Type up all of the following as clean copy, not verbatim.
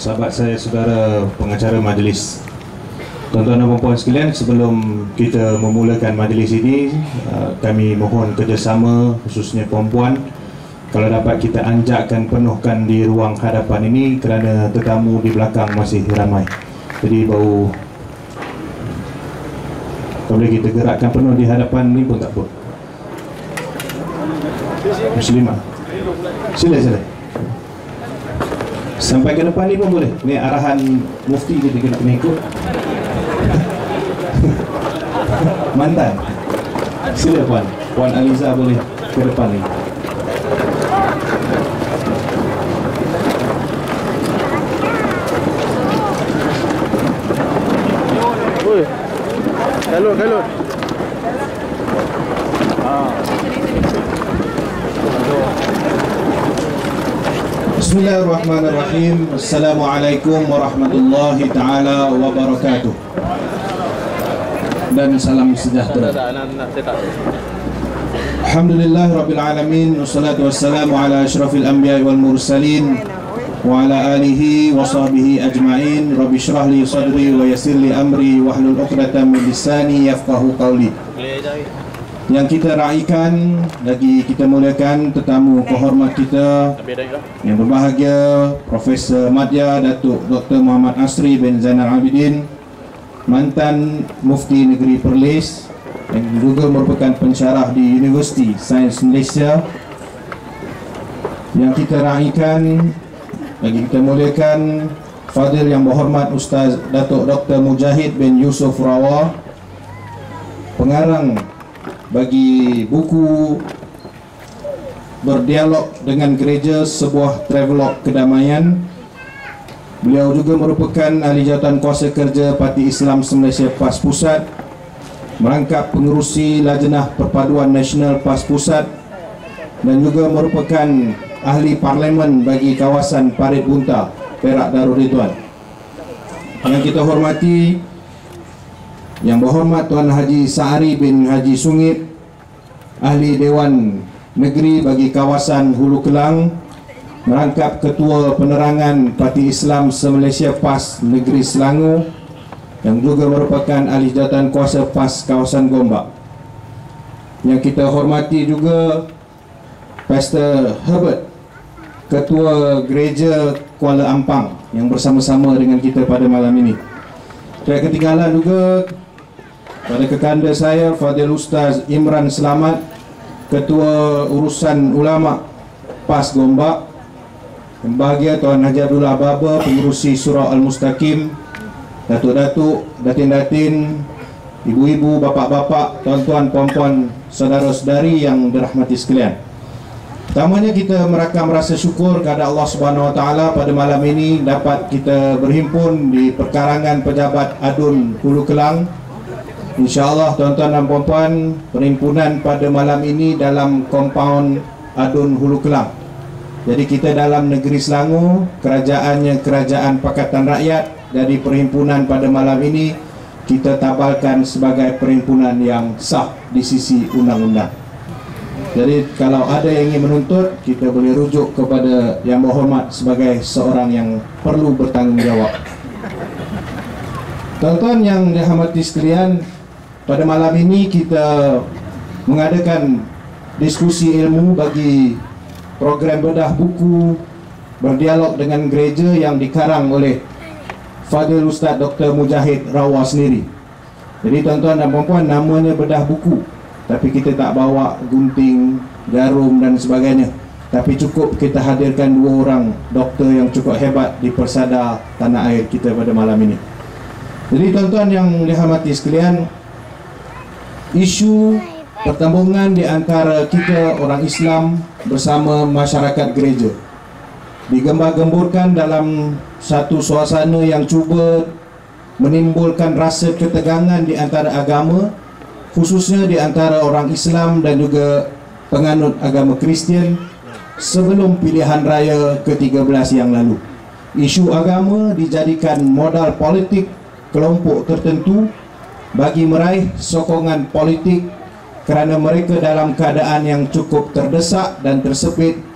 sahabat saya, saudara pengacara majlis, tuan-tuan dan puan sekalian, sebelum kita memulakan majlis ini, kami mohon kerjasama, khususnya perempuan, kalau dapat kita anjakkan penuhkan di ruang hadapan ini kerana tetamu di belakang masih ramai. Jadi kalau boleh kita gerakkan penuh di hadapan ni pun tak apa. Muslimah, sila. Sampai ke depan ni pun boleh. Ni arahan mufti, kita kena ikut. Mantan, sila Puan Aliza boleh ke depan ni. Kalut. Bismillahirrahmanirrahim. Assalamualaikum warahmatullahi taala wabarakatuh. Dan salam sejahtera. Alhamdulillah rabbil alamin, wassalatu wassalamu ala asyrafil anbiya wal mursalin wa ala alihi wa sahbihi ajma'in. Rabbi shrah li sadri wa yassir li amri wahlul 'uqdatam min lisani yafqahu qawli. Yang kita raikan, lagi kita muliakan tetamu kehormat kita yang berbahagia, Profesor Madya Datuk Dr. Muhammad Asri bin Zainal Abidin, mantan Mufti Negeri Perlis yang juga merupakan pensyarah di Universiti Sains Malaysia. Yang kita raikan, lagi kita muliakan Fadil yang berhormat Ustaz Datuk Dr. Mujahid bin Yusuf Rawa, pengarang bagi buku Berdialog dengan Gereja, sebuah travelog kedamaian. Beliau juga merupakan ahli jawatan kuasa kerja Parti Islam Malaysia PAS Pusat, merangkap pengerusi Lajnah Perpaduan Nasional PAS Pusat, dan juga merupakan ahli parlimen bagi kawasan Parit Bunta, Perak Darul Ridwan. Yang kita hormati Yang berhormat Tuan Haji Sa'ari bin Haji Sungit, ahli Dewan Negeri bagi kawasan Hulu Kelang, merangkap Ketua Penerangan Parti Islam Malaysia PAS Negeri Selangor, yang juga merupakan ahli jawatan kuasa PAS kawasan Gombak. Yang kita hormati juga Pastor Herbert, Ketua Gereja Kuala Ampang, yang bersama-sama dengan kita pada malam ini. Tidak ketinggalan juga pada kekanda saya Fadil Ustaz Imran Selamat, Ketua Urusan Ulama PAS Gombak. Yang bahagia Tuan Haji Abdullah Baba, pengurusi Surau Al-Mustaqim, datuk-datuk, datin-datin, ibu-ibu, bapak-bapak, tuan-tuan, puan-puan, saudara-saudari yang dirahmati sekalian. Pertamanya kita merakam rasa syukur kepada Allah Subhanahu Wa Taala pada malam ini dapat kita berhimpun di perkarangan pejabat Adun Hulu Kelang. InsyaAllah tuan-tuan dan puan-puan, perhimpunan pada malam ini dalam kompaun Adun Hulu Kelang. Jadi kita dalam negeri Selangor, kerajaannya Kerajaan Pakatan Rakyat. Dari perhimpunan pada malam ini kita tabalkan sebagai perhimpunan yang sah di sisi undang-undang. Jadi kalau ada yang ingin menuntut, kita boleh rujuk kepada yang berhormat sebagai seorang yang perlu bertanggungjawab. Tuan-tuan yang dirahmati sekalian, pada malam ini kita mengadakan diskusi ilmu bagi program bedah buku Berdialog dengan Gereja yang dikarang oleh Fadil Ustaz Dr. Mujahid Rawa sendiri. Jadi tuan-tuan dan puan-puan, namanya bedah buku, tapi kita tak bawa gunting, jarum dan sebagainya. Tapi cukup kita hadirkan dua orang doktor yang cukup hebat di persada tanah air kita pada malam ini. Jadi tuan-tuan yang dirahmati sekalian, isu pertembungan di antara kita orang Islam bersama masyarakat gereja digembar-gemburkan dalam satu suasana yang cuba menimbulkan rasa ketegangan di antara agama, khususnya di antara orang Islam dan juga penganut agama Kristian sebelum pilihan raya ke-13 yang lalu. Isu agama dijadikan modal politik kelompok tertentu bagi meraih sokongan politik kerana mereka dalam keadaan yang cukup terdesak dan tersepit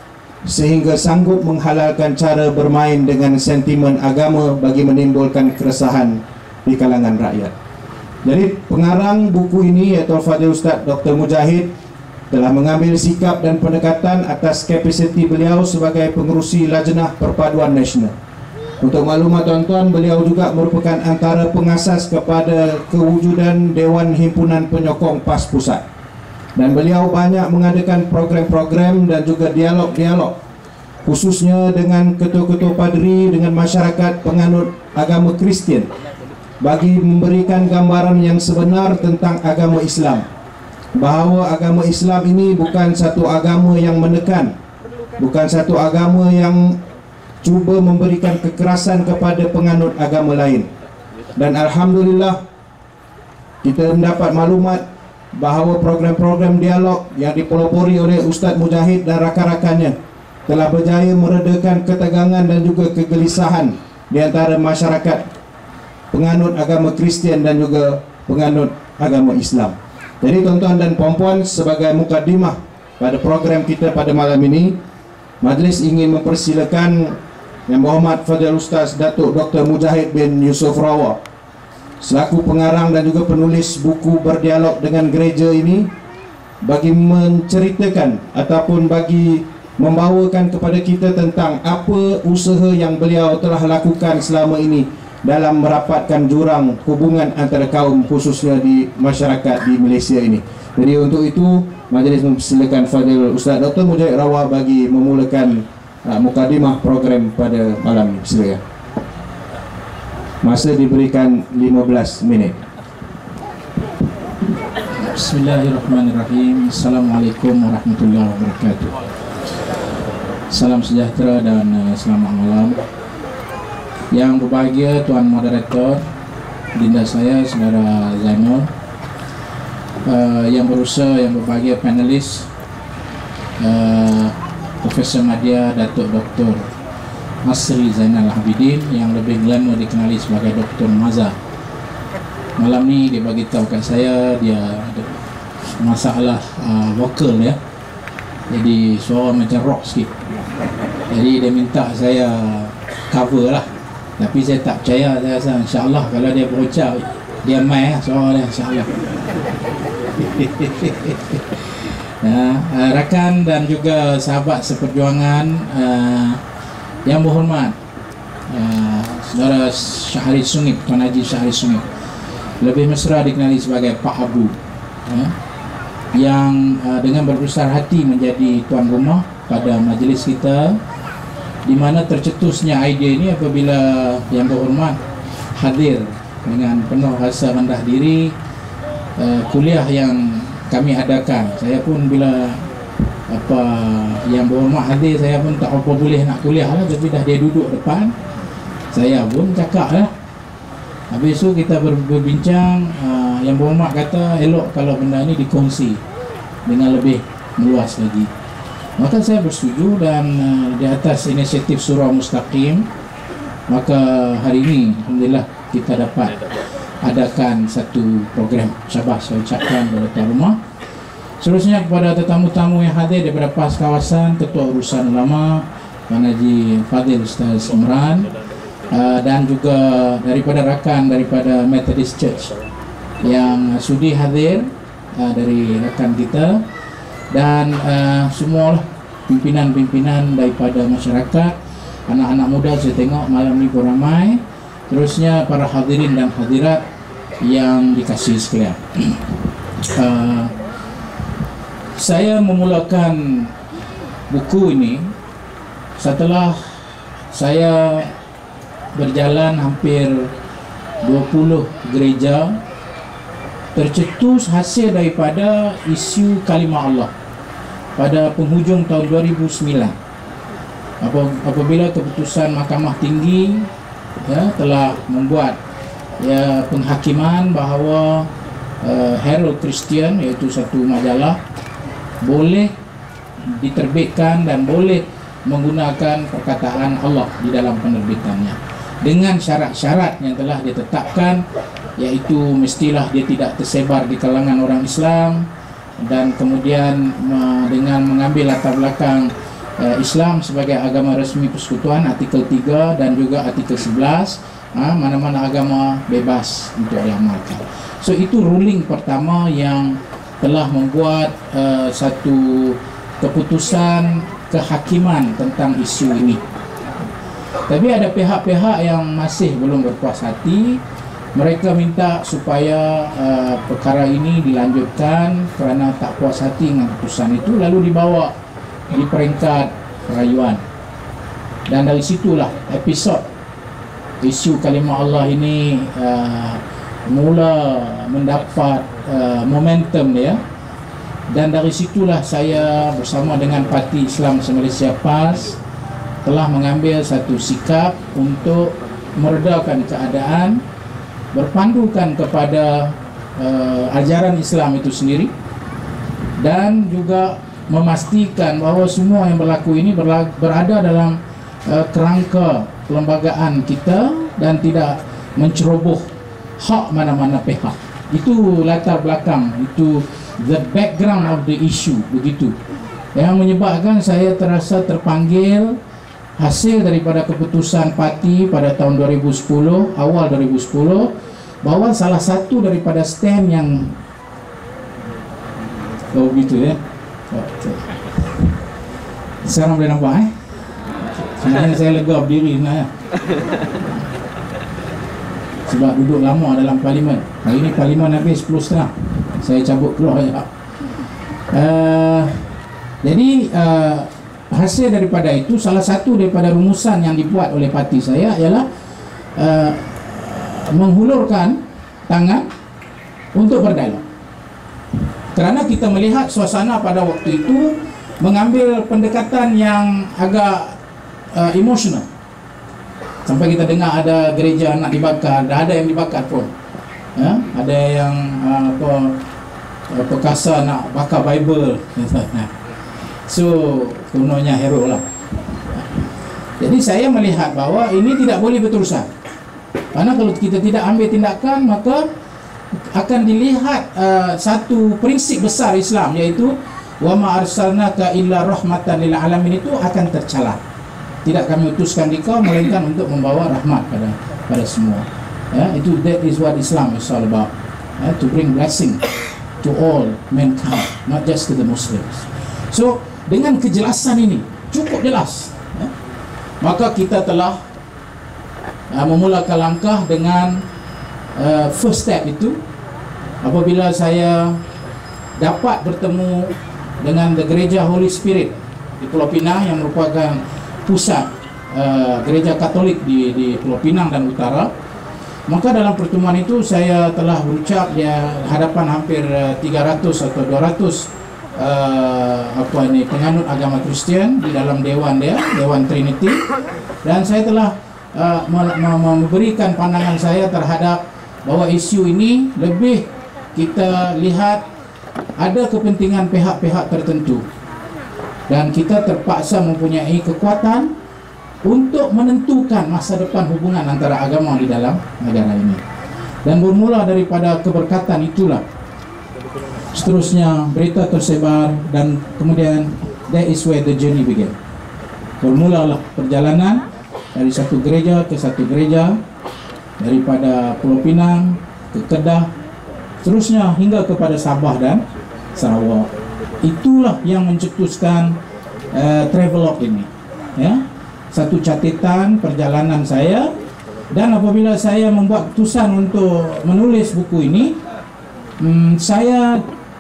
sehingga sanggup menghalalkan cara bermain dengan sentimen agama bagi menimbulkan keresahan di kalangan rakyat. Jadi pengarang buku ini iaitu Al-Fadhil Ustaz Dr. Mujahid telah mengambil sikap dan pendekatan atas kapasiti beliau sebagai pengerusi Lajnah Perpaduan Nasional. Untuk maklumat tuan-tuan, beliau juga merupakan antara pengasas kepada kewujudan Dewan Himpunan Penyokong PAS Pusat. Dan beliau banyak mengadakan program-program dan juga dialog-dialog, khususnya dengan ketua-ketua padri dengan masyarakat penganut agama Kristian, bagi memberikan gambaran yang sebenar tentang agama Islam, bahawa agama Islam ini bukan satu agama yang menekan, bukan satu agama yang cuba memberikan kekerasan kepada penganut agama lain. Dan alhamdulillah kita mendapat maklumat bahawa program-program dialog yang dipelopori oleh Ustaz Mujahid dan rakan-rakannya telah berjaya meredakan ketegangan dan juga kegelisahan di antara masyarakat penganut agama Kristian dan juga penganut agama Islam. Jadi tuan-tuan dan puan-puan, sebagai mukadimah pada program kita pada malam ini, majlis ingin mempersilakan Yang Berhormat Fadhil Ustaz Datuk Dr. Mujahid bin Yusof Rawah selaku pengarang dan juga penulis buku Berdialog dengan Gereja ini, bagi menceritakan ataupun bagi membawakan kepada kita tentang apa usaha yang beliau telah lakukan selama ini dalam merapatkan jurang hubungan antara kaum, khususnya di masyarakat di Malaysia ini. Jadi untuk itu majlis mempersilakan Fadhil Ustaz Dr. Mujahid Rawah bagi memulakan mukadimah program pada malam ini. Silakan. Masa diberikan 15 minit. Bismillahirrahmanirrahim. Assalamualaikum warahmatullahi wabarakatuh. Salam sejahtera dan selamat malam. Yang berbahagia Tuan Moderator, Dinda saya, Saudara Zainul, yang berusaha, yang berbahagia panelis, Profesor Madya Datuk Dr. Asri Zainal Abidin, yang lebih lama dikenali sebagai Dr. Maza. Malam ni dia bagi tahu kat saya dia ada masalah vokal ya. Jadi suara macam rock sikit. Jadi dia minta saya cover lah. Tapi saya tak percaya, saya rasa insya-Allah kalau dia berucap dia main suara dia insya-Allah. Rakan dan juga sahabat seperjuangan yang berhormat, Saudara Syahri Sungip, Tuan Haji Syahri Sungip, lebih mesra dikenali sebagai Pak Abu, yang dengan berbesar hati menjadi tuan rumah pada majlis kita, di mana tercetusnya idea ini apabila yang berhormat hadir dengan penuh rasa rendah diri kuliah yang kami adakan. Saya pun bila yang berhormat hadir, saya pun tak apa boleh nak kuliah lah, tapi dah dia duduk depan, saya pun cakap lah. Habis tu kita berbincang, yang berhormat kata elok kalau benda ni dikongsi dengan lebih meluas lagi. Maka saya bersetuju dan di atas inisiatif Surah Mustaqim, maka hari ini alhamdulillah kita dapat adakan satu program. Syabas saya ucapkan kepada tuan rumah. Seterusnya kepada tetamu-tamu yang hadir daripada PAS kawasan, Ketua Urusan Ulama Tuan Haji Fadhil Ustaz Imran, dan juga daripada rakan daripada Methodist Church yang sudi hadir, dari rakan kita, dan semua pimpinan-pimpinan daripada masyarakat, anak-anak muda saya tengok malam ni beramai. Terusnya para hadirin dan hadirat yang dikasihi sekalian. Saya memulakan buku ini setelah saya berjalan hampir 20 gereja, tercetus hasil daripada isu kalimah Allah pada penghujung tahun 2009, apabila keputusan Mahkamah Tinggi telah membuat penghakiman bahawa Herald Christian, iaitu satu majalah, boleh diterbitkan dan boleh menggunakan perkataan Allah di dalam penerbitannya dengan syarat-syarat yang telah ditetapkan, iaitu mestilah dia tidak tersebar di kalangan orang Islam, dan kemudian dengan mengambil latar belakang Islam sebagai agama resmi persekutuan, artikel 3 dan juga artikel 11, mana-mana agama bebas untuk diamalkan. So itu ruling pertama yang telah membuat satu keputusan kehakiman tentang isu ini. Tapi ada pihak-pihak yang masih belum berpuas hati. Mereka minta supaya perkara ini dilanjutkan kerana tak puas hati dengan keputusan itu, lalu dibawa di peringkat rayuan. Dan dari situlah episod isu kalimah Allah ini mula mendapat momentum dia. Dan dari situlah saya bersama dengan Parti Islam Se-Malaysia PAS telah mengambil satu sikap untuk meredakan keadaan, berpandukan kepada ajaran Islam itu sendiri, dan juga memastikan bahawa semua yang berlaku ini berada dalam kerangka kelembagaan kita dan tidak menceroboh hak mana-mana pihak. Itu latar belakang, itu the background of the issue, begitu yang menyebabkan saya terasa terpanggil hasil daripada keputusan parti pada tahun 2010, awal 2010, bahawa salah satu daripada stand yang begitu ya. Sekarang boleh nampak sebenarnya saya lega berdiri sebenarnya. Sebab duduk lama dalam parlimen. Hari ini parlimen habis 10:30. Saya cabut keluar ya. Jadi hasil daripada itu, salah satu daripada rumusan yang dibuat oleh parti saya ialah menghulurkan tangan untuk berdialog. Kerana kita melihat suasana pada waktu itu mengambil pendekatan yang agak emosional. Sampai kita dengar ada gereja nak dibakar, dah ada yang dibakar pun. Ya, ada yang perkasa nak bakar Bible. So kononnya hero lah. Jadi saya melihat bahawa ini tidak boleh berterusan. Karena kalau kita tidak ambil tindakan, maka akan dilihat satu prinsip besar Islam, iaitu wa ma arsalnaka illa rahmatan lil alamin, itu akan tercalar. Tidak kami utuskan dikau melainkan untuk membawa rahmat pada semua. Ya, itu that is what Islam is all about. To bring blessing to all mankind, not just to the Muslims. So dengan kejelasan ini cukup jelas, ya, maka kita telah memulakan langkah dengan first step itu apabila saya dapat bertemu dengan the Gereja Holy Spirit di Pulau Pinang, yang merupakan pusat gereja Katolik di Pulau Pinang dan Utara. Maka dalam pertemuan itu saya telah berucap di hadapan hampir 300 atau 200 penganut agama Kristian di dalam dewan dia, Dewan Trinity, dan saya telah memberikan pandangan saya terhadap bahawa isu ini lebih kita lihat ada kepentingan pihak-pihak tertentu, dan kita terpaksa mempunyai kekuatan untuk menentukan masa depan hubungan antara agama di dalam negara ini. Dan bermula daripada keberkatan itulah seterusnya berita tersebar, dan kemudian that is where the journey began. Bermulalah perjalanan dari satu gereja ke satu gereja, daripada Pulau Pinang ke Kedah, seterusnya hingga kepada Sabah dan Sarawak. Itulah yang mencetuskan travelog ini, ya, satu catatan perjalanan saya. Dan apabila saya membuat keputusan untuk menulis buku ini, saya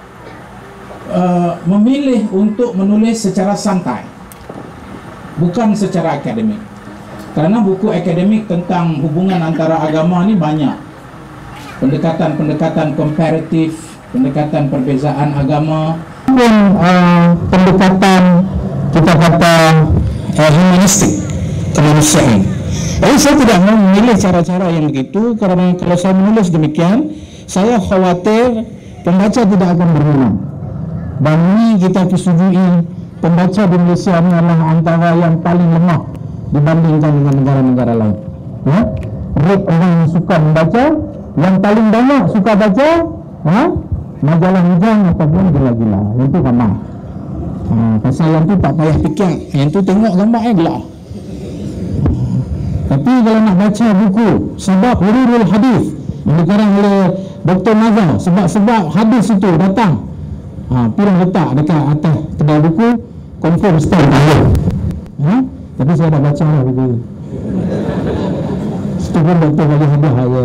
memilih untuk menulis secara santai, bukan secara akademik. Karena buku akademik tentang hubungan antara agama ni banyak, pendekatan-pendekatan komparatif, pendekatan perbezaan agama, pendekatan kita kata humanistik, kemanusiaan. Jadi saya tidak mau memilih cara-cara yang begitu, kerana kalau saya menulis demikian, saya khawatir pembaca tidak akan berminat. Dan ini kita setujui, pembaca di Malaysia ini adalah antara yang paling lemah dibandingkan dengan negara-negara lain. Ya? Rate orang yang suka membaca, yang paling banyak suka baca, majalah hujang ataupun gila-gila, itu ramai. Pasal yang tu tak payah fikir, yang tu tengok gambar gelap. Tapi kalau nak baca buku Sebab Ururul Hadis yang dikarang oleh Dr. Nazar, sebab-sebab hadis itu datang, pilih letak dekat atas kedai buku, confirm stand tak. Tapi saya dah baca lah buku itu. Itu pun doktor bagi hadiah je.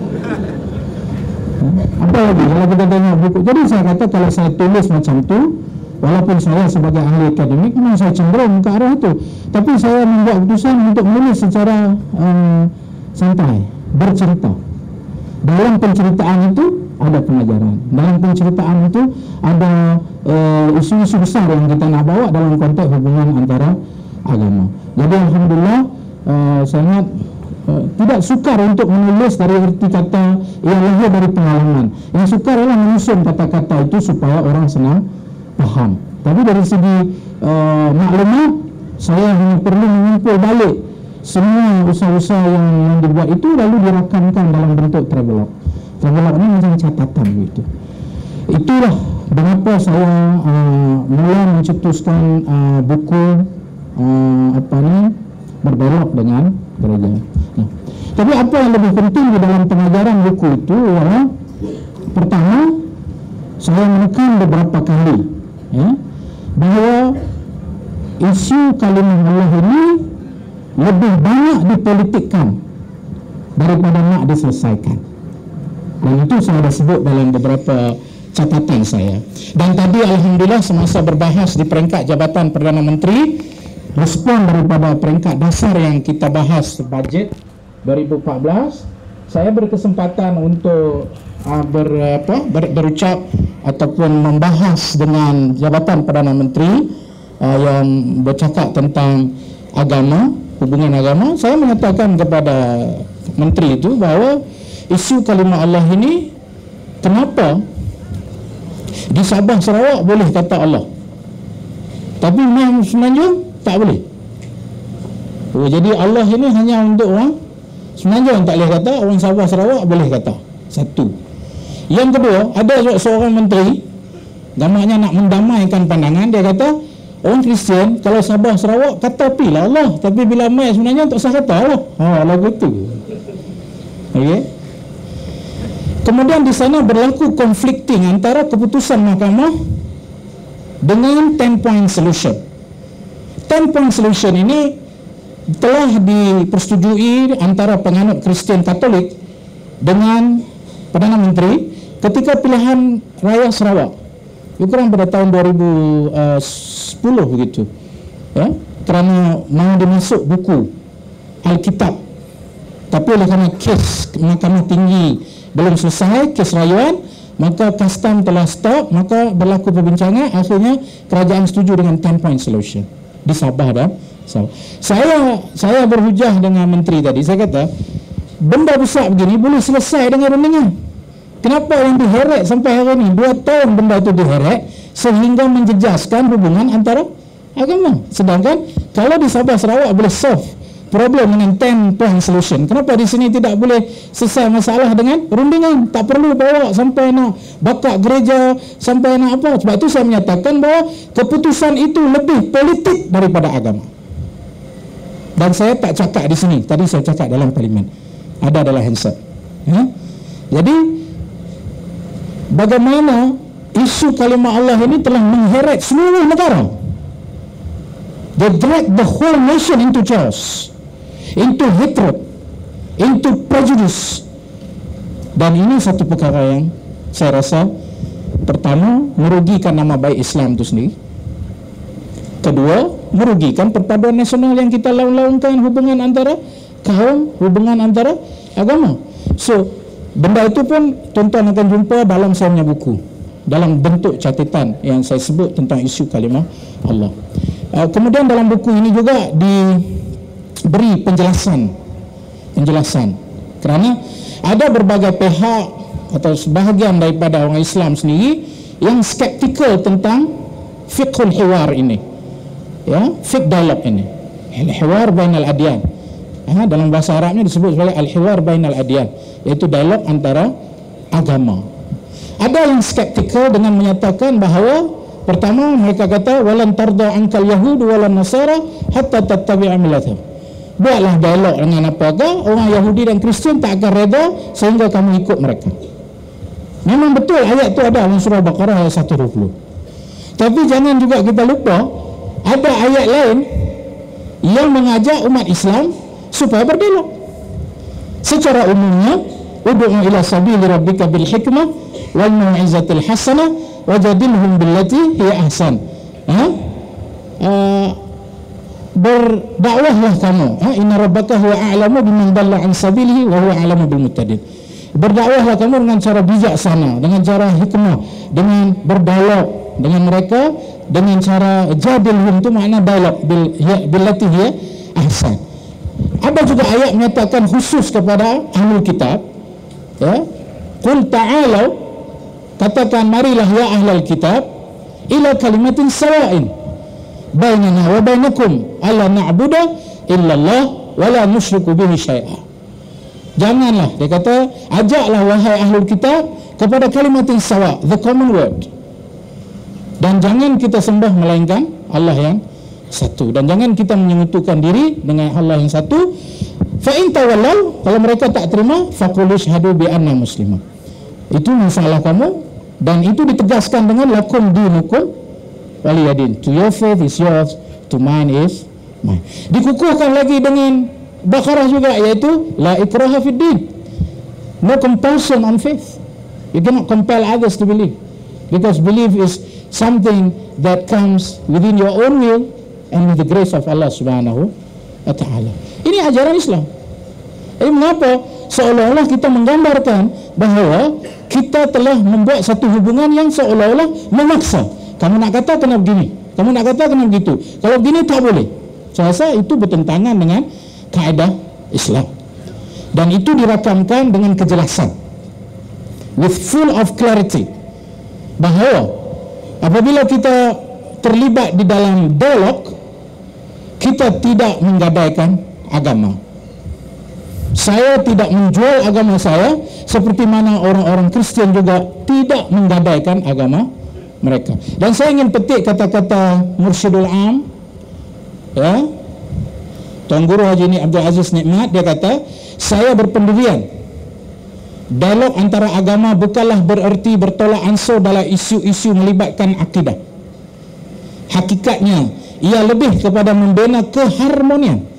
Apa lagi kalau kita tengok buku. Jadi saya kata kalau saya tulis macam tu, walaupun saya sebagai ahli akademik memang saya cenderung ke arah itu, tapi saya membuat keputusan untuk menulis secara santai, bercerita. Dalam penceritaan itu ada pengajaran, dalam penceritaan itu ada isu-isu besar yang kita nak bawa dalam konteks hubungan antara agama. Jadi alhamdulillah sangat tidak sukar untuk menulis dari erti kata yang lahir dari pengalaman. Yang sukar adalah menyusun kata-kata itu supaya orang senang faham. Tapi dari segi maklumat, saya hanya perlu mengumpul balik semua usaha-usaha yang dibuat itu, lalu dirakamkan dalam bentuk travelog. Travelog ini macam catatan begitu. Itulah mengapa saya mula mencetuskan buku berdialog dengan gereja. Nah, tapi apa yang lebih penting di dalam pengajaran buku itu ialah, pertama, saya menekan beberapa kali bahawa isu kalimah Allah ini lebih banyak dipolitikkan daripada nak diselesaikan. Dan itu saya dah sebut dalam beberapa catatan saya. Dan tadi alhamdulillah semasa berbahas di peringkat Jabatan Perdana Menteri, respon daripada peringkat dasar yang kita bahas bajet 2014, saya berkesempatan untuk berucap ataupun membahas dengan Jabatan Perdana Menteri yang bercakap tentang agama, hubungan agama. Saya mengatakan kepada menteri itu bahawa isu kalimah Allah ini, kenapa di Sabah Sarawak boleh kata Allah, tapi di Semenanjung tak boleh. Jadi Allah ini hanya untuk orang Semenanjung tak boleh kata, orang Sabah Sarawak boleh kata. Satu. Yang kedua, ada seorang menteri gambarnya nak mendamaikan pandangan. Dia kata orang Kristian kalau Sabah Sarawak kata pilah Allah, tapi bila mai Semenanjung tak usah kata Allah. Lagu tu. Okey. Kemudian di sana berlaku conflicting antara keputusan mahkamah dengan 10-point solution. 10-point solution ini telah dipersetujui antara penganut Kristian Katolik dengan Perdana Menteri ketika pilihan raya Sarawak. Kurang pada tahun 2010 begitu. Ya, kerana mahu dimasuk buku Alkitab. Tapi oleh kerana kes Mahkamah Tinggi belum selesai, kes rayuan, maka custom telah stop, maka berlaku perbincangan, akhirnya kerajaan setuju dengan 10-point solution di Sabah dan Sarawak. Saya berhujah dengan menteri tadi. Saya kata benda besar begini boleh selesai dengan rundingan. Kenapa yang diheret sampai hari ini 2 tahun benda itu diheret sehingga menjejaskan hubungan antara agama. Sedangkan kalau di Sabah Sarawak boleh solve problem dengan 10-point solution, kenapa di sini tidak boleh selesai masalah dengan rundingan? Tak perlu bawa sampai nak bakar gereja, sampai nak apa. Sebab itu saya menyatakan bahawa keputusan itu lebih politik daripada agama. Dan saya tak cakap di sini, tadi saya cakap dalam parlimen, ada adalah handset. Jadi bagaimana isu kalimah Allah ini telah mengheret seluruh negara. They drag the whole nation into chaos, into hatred, into prejudice. Dan ini satu perkara yang saya rasa, pertama, merugikan nama baik Islam itu sendiri. Kedua, merugikan perpaduan nasional yang kita laung-laungkan, hubungan antara kaum, hubungan antara agama. So, benda itu pun tuan-tuan akan jumpa dalam saya punya buku, dalam bentuk catatan yang saya sebut tentang isu kalimah Allah. Kemudian dalam buku ini juga diberi penjelasan kerana ada berbagai pihak atau sebahagian daripada orang Islam sendiri yang skeptikal tentang fiqhul hiwar ini, ya, fiqh dialog ini, al-hiwar bainal adyan. Dalam bahasa Arabnya disebut sebagai al-hiwar bainal adyan, iaitu dialog antara agama. Ada yang skeptikal dengan menyatakan bahawa Pertama, mereka kata walan tarda ankal yahud walan nasara hatta tattabi'a millatahum. Buatlah dialog dengan apakah orang Yahudi dan Kristian tak akan reda sehingga kamu ikut mereka. Memang betul ayat tu ada dalam surah Baqarah ayat 120. Tapi jangan juga kita lupa ada ayat lain yang mengajak umat Islam supaya berdialog. Secara umumnya, ud'u ila sabili rabbika bil hikmah wal mau'izatil hasanah wajadilhum billati hiya ahsan. Berdakwahlah kamu, inna rabbaka huwa a'lamu biman dalla an sabilihi wa huwa a'lamu bil muhtadin. Berdakwahlah kamu dengan cara bijaksana, dengan cara hikmah, dengan berdialog dengan mereka, dengan cara jadilhum, itu makna dialog billati hiya ahsan. Ada juga ayat menyatakan khusus kepada ahlul kitab, ya, qul ta'alau, katakan marilah ya ahlul kitab ila kalimatin sawa'in bainana wa bainakum alla na'budu illallah wa la nusyriku bihi syai'a. Janganlah, dia kata, ajaklah wahai ahlul kitab kepada kalimatin sawa, the common word, dan jangan kita sembah melainkan Allah yang satu, dan jangan kita menyekutukan diri dengan Allah yang satu. Fa in tawallau, kalau mereka tak terima, faqul ishhadu bi anna muslimun. Itu masalah kamu, dan itu ditegaskan dengan lakum dinukum waliyadin. To your faith is yours, to mine is mine. Dikukuhkan lagi dengan Baqarah juga, iaitu la ikraha fid din, no compulsion on faith. You cannot compel others to believe, because belief is something that comes within your own will and with the grace of Allah Subhanahu wa ta'ala. Ini ajaran Islam. Jadi mengapa seolah-olah kita menggambarkan bahawa kita telah membuat satu hubungan yang seolah-olah memaksa. Kamu nak kata kena begini, kamu nak kata kena begitu, kalau begini tak boleh. Saya rasa itu bertentangan dengan kaedah Islam, dan itu dirakamkan dengan kejelasan, with full of clarity, bahawa apabila kita terlibat di dalam dialog, kita tidak menggadaikan agama. Saya tidak menjual agama saya, seperti mana orang-orang Kristian juga tidak menggadaikan agama mereka. Dan saya ingin petik kata-kata Mursyidul Am, ya, Tuan Guru Haji Ni Abdul Aziz Nikmat. Dia kata, saya berpendirian dialog antara agama bukanlah bererti bertolak ansur dalam isu-isu melibatkan akidah. Hakikatnya ia lebih kepada membina keharmonian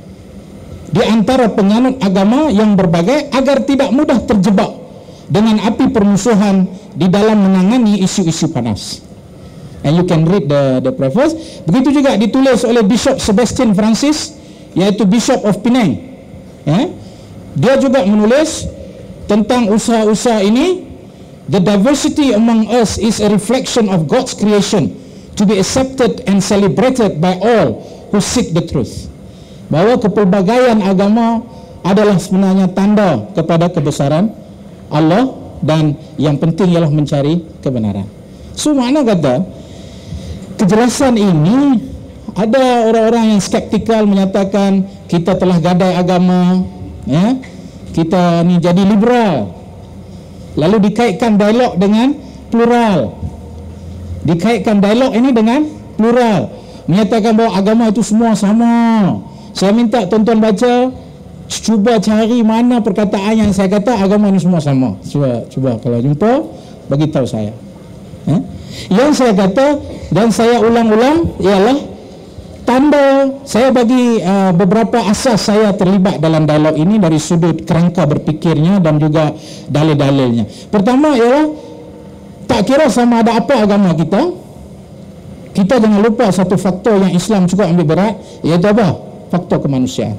di antara penganut agama yang berbagai agar tidak mudah terjebak dengan api permusuhan di dalam menangani isu-isu panas. And you can read the preface. Begitu juga ditulis oleh Bishop Sebastian Francis, yaitu Bishop of Penang, ya. Dia juga menulis tentang usaha-usaha ini. The diversity among us is a reflection of God's creation to be accepted and celebrated by all who seek the truth. Bahawa kepelbagaian agama adalah sebenarnya tanda kepada kebesaran Allah, dan yang penting ialah mencari kebenaran. So makna kata, kejelasan ini, ada orang-orang yang skeptikal menyatakan kita telah gadai agama, ya, kita ni jadi liberal, lalu dikaitkan dialog dengan plural, dikaitkan dialog ini dengan plural, menyatakan bahawa agama itu semua sama. Saya minta tuan-tuan baca, cuba cari mana perkataan yang saya kata agama ini semua sama. Cuba kalau jumpa, bagi tahu saya. Yang saya kata dan saya ulang-ulang ialah tanda. Saya bagi beberapa asas saya terlibat dalam dialog ini dari sudut kerangka berfikirnya dan juga dalil-dalilnya. Pertama ialah, tak kira sama ada apa agama kita, kita jangan lupa satu faktor yang Islam cukup ambil berat, iaitu apa? Faktor kemanusiaan,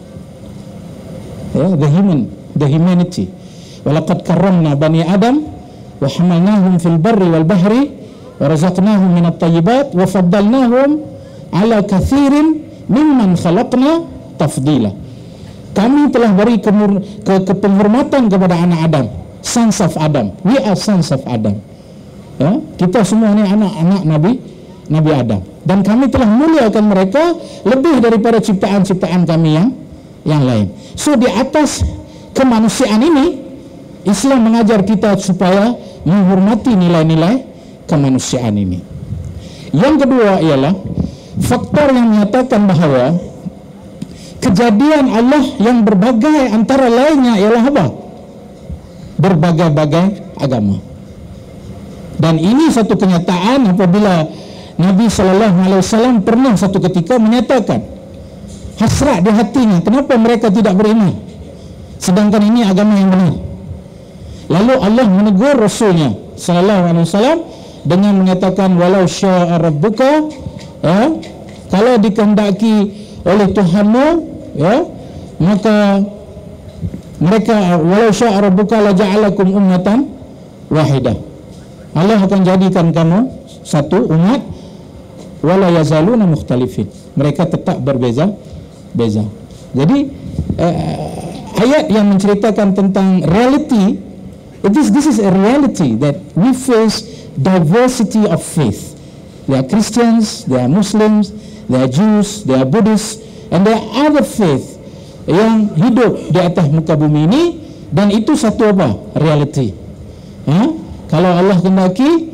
ya, the humanity. Walaqad karramna bani Adam wa hamalnahum fil barri wal bahri wa razaqnahum minat tayyibat wa faddalnahum ala kathirin mimman khalaqna tafdila. Kami telah beri kepenghormatan kepada anak Adam, sons of Adam. We are sons of Adam, ya? Kita semua ni anak-anak Nabi Adam, dan kami telah muliakan mereka lebih daripada ciptaan-ciptaan kami yang lain. So di atas kemanusiaan ini, Islam mengajar kita supaya menghormati nilai-nilai kemanusiaan ini. Yang kedua ialah faktor yang menyatakan bahawa kejadian Allah yang berbagai antara lainnya ialah apa? Berbagai-bagai agama. Dan ini satu kenyataan apabila Nabi SAW pernah satu ketika menyatakan hasrat di hatinya, kenapa mereka tidak beriman sedangkan ini agama yang benar. Lalu Allah menegur Rasulnya SAW dengan menyatakan walau syaa rabbuka, kalau dikehendaki oleh Tuhanmu, maka mereka walau syaa rabbuka la ja'alakum ummatan wahidah. Allah akan jadikan kamu satu umat, wala yazaluna mukhtalifin. Mereka tetap berbeza-beza. Jadi ayat yang menceritakan tentang reality, this is a reality that we face diversity of faith. There are Christians, there are Muslims, there are Jews, there are Buddhists, and there are other faith yang hidup di atas muka bumi ini, dan itu satu apa? Reality. Kalau Allah kehendaki,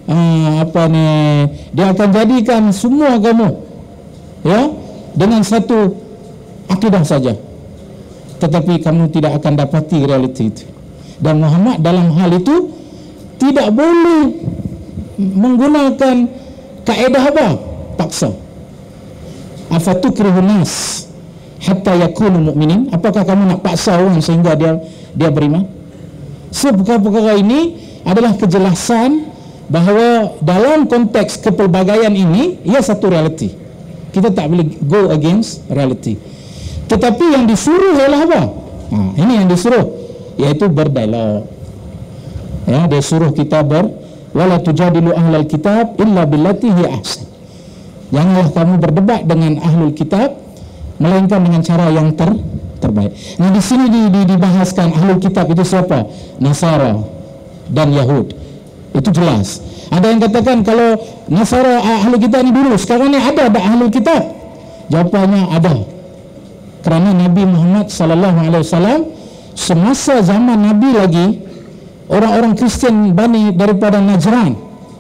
dia akan jadikan semua agama dengan satu akidah saja, tetapi kamu tidak akan dapati realiti itu. Dan Muhammad dalam hal itu tidak boleh menggunakan kaedah apa? Paksa. Afatukrihu nas hatta yakunu mu'minin. Apakah kamu nak paksa orang sehingga dia beriman? Perkara ini adalah kejelasan bahawa dalam konteks kepelbagaian ini ia satu realiti. Kita tak boleh go against reality. Tetapi yang disuruh ialah apa? Ini yang disuruh, iaitu berdialog. Dia suruh kita wala tujadilu ahlal kitab illa billati hi ahsan. Janganlah kamu berdebat dengan ahlul kitab melainkan dengan cara yang terbaik. Nah, di sini dibahaskan ahlul kitab itu siapa? Nasara dan Yahud. Itu jelas. Ada yang katakan kalau Nasara ahlul kitab ini dulu, sekarang ni ada ahlul kitab? Jawapannya ada. Kerana Nabi Muhammad SAW semasa zaman Nabi lagi, orang-orang Kristian Bani daripada Najran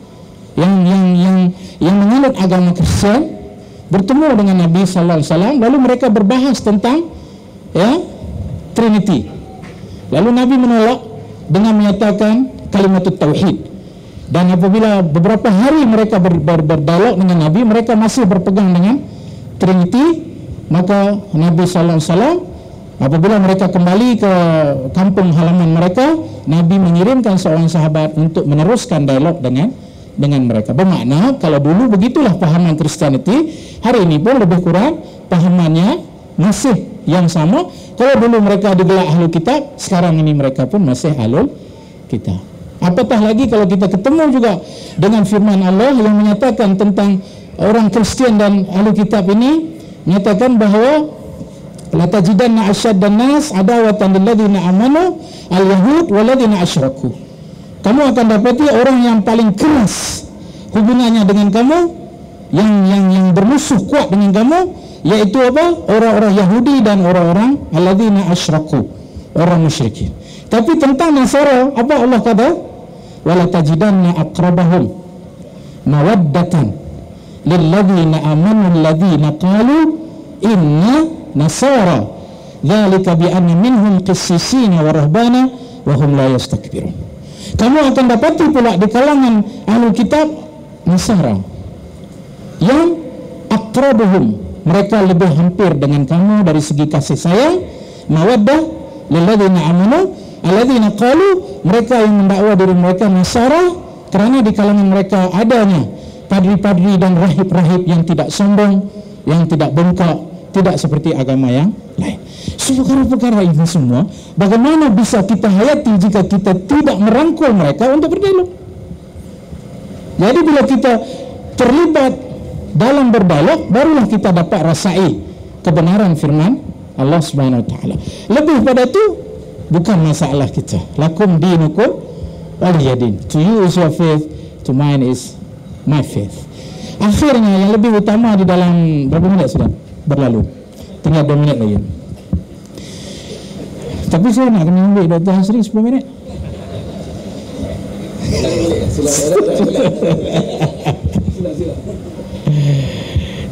yang menganut agama Kristian bertemu dengan Nabi SAW, lalu mereka berbahas tentang Trinity. Lalu Nabi menolak dengan menyatakan kalimat tauhid. Dan apabila beberapa hari mereka berdialog dengan Nabi, mereka masih berpegang dengan Trinity, maka Nabi SAW apabila mereka kembali ke kampung halaman mereka, Nabi mengirimkan seorang sahabat untuk meneruskan dialog dengan mereka. Bermakna kalau dulu begitulah pahaman Kristianiti, hari ini pun lebih kurang pahamannya masih yang sama. Kalau dulu mereka digelar ahlul kitab, sekarang ini mereka pun masih ahlul kitab. Apatah lagi kalau kita ketemu juga dengan firman Allah yang menyatakan tentang orang Kristian dan ahlul kitab ini, menyatakan bahawa la tajidanna asyaddan nas adawatan lil ladzina amanu al-yahud wal ladzina asyraku. Kamu akan dapati orang yang paling keras hubungannya dengan kamu, yang bermusuh kuat dengan kamu, yaitu apa? Orang-orang Yahudi dan orang-orang alladzina asyraku, orang musyrikin. Tapi tentang Nasara, apa Allah kata? Wala tajidanna aqrabahum mawaddatan lil ladzina amanu alladzina qalu inna nasara dzalika bi anna minhum qissisina wa rahbana wa hum la yastakbirun. Kamu akan dapati pula di kalangan ahlul kitab Nasara yang aqrabuhum, mereka lebih hampir dengan kamu dari segi kasih sayang, mawaddah lil ladzina amanu alladzina qalu, mereka yang mendakwa diri mereka Nasara kerana di kalangan mereka adanya padri-padri dan rahib-rahib yang tidak sombong, yang tidak bengkak, tidak seperti agama yang lain. Perkara-perkara ini semua bagaimana bisa kita hayati jika kita tidak merangkul mereka untuk berdialog? Jadi bila kita terlibat dalam berdialog, barulah kita dapat rasai kebenaran firman Allah Subhanahu Wa Taala. Lebih pada itu bukan masalah kita. Lakum dinukum waliyadin. To you is your faith, to mine is my faith. Akhirnya yang lebih utama di dalam berapa minit sudah berlalu? Tinggal 2 minit lagi. Tapi saya nak kena ambil Dr. Hasri 10 minit. Sila.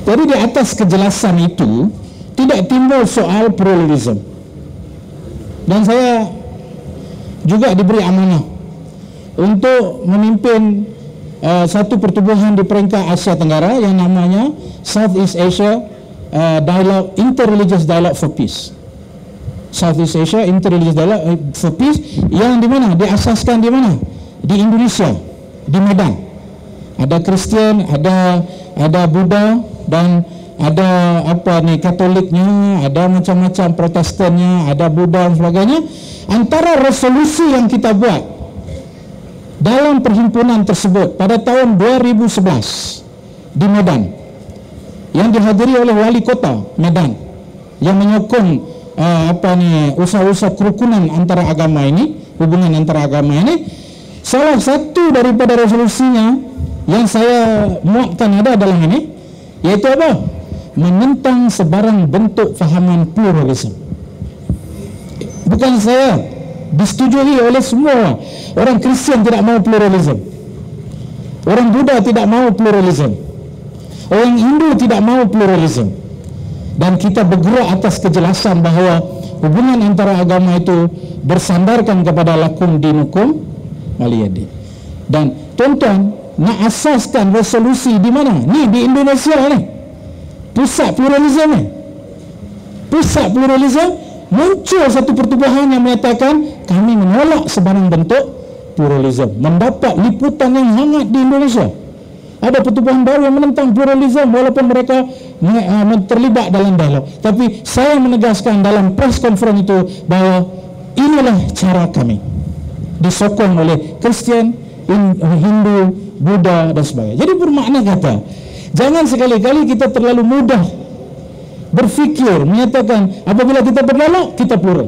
Jadi di atas kejelasan itu tidak timbul soal pluralism. Dan saya juga diberi amanah untuk memimpin satu pertubuhan di peringkat Asia Tenggara yang namanya Southeast Asia Dialogue, Interreligious Dialogue for Peace. Southeast Asia Interreligious Dialogue for Peace, yang di mana diasaskan di mana? Di Indonesia, di Medan. Ada Kristian, ada Buddha, dan ada Katoliknya, ada macam-macam Protestannya, ada Buddha dan sebagainya. Antara resolusi yang kita buat dalam perhimpunan tersebut pada tahun 2011 di Medan, yang dihadiri oleh wali kota Medan, yang menyokong usaha-usaha kerukunan antara agama ini, hubungan antara agama ini. Salah satu daripada resolusinya yang saya muatkan adalah ini, yaitu apa? Menentang sebarang bentuk fahaman pluralisme. Bukan saya, disetujui oleh semua. Orang Kristian tidak mau pluralisme, orang Buddha tidak mau pluralisme, orang Hindu tidak mau pluralisme. Dan kita bergerak atas kejelasan bahawa hubungan antara agama itu bersandarkan kepada lakum dinukum waliyadin. Dan tuan-tuan nak asaskan resolusi di mana? Ni di Indonesia ni, pusat pluralisme ni. Pusat pluralisme, muncul satu pertubuhan yang menyatakan kami menolak sebarang bentuk pluralisme. Mendapat liputan yang hangat di Indonesia. Ada pertubuhan baru yang menentang pluralisme walaupun mereka terlibat dalam dialog. Tapi saya menegaskan dalam press conference itu bahawa inilah cara kami, disokong oleh Kristian, Hindu, Buddha dan sebagainya. Jadi bermakna kata, jangan sekali-kali kita terlalu mudah berfikir menyatakan apabila kita berdialog kita plural.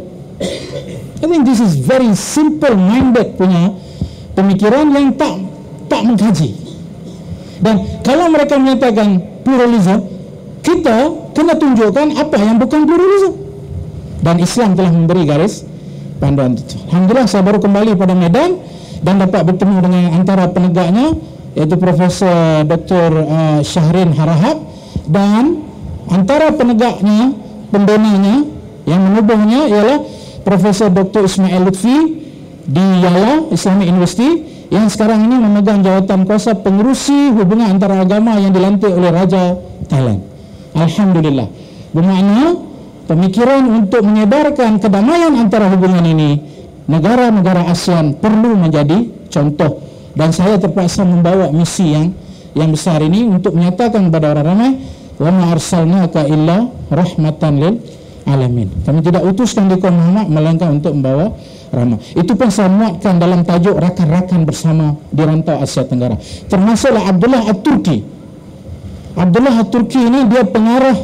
I think this is very simple minded punya pemikiran yang tak mengkaji. Dan kalau mereka menyatakan pluralisme, kita kena tunjukkan apa yang bukan pluralisme. Dan Islam telah memberi garis panduan itu. Alhamdulillah saya baru kembali pada Medan dan dapat bertemu dengan antara penegaknya, yaitu Profesor Dr. Syahrin Harahap, dan antara penegaknya, pembinanya yang menubuhnya ialah Profesor Dr. Ismail Lutfi di Yala Islamic University, yang sekarang ini memegang jawatan kuasa pengerusi hubungan antara agama yang dilantik oleh Raja Thailand. Alhamdulillah. Bermakna pemikiran untuk menyebarkan kedamaian antara hubungan ini, negara-negara ASEAN perlu menjadi contoh. Dan saya terpaksa membawa misi yang besar ini untuk menyatakan kepada orang ramai, wa ma arsalnaka illa rahmatan lil alamin. Kami tidak utuskan di kaum Muhammad melainkan untuk membawa rahmat. Itu pun saya muatkan dalam tajuk rakan-rakan bersama di rantau Asia Tenggara. Termasuklah Abdullah At-Turki. Abdullah At-Turki ini dia pengarah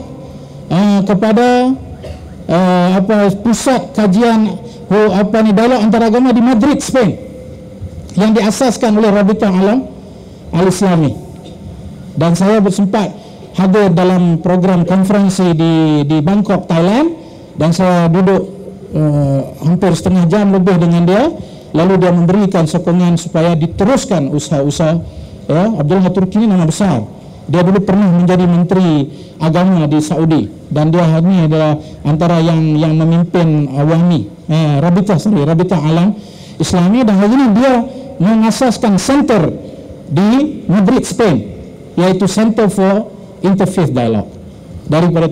kepada pusat kajian dialog antaragama di Madrid, Spain, yang diasaskan oleh Rabitah Alam Al-Islami. Dan saya bersempat hadir dalam program konferensi di Bangkok, Thailand, dan saya duduk hampir setengah jam lebih dengan dia. Lalu dia memberikan sokongan supaya diteruskan usaha-usaha. Abdullah Turki ini nama besar. Dia dulu pernah menjadi menteri agama di Saudi, dan dia ini adalah antara yang memimpin Rabitah Alam Islami. Dan hari ini dia mengasaskan center di Madrid, Spain, yaitu Center for Interfaith Dialogue daripada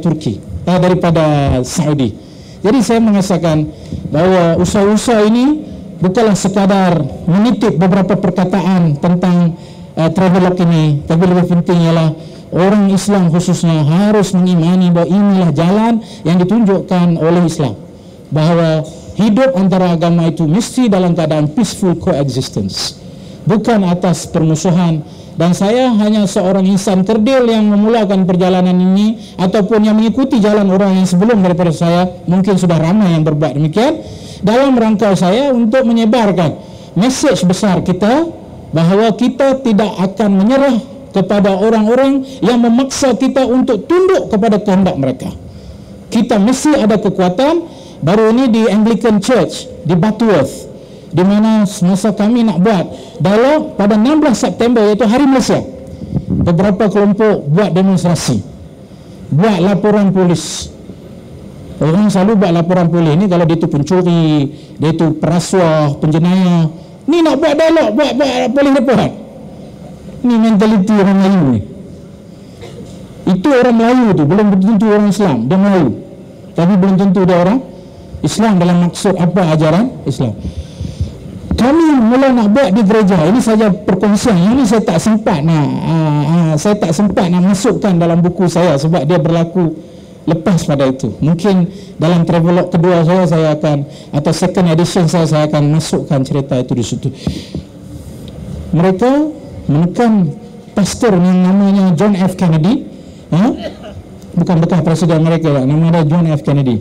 Saudi. Jadi saya merasakan bahawa usaha-usaha ini bukanlah sekadar menitip beberapa perkataan tentang travelog ini, tapi lebih penting ialah orang Islam khususnya harus mengimani bahawa inilah jalan yang ditunjukkan oleh Islam, bahawa hidup antara agama itu mesti dalam keadaan peaceful coexistence, bukan atas permusuhan. Dan saya hanya seorang insan kerdil yang memulakan perjalanan ini, ataupun yang mengikuti jalan orang yang sebelum daripada saya. Mungkin sudah ramai yang berbuat demikian. Dalam rangka saya untuk menyebarkan mesej besar kita, bahawa kita tidak akan menyerah kepada orang-orang yang memaksa kita untuk tunduk kepada kehendak mereka. Kita mesti ada kekuatan. Baru ini di Anglican Church di Butterworth, di mana semasa kami nak buat dialog pada 16 September, iaitu Hari Malaysia, beberapa kelompok buat demonstrasi buat laporan polis. Orang selalu buat laporan polis ni kalau dia tu pencuri, dia tu perasuah, penjenayah. Ni nak buat dialog, buat polis report. Ni mentaliti orang Melayu ni. Itu orang Melayu tu, belum tentu orang Islam, dia Melayu. Tapi belum tentu dia orang Islam dalam maksud apa ajaran Islam. Kami mula nak buat di gereja. Ini saja perkongsian. Ini saya tak sempat nak masukkan dalam buku saya sebab dia berlaku lepas pada itu. Mungkin dalam travelog kedua saya akan, atau second edition saya akan masukkan cerita itu di situ. Mereka menekan pastor yang namanya John F. Kennedy. Bukan bekas presiden mereka, nama dia John F. Kennedy.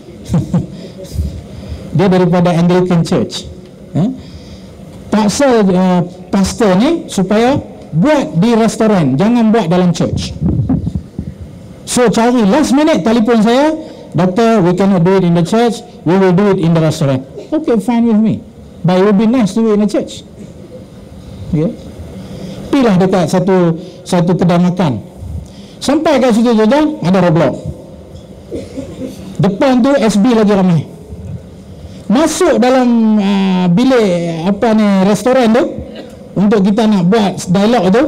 Dia daripada Anglican Church. Paksa pastor ni supaya buat di restoran, jangan buat dalam church. So cari last minute telefon saya, "Doctor, we cannot do it in the church, we will do it in the restaurant." Okay, fine with me, but it will be nice to do it in the church. Okay. Pilah dekat satu kedai makan. Sampai kat situ saja ada roadblock. Depan tu SB lagi ramai. Masuk dalam bilik restoran tu untuk kita nak buat dialog tu,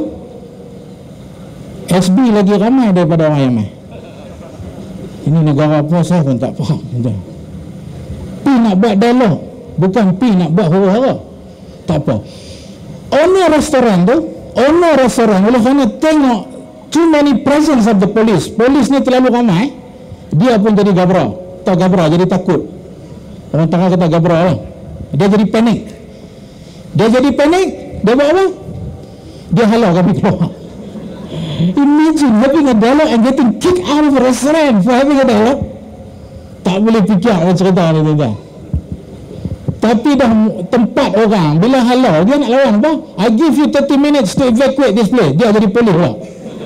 SB lagi ramai daripada orang Yaman. Ini negara apa saya pun tak faham. Pi nak buat dialog, bukan pi nak buat huru-hara. Tak apa. Owner restoran oleh kerana tengok too many presence of the police. Polis ni terlalu ramai, dia pun jadi gabra. Tak gabra, jadi takut. Orang tengah kata gabra lah. Dia jadi panik. Dia buat apa? Dia halau kami keluar. Imagine having a dialogue and getting kicked out of a restaurant for having a dialogue. Tak boleh fikir apa cerita ni tuan-tuan. Tapi dah tempat orang, bila halau dia nak lawan apa? I give you 30 minutes to evacuate this place. Dia jadi polis lah.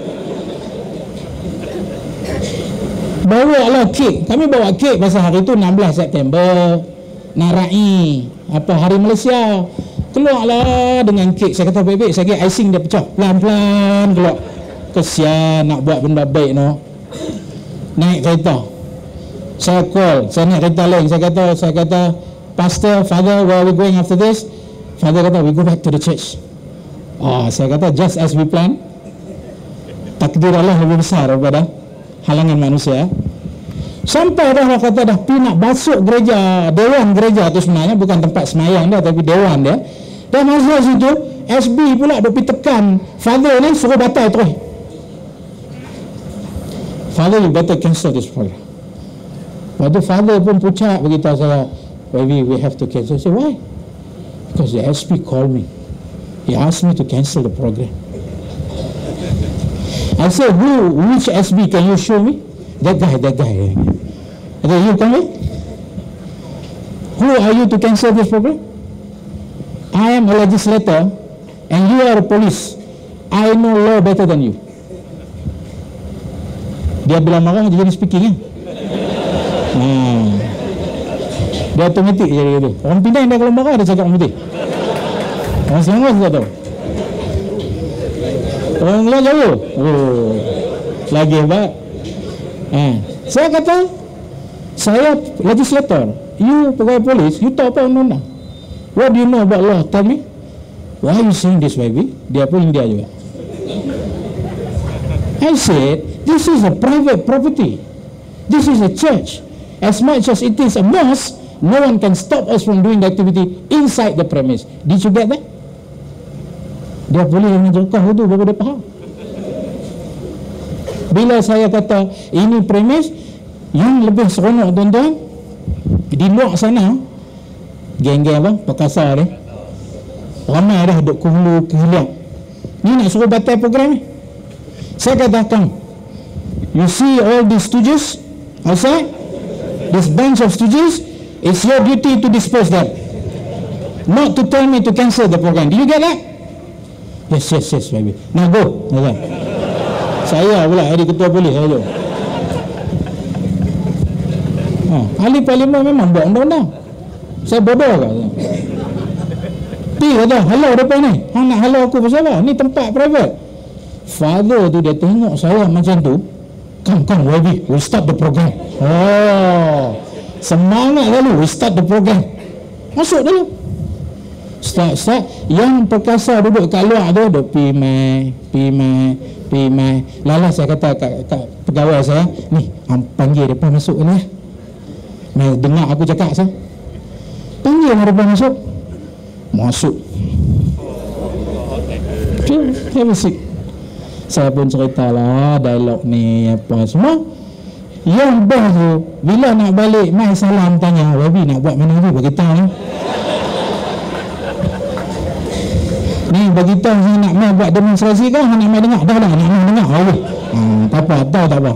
Bawa lah kek. Kami bawa kek pasal hari tu 16 September Narai Hari Malaysia. Keluarlah dengan kek. Saya kata baik-baik, saya kira icing dia pecah pelan-pelan keluar. Kesian nak buat benda baik no. Naik kereta, saya call, saya naik kereta lain. Saya kata "Pastor, Father, where are we going after this?" Father kata, "We go back to the church." Saya kata just as we plan. Takdir Allah lebih besar daripada halangan manusia. Sampai dah kata dah pergi nak masuk gereja, dewan gereja tu sebenarnya bukan tempat semayang dia, tapi dewan dia. Dah masuk situ, SB pula duk pergi tekan Father ni suruh batal terus. "Father, you better cancel this program." Lepas tu Father pun pucat beritahu saya, "Maybe we have to cancel." I said, "Why?" "Because the SB called me. He asked me to cancel the program." I said, "Which SB can you show me?" That guy. I said, "You come here. Who are you to cancel this program?" "I am a legislator and you are a police. I know law better than you." Dia bila marah dia jadi speaking ya. Dia otomatik jadi gitu. Orang Penang dia kalau marah dia cakap otomatik. Orang Selangor tak tahu. Orang luar jauh. Lagi hebat. Saya kata, saya legislator, you pegawai polis, you tahu apa undang-undang? What do you know about law? Tell me. Why are you saying this, baby? Dia pun India juga. I said, this is a private property. This is a church. As much as it is a mosque, no one can stop us from doing the activity inside the premise. Did you get that? Dia boleh menjauhkan itu baru dia faham. Bila saya kata ini premis, yang lebih seronok tuan-tuan, di luar sana geng-geng apa? Perkasa dia ramai dah duk ke hulu ke hilang. Ni nak suruh batal program ni. Saya katakan, you see all these stooges outside, this bunch of stooges, it's your duty to dispose them, not to tell me to cancel the program. Do you get that? Yes, baby. Now go. Saya pula jadi ketua polis saya. Ahli parlimen memang buat undang-undang. Saya bodoh ke? Pergi kata, halau depan ni. Hang nak halau aku pasal apa? Ni tempat private. Father tu dia tengok saya macam tu, come YB, we'll start the program. Oh, semangat lalu, we start the program. Masuk dulu. Start. Yang perkasa duduk kat luar tu, duduk pi mai. Lala saya kata kat pegawai saya, ni panggil depan masuk ni. Nah, dengar aku cakap saya. Panggil depan masuk. Masuk. Have a seat. Saya pun ceritalah dialog ni apa semua. Yang best tu, bila nak balik mai salam tanya, Wabi nak buat mana tu beritahu ni. Ni beritahu saya nak mai buat demonstrasi kan, nak mai dengar. Dah nak mai dengar. Tak apa.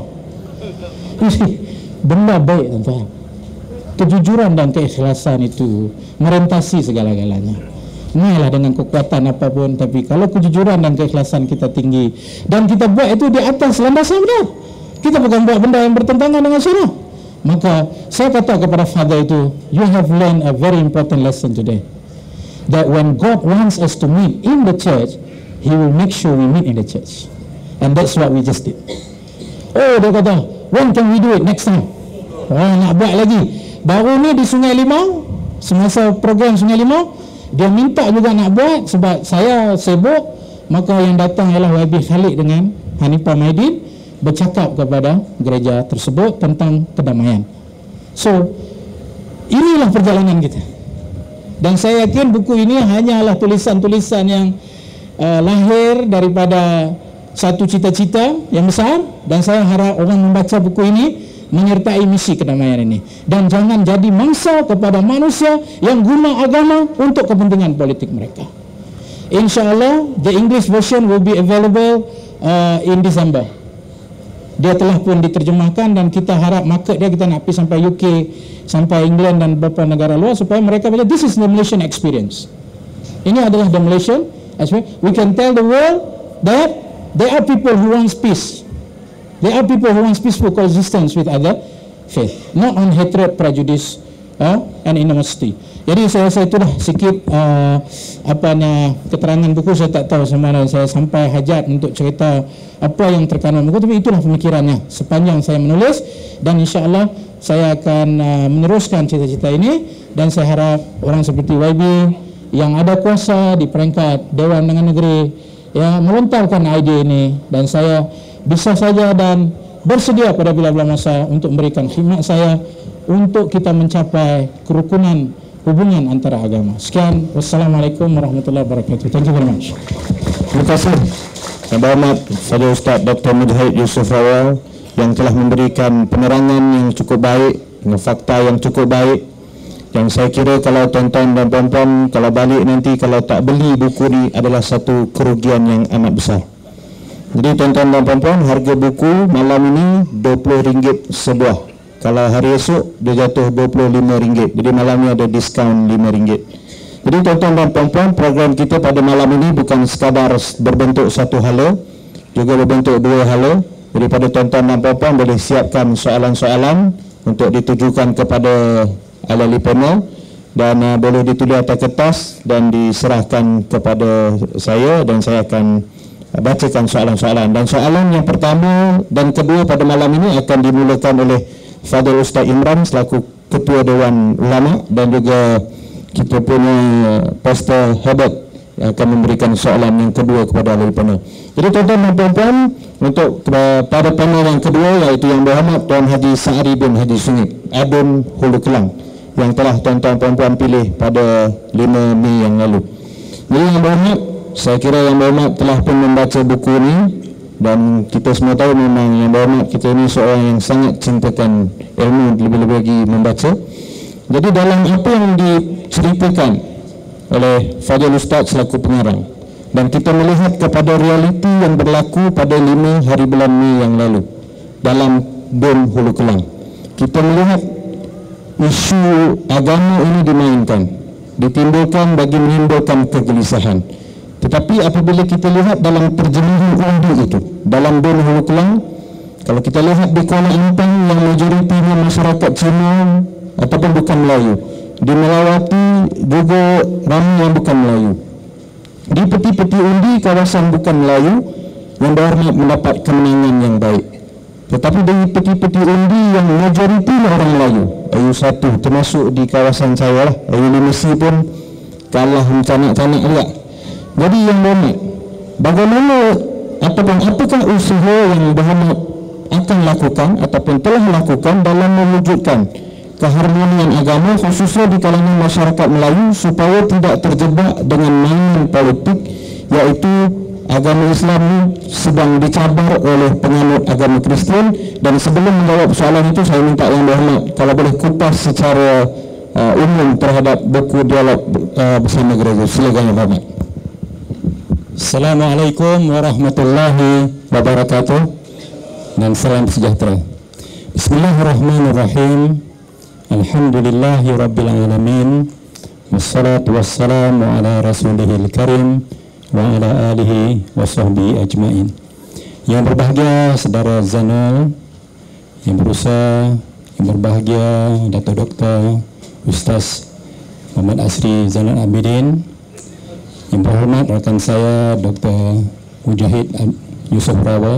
Benda baik tuan-tuan. Kejujuran dan keikhlasan itu merentasi segala-galanya. Mailah dengan kekuatan apapun, tapi kalau kejujuran dan keikhlasan kita tinggi dan kita buat itu di atas landasan benar, kita bukan buat benda yang bertentangan dengan syariat, maka saya kata kepada father itu, you have learned a very important lesson today, that when God wants us to meet in the church, He will make sure we meet in the church. And that's what we just did. Oh, dia kata, when can we do it next time? Nak buat lagi. Baru ni di Sungai Limau, semasa program Sungai Limau, dia minta juga nak buat sebab saya sibuk. Maka yang datang ialah YB Khalid dengan Hanifah Maidin bercakap kepada gereja tersebut tentang kedamaian. So, inilah perjalanan kita. Dan saya yakin buku ini hanyalah tulisan-tulisan yang lahir daripada satu cita-cita yang besar, dan saya harap orang membaca buku ini menyertai misi kedamaian ini, dan jangan jadi mangsa kepada manusia yang guna agama untuk kepentingan politik mereka. InsyaAllah the English version will be available in December. Dia telah pun diterjemahkan dan kita harap market dia, kita nak pergi sampai UK, sampai England dan beberapa negara luar supaya mereka baca this is the Malaysian experience. Ini adalah the Malaysian experience. We can tell the world that there are people who want peace. There are people who want peaceful coexistence with other faith, not on hatred, prejudice, and animosity. Jadi saya rasa itulah sikit keterangan buku. Saya tak tahu semana saya sampai hajat untuk cerita apa yang terkandung buku, tapi itulah pemikirannya sepanjang saya menulis, dan insya-Allah saya akan meneruskan cita-cita ini, dan saya harap orang seperti YB yang ada kuasa di peringkat Dewan Undangan Negeri melontarkan idea ini, dan saya bisa saja dan bersedia pada bila-bila masa untuk memberikan khidmat saya untuk kita mencapai kerukunan hubungan antara agama. Sekian, wassalamualaikum warahmatullahi wabarakatuh. Thank you very much. Terima kasih. Yang berhormat Fadil Ustaz Dr. Mujahid Yusof Rawal yang telah memberikan penerangan yang cukup baik, dengan fakta yang cukup baik, yang saya kira kalau tuan-tuan dan puan-puan kalau balik nanti kalau tak beli buku ni adalah satu kerugian yang amat besar. Jadi tuan-tuan dan puan-puan, harga buku malam ini RM20 sebuah. Kalau hari esok dia jatuh RM25. Jadi malam ini ada diskaun RM5. Jadi tuan-tuan dan puan-puan, program kita pada malam ini bukan sekadar berbentuk satu hala, juga berbentuk dua hala. Jadi pada tuan-tuan dan puan-puan boleh siapkan soalan-soalan untuk ditujukan kepada ahli panel, dan boleh ditulis atas kertas dan diserahkan kepada saya, dan saya akan bacakan soalan-soalan. Dan soalan yang pertama dan kedua pada malam ini akan dimulakan oleh Fadil Ustaz Imran selaku Ketua Dewan Ulama, dan juga kita punya Pastor Herbert yang akan memberikan soalan yang kedua kepada ahli panel. Jadi tuan-tuan dan puan-puan, untuk pada panel yang kedua, iaitu yang berhormat Tuan Haji Sa'ari bin Haji Sungit, Adun Hulu Kelang, yang telah tuan-tuan puan-puan pilih pada 5 Mei yang lalu. Jadi yang berhormat, saya kira yang berhormat telah pun membaca buku ini, dan kita semua tahu memang yang berhormat kita ini seorang yang sangat cintakan ilmu, lebih-lebih lagi membaca. Jadi dalam apa yang diceritakan oleh Fadil Ustaz selaku pengarang, dan kita melihat kepada realiti yang berlaku pada 5 hari bulan Mei yang lalu dalam Dom Hulu Kelang, kita melihat isu agama ini dimainkan, ditimbulkan bagi menimbulkan kegelisahan. Tetapi apabila kita lihat dalam terjemahan undi itu dalam Dom Hulu Kelang, kalau kita lihat di Kuala Lumpur yang majoritinya masyarakat Cina ataupun bukan Melayu, di Melawati juga ramai yang bukan Melayu, di peti-peti undi kawasan bukan Melayu yang berhormat mendapat kemenangan yang baik. Tetapi dari peti-peti undi yang majoriti orang Melayu, AU1 termasuk di kawasan saya lah, AU5C pun kalah canak-canak juga. Jadi yang Muhammad, bagaimana apakah usaha yang Muhammad akan lakukan ataupun telah lakukan dalam mewujudkan keharmonian agama khususnya di kalangan masyarakat Melayu supaya tidak terjebak dengan mainan politik, iaitu agama Islam sedang dicabar oleh penganut agama Kristian. Dan sebelum menjawab soalan itu, saya minta Yang Berhormat kalau boleh kupas secara umum terhadap buku dialog bersama gereja. Silakan Yang Berhormat. Assalamualaikum warahmatullahi wabarakatuh dan salam sejahtera. Bismillahirrahmanirrahim. Alhamdulillahi rabbil alamin. Wassalatu wassalamu ala rasulihil karim wa ala alihi wa sahbihi ajmain. Yang berbahagia Saudara Zainal, yang berusaha, yang berbahagia Dato' Dr. Ustaz Muhammad Asri Zainal Abidin, yang berhormat rakan saya Dr. Mujahid Yusuf Rawa,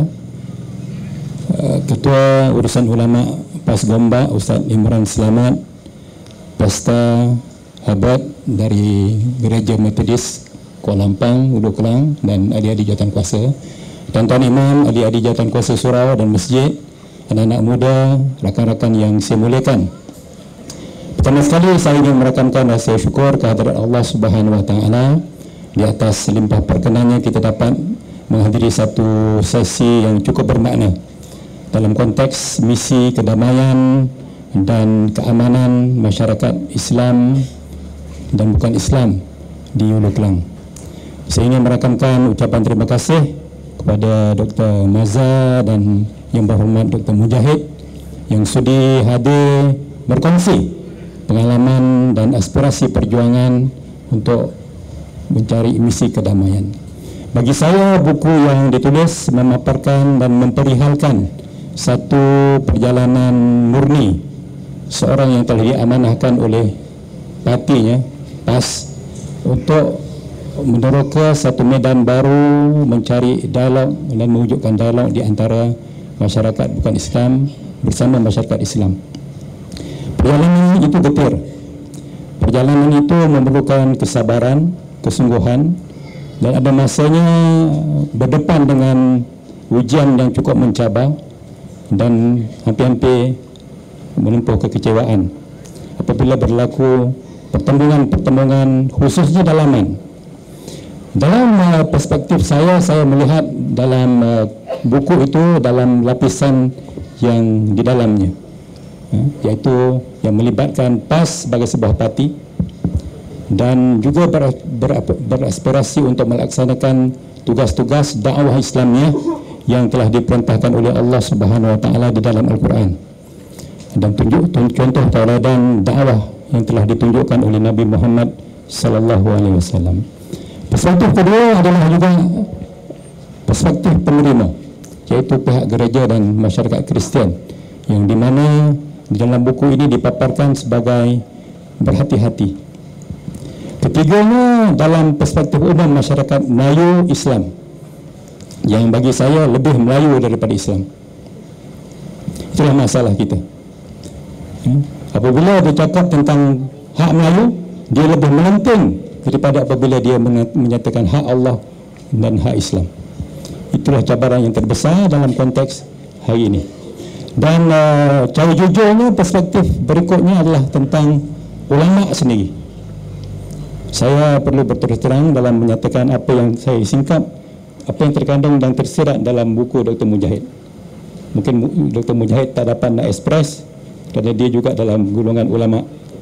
Ketua Urusan Ulama PAS Gombak Ustaz Imran Selamat, Pesta Habat dari Gereja Metodis Kuala Lumpur, Ulu Kelang, dan adik-adik jawatan kuasa, tuan-tuan imam, adik-adik jawatan kuasa surau dan masjid, anak-anak muda, rakan-rakan yang saya muliakan. Pertama sekali saya ingin merakamkan rasa syukur kehadirat Allah Subhanahu Wa Taala di atas limpah perkenannya kita dapat menghadiri satu sesi yang cukup bermakna dalam konteks misi kedamaian dan keamanan masyarakat Islam dan bukan Islam di Ulu Kelang. Saya ingin merakamkan ucapan terima kasih kepada Dr. Maza dan Yang Berhormat Dr. Mujahid yang sudi hadir berkongsi pengalaman dan aspirasi perjuangan untuk mencari misi kedamaian. Bagi saya, buku yang ditulis memaparkan dan memperihalkan satu perjalanan murni seorang yang telah diamanahkan oleh partinya PAS untuk meneroka satu medan baru, mencari dialog dan mewujudkan dialog di antara masyarakat bukan Islam bersama masyarakat Islam. Perjalanan itu getir. Perjalanan itu memerlukan kesabaran, kesungguhan, dan ada masanya berdepan dengan ujian yang cukup mencabar dan hampir-hampir menempuh kekecewaan apabila berlaku pertembungan-pertembungan khususnya dalaman. Dalam perspektif saya melihat dalam buku itu dalam lapisan yang di dalamnya, yaitu yang melibatkan PAS sebagai sebuah parti dan juga beraspirasi untuk melaksanakan tugas-tugas dakwah Islamiyah yang telah diperintahkan oleh Allah Subhanahu Wa Taala di dalam Al-Quran, dan contoh tauladan dakwah yang telah ditunjukkan oleh Nabi Muhammad Sallallahu Alaihi Wasallam. Perspektif kedua adalah juga perspektif penerima, yaitu pihak gereja dan masyarakat Kristian, yang dimana di dalam buku ini dipaparkan sebagai berhati-hati. Ketiganya dalam perspektif umum masyarakat Melayu Islam, yang bagi saya lebih Melayu daripada Islam. Itulah masalah kita. Apabila bercakap tentang hak Melayu, dia lebih menenting daripada apabila dia menyatakan hak Allah dan hak Islam. Itulah cabaran yang terbesar dalam konteks hari ini. Dan cara jujurnya, perspektif berikutnya adalah tentang ulama sendiri. Saya perlu berterus terang dalam menyatakan apa yang saya singkap, apa yang terkandung dan tersirat dalam buku Dr. Mujahid. Mungkin Dr. Mujahid tak dapat nak ekspres kerana dia juga dalam golongan ulama.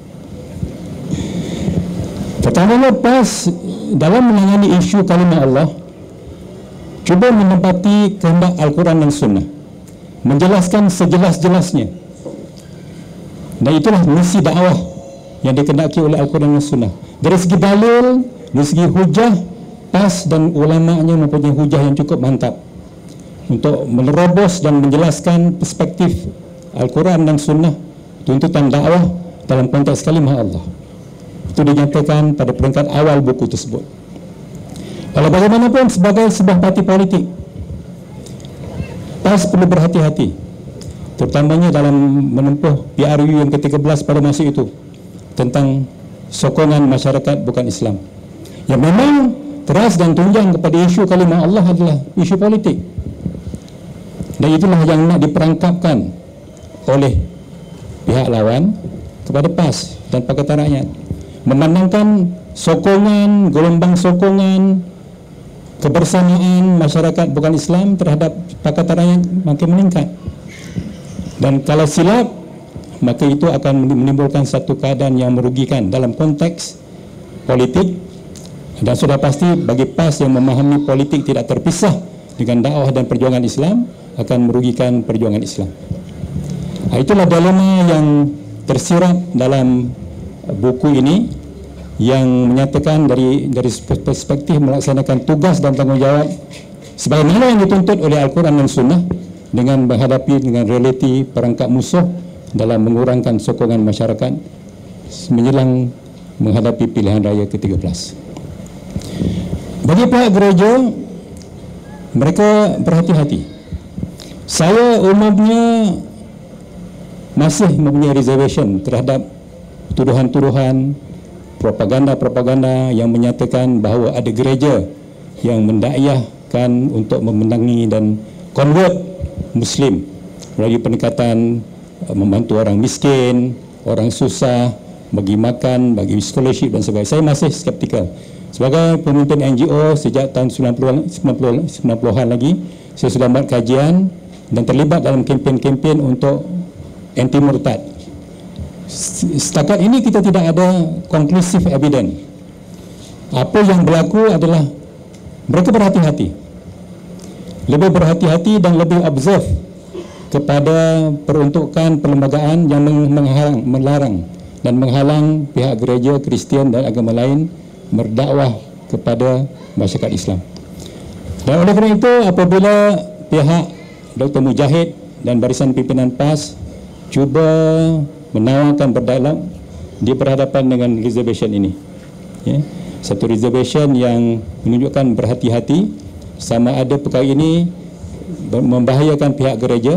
Pertamanya, PAS dalam menangani isu kalimah Allah cuba menempati kehendak Al-Quran dan Sunnah, menjelaskan sejelas-jelasnya, dan itulah misi dakwah yang dikehendaki oleh Al-Quran dan Sunnah. Dari segi dalil, dari segi hujah, PAS dan ulama'nya mempunyai hujah yang cukup mantap untuk menerobos dan menjelaskan perspektif Al-Quran dan Sunnah, tuntutan dakwah dalam konteks kalimah Allah. Itu dinyatakan pada peringkat awal buku tersebut. Walau bagaimanapun, sebagai sebuah parti politik, PAS perlu berhati-hati terutamanya dalam menempuh PRU yang ke-13 pada masa itu, tentang sokongan masyarakat bukan Islam, yang memang teras dan tunjang kepada isu kalimah Allah adalah isu politik. Dan itulah yang nak diperangkapkan oleh pihak lawan kepada PAS dan Pakatan Rakyat, memandangkan sokongan, gelombang sokongan kebersamaan masyarakat bukan Islam terhadap Pakatan Rakyat makin meningkat. Dan kalau silap, maka itu akan menimbulkan satu keadaan yang merugikan dalam konteks politik. Dan sudah pasti bagi PAS yang memahami politik tidak terpisah dengan dakwah dan perjuangan Islam, akan merugikan perjuangan Islam. Itulah dilema yang tersirat dalam buku ini, yang menyatakan dari perspektif melaksanakan tugas dan tanggungjawab sebagaimana yang dituntut oleh Al-Quran dan Sunnah, dengan menghadapi dengan realiti perangkap musuh dalam mengurangkan sokongan masyarakat menjelang menghadapi pilihan raya ke-13. Bagi pihak gereja, mereka berhati-hati. Saya umumnya masih mempunyai reservation terhadap tuduhan-tuduhan, propaganda-propaganda yang menyatakan bahawa ada gereja yang mendakwahkan untuk memenangi dan convert Muslim melalui pendekatan membantu orang miskin, orang susah, bagi makan, bagi scholarship dan sebagainya. Saya masih skeptikal. Sebagai pemimpin NGO sejak tahun 90-an lagi, saya sudah buat kajian dan terlibat dalam kempen-kempen untuk anti murtad. Setakat ini kita tidak ada conclusive evidence. Apa yang berlaku adalah mereka berhati-hati, lebih berhati-hati dan lebih observe kepada peruntukan perlembagaan yang melarang dan menghalang pihak gereja Kristian dan agama lain berdakwah kepada masyarakat Islam. Dan oleh kerana itu, apabila pihak Dr. Mujahid dan barisan pimpinan PAS cuba menawarkan berdialog, dia berhadapan dengan reservation ini, ya. Satu reservation yang menunjukkan berhati-hati sama ada perkara ini membahayakan pihak gereja,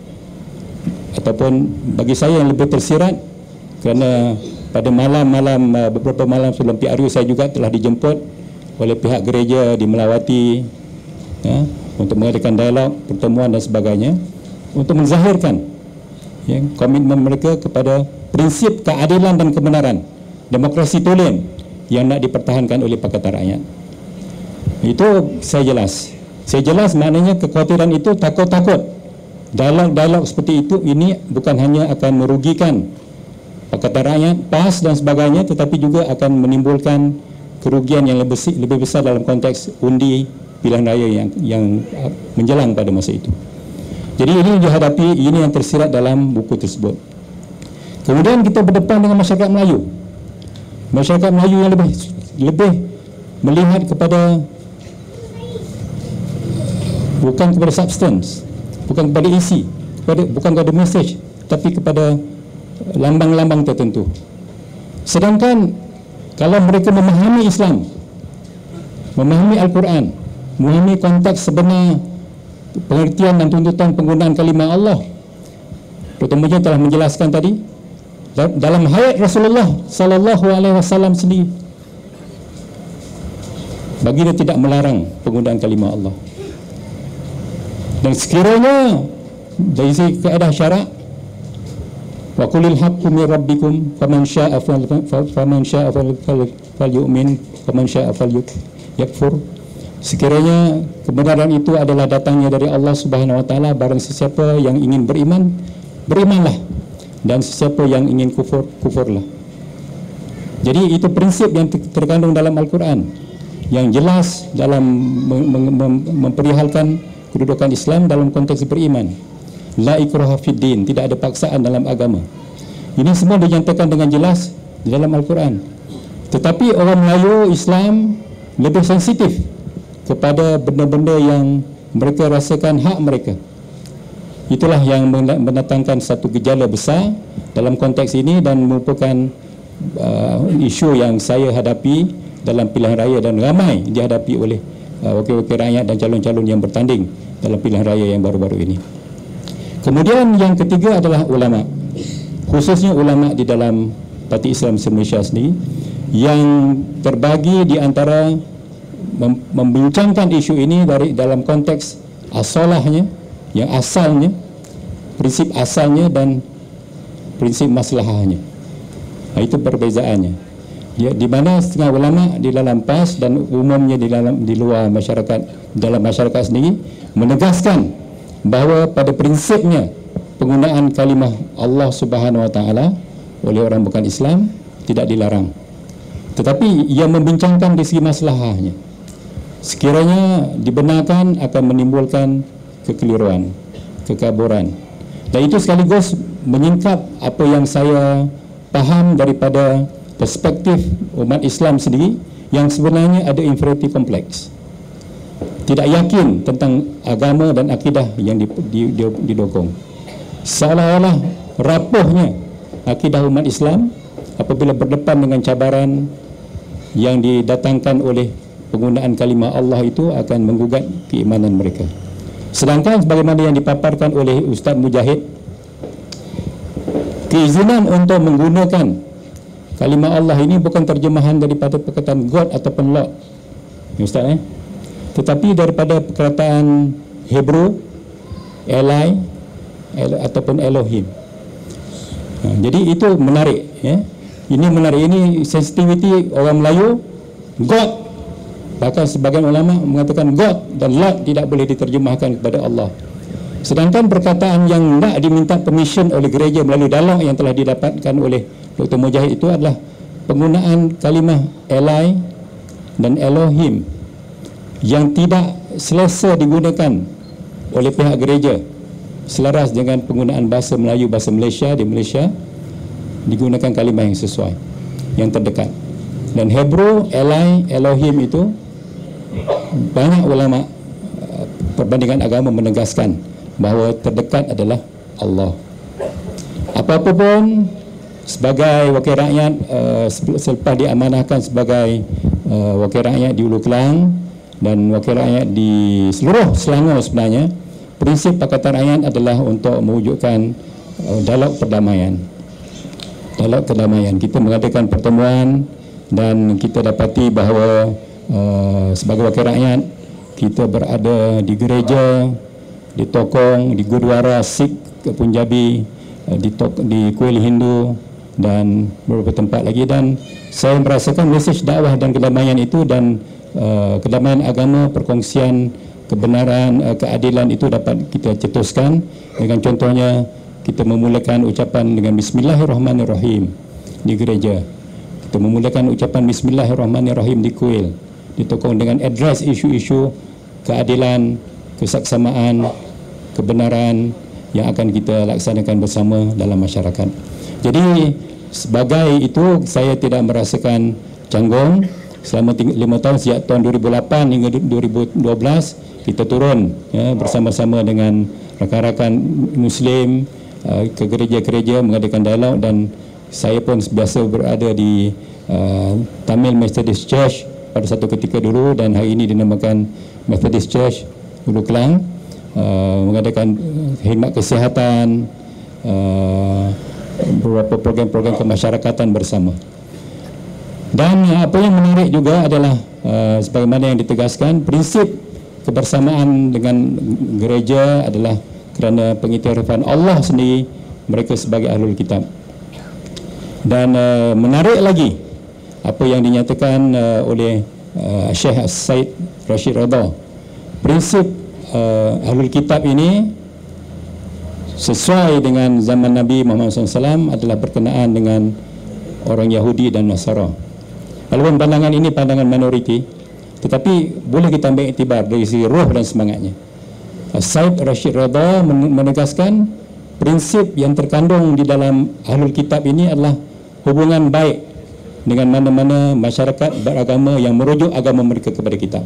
ataupun bagi saya yang lebih tersirat, kerana pada beberapa malam sebelum PRU saya juga telah dijemput oleh pihak gereja di Melawati, ya, untuk mengadakan dialog, pertemuan dan sebagainya, untuk menzahirkan, ya, komitmen mereka kepada prinsip keadilan dan kebenaran, demokrasi tulen yang nak dipertahankan oleh Pakatan Rakyat. Itu saya jelas. Saya jelas maknanya kekhawatiran itu takut-takut. Dialog-dialog seperti itu ini bukan hanya akan merugikan Pakatan Rakyat, PAS dan sebagainya, tetapi juga akan menimbulkan kerugian yang lebih besar dalam konteks undi pilihan raya yang menjelang pada masa itu. Jadi ini dihadapi, ini yang tersirat dalam buku tersebut. Kemudian kita berdepan dengan masyarakat Melayu. Masyarakat Melayu yang lebih melihat kepada, bukan kepada substance, bukan kepada isi, bukan kepada message, tapi kepada lambang-lambang tertentu. Sedangkan kalau mereka memahami Islam, memahami Al-Quran, memahami konteks sebenar pengertian dan tuntutan penggunaan kalimah Allah, terutamanya telah menjelaskan tadi dalam hayat Rasulullah sallallahu alaihi wasallam sendiri, baginda tidak melarang penggunaan kalimah Allah. Dan sekiranya dari segi kaedah syarak, wa qulil haqqu min rabbikum faman syaa'a falyu'min waman syaa'a falyakfur. Sekiranya kebenaran itu adalah datangnya dari Allah Subhanahu wa taala, barang sesiapa yang ingin beriman, berimanlah, dan sesiapa yang ingin kufur, kufurlah. Jadi itu prinsip yang terkandung dalam Al-Quran yang jelas dalam memperihalkan kedudukan Islam dalam konteks beriman. La ikraha fid din, tidak ada paksaan dalam agama. Ini semua dinyatakan dengan jelas di dalam Al-Quran. Tetapi orang Melayu Islam lebih sensitif kepada benda-benda yang mereka rasakan hak mereka. Itulah yang mendatangkan satu gejala besar dalam konteks ini dan merupakan isu yang saya hadapi dalam pilihan raya dan ramai dihadapi oleh wakil-wakil rakyat dan calon-calon yang bertanding dalam pilihan raya yang baru-baru ini. Kemudian yang ketiga adalah ulama, khususnya ulama di dalam Parti Islam Malaysia sendiri, yang terbagi di antara membincangkan isu ini dari dalam konteks asalahnya, yang asalnya, prinsip asalnya dan prinsip maslahahnya. Itu perbezaannya. Di mana setengah ulama di dalam PAS dan umumnya di luar masyarakat, dalam masyarakat sendiri menegaskan bahawa pada prinsipnya penggunaan kalimah Allah Subhanahu Wa Taala oleh orang bukan Islam tidak dilarang, tetapi ia membincangkan dari segi maslahahnya. Sekiranya dibenarkan akan menimbulkan kekeliruan, kekaburan, dan itu sekaligus menyingkap apa yang saya faham daripada perspektif umat Islam sendiri yang sebenarnya ada inferiority complex, tidak yakin tentang agama dan akidah yang didokong, seolah-olah rapuhnya akidah umat Islam apabila berdepan dengan cabaran yang didatangkan oleh penggunaan kalimah Allah itu akan menggugat keimanan mereka. Sedangkan sebagaimana yang dipaparkan oleh Ustaz Mujahid, keizinan untuk menggunakan kalimah Allah ini bukan terjemahan daripada perkataan God ataupun Lord, Ustaz, tetapi daripada perkataan Hebrew Eli ataupun Elohim. Jadi itu menarik, ya. Ini menarik, ini sensitivity orang Melayu. God, bahkan sebagian ulama mengatakan God dan Lord tidak boleh diterjemahkan kepada Allah. Sedangkan perkataan yang nak diminta permission oleh gereja melalui dialog yang telah didapatkan oleh Dr. Mujahid itu adalah penggunaan kalimah Eli dan Elohim yang tidak selesa digunakan oleh pihak gereja, selaras dengan penggunaan bahasa Melayu, bahasa Malaysia. Di Malaysia digunakan kalimah yang sesuai, yang terdekat. Dan Hebrew, Eli, Elohim itu banyak ulama perbandingan agama menegaskan bahawa terdekat adalah Allah. Apa-apa pun, sebagai wakil rakyat, selepas diamanahkan sebagai wakil rakyat di Ulu Kelang dan wakil rakyat di seluruh Selangor, sebenarnya prinsip Pakatan Rakyat adalah untuk mewujudkan dialog perdamaian. Dialog kedamaian. Kita mengadakan pertemuan dan kita dapati bahawa sebagai wakil rakyat kita berada di gereja, di Tokong, di Gurdwara Sikh Punjabi, di kuil Hindu dan beberapa tempat lagi. Dan saya merasakan mesej dakwah dan kedamaian itu, dan kedamaian agama, perkongsian kebenaran, keadilan itu dapat kita cetuskan dengan contohnya kita memulakan ucapan dengan Bismillahirrahmanirrahim di gereja, kita memulakan ucapan Bismillahirrahmanirrahim di kuil, ditokong dengan address isu-isu keadilan, kesaksamaan, kebenaran yang akan kita laksanakan bersama dalam masyarakat. Jadi sebagai itu saya tidak merasakan canggung. Selama 5 tahun, sejak tahun 2008 hingga 2012 kita turun, ya, bersama-sama dengan rakan-rakan Muslim ke gereja-gereja mengadakan dialog, dan saya pun biasa berada di Tamil Methodist Church pada satu ketika dulu, dan hari ini dinamakan Methodist Church Ulu Kelang, mengadakan khidmat kesihatan, beberapa program-program kemasyarakatan bersama. Dan apa yang menarik juga adalah sebagaimana yang ditegaskan, prinsip kebersamaan dengan gereja adalah kerana pengiktirafan Allah sendiri mereka sebagai ahlul kitab. Dan menarik lagi apa yang dinyatakan oleh Syekh Said Rashid Ridha, prinsip ahlul kitab ini sesuai dengan zaman Nabi Muhammad SAW adalah berkenaan dengan orang Yahudi dan Nasara. Walaupun pandangan ini pandangan minoriti, tetapi boleh kita ambil iktibar dari segi roh dan semangatnya. Said Rashid Ridha menegaskan prinsip yang terkandung di dalam ahlul kitab ini adalah hubungan baik dengan mana-mana masyarakat beragama yang merujuk agama mereka kepada kitab.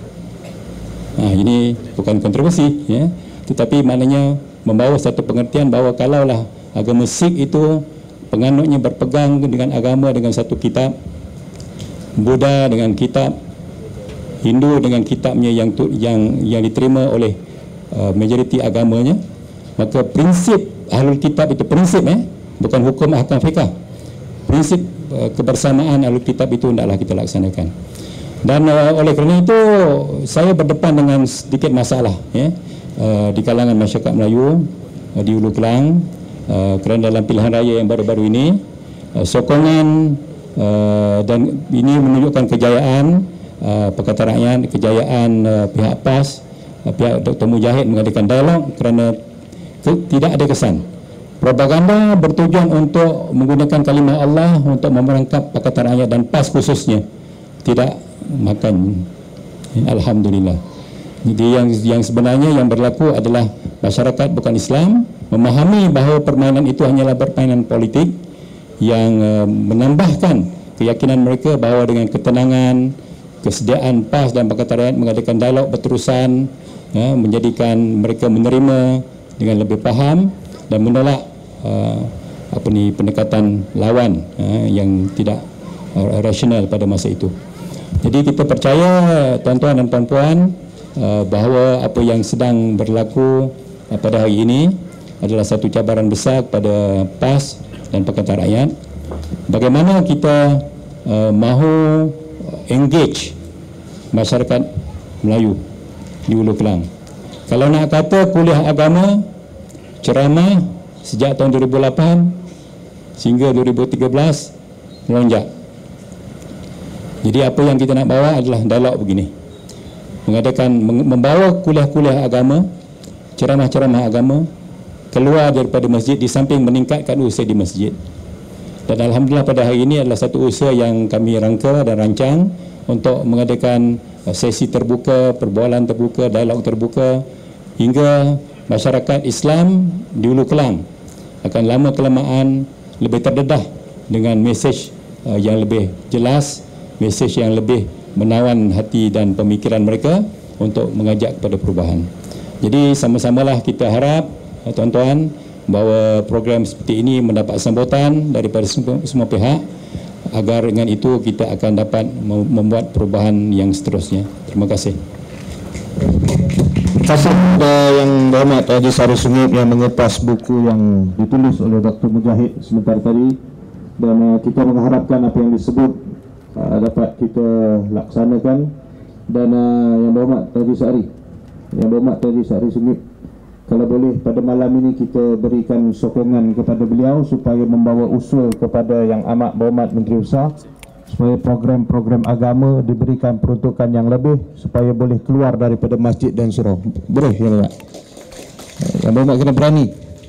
Ini bukan kontroversi, ya, tetapi maknanya membawa satu pengertian bahawa kalaulah agama Sikh itu penganutnya berpegang dengan agama dengan satu kitab, Buddha dengan kitab, Hindu dengan kitabnya yang diterima oleh majoriti agamanya, Maka prinsip Ahlul Kitab itu prinsip, bukan hukum ahkam fiqh. Prinsip kebersamaan Ahlul Kitab itu hendaklah kita laksanakan. Dan oleh kerana itu saya berdepan dengan sedikit masalah di kalangan masyarakat Melayu di Hulu Kelang, kerana dalam pilihan raya yang baru-baru ini sokongan dan ini menunjukkan kejayaan Pakatan Rakyat, kejayaan pihak PAS, pihak Dr. Mujahid mengadakan dialog kerana tidak ada kesan propaganda bertujuan untuk menggunakan kalimah Allah untuk memerangkap Pakatan Rakyat dan PAS khususnya tidak makan. Alhamdulillah. Jadi yang sebenarnya yang berlaku adalah masyarakat bukan Islam memahami bahawa permainan itu hanyalah permainan politik yang menambahkan keyakinan mereka bahawa dengan ketenangan, kesediaan PAS dan Pakatan Rakyat mengadakan dialog berterusan menjadikan mereka menerima dengan lebih faham dan menolak pendekatan lawan yang tidak rasional pada masa itu. Jadi kita percaya tuan-tuan dan puan-puan bahawa apa yang sedang berlaku pada hari ini adalah satu cabaran besar kepada PAS dan Pakatan Rakyat. Bagaimana kita mahu engage masyarakat Melayu di Hulu Kelang. Kalau nak kata kuliah agama, ceramah sejak tahun 2008 sehingga 2013 melonjak. Jadi apa yang kita nak bawa adalah dialog begini. Membawa kuliah-kuliah agama, ceramah-ceramah agama keluar daripada masjid di samping meningkatkan usaha di masjid. Dan alhamdulillah pada hari ini adalah satu usaha yang kami rangka dan rancang untuk mengadakan sesi terbuka, perbualan terbuka, dialog terbuka hingga masyarakat Islam di Hulu Kelang akan lama kelamaan lebih terdedah dengan mesej yang lebih jelas, mesej yang lebih menawan hati dan pemikiran mereka untuk mengajak kepada perubahan. Jadi sama-samalah kita harap tuan-tuan bahawa program seperti ini mendapat sambutan daripada semua pihak agar dengan itu kita akan dapat membuat perubahan yang seterusnya. Terima kasih. Terima kasih kepada Yang Berhormat Haji Sari Sungit yang mengepas buku yang ditulis oleh Dr. Mujahid sebentar tadi, dan kita mengharapkan apa yang disebut dapat kita laksanakan. Dan Yang Berhormat Haji Sari Sungit, kalau boleh pada malam ini kita berikan sokongan kepada beliau supaya membawa usul kepada Yang Amat Berhormat Menteri Besar supaya program-program agama diberikan peruntukan yang lebih supaya boleh keluar daripada masjid dan surau. Boleh ya Pak? Yang Berhormat kena berani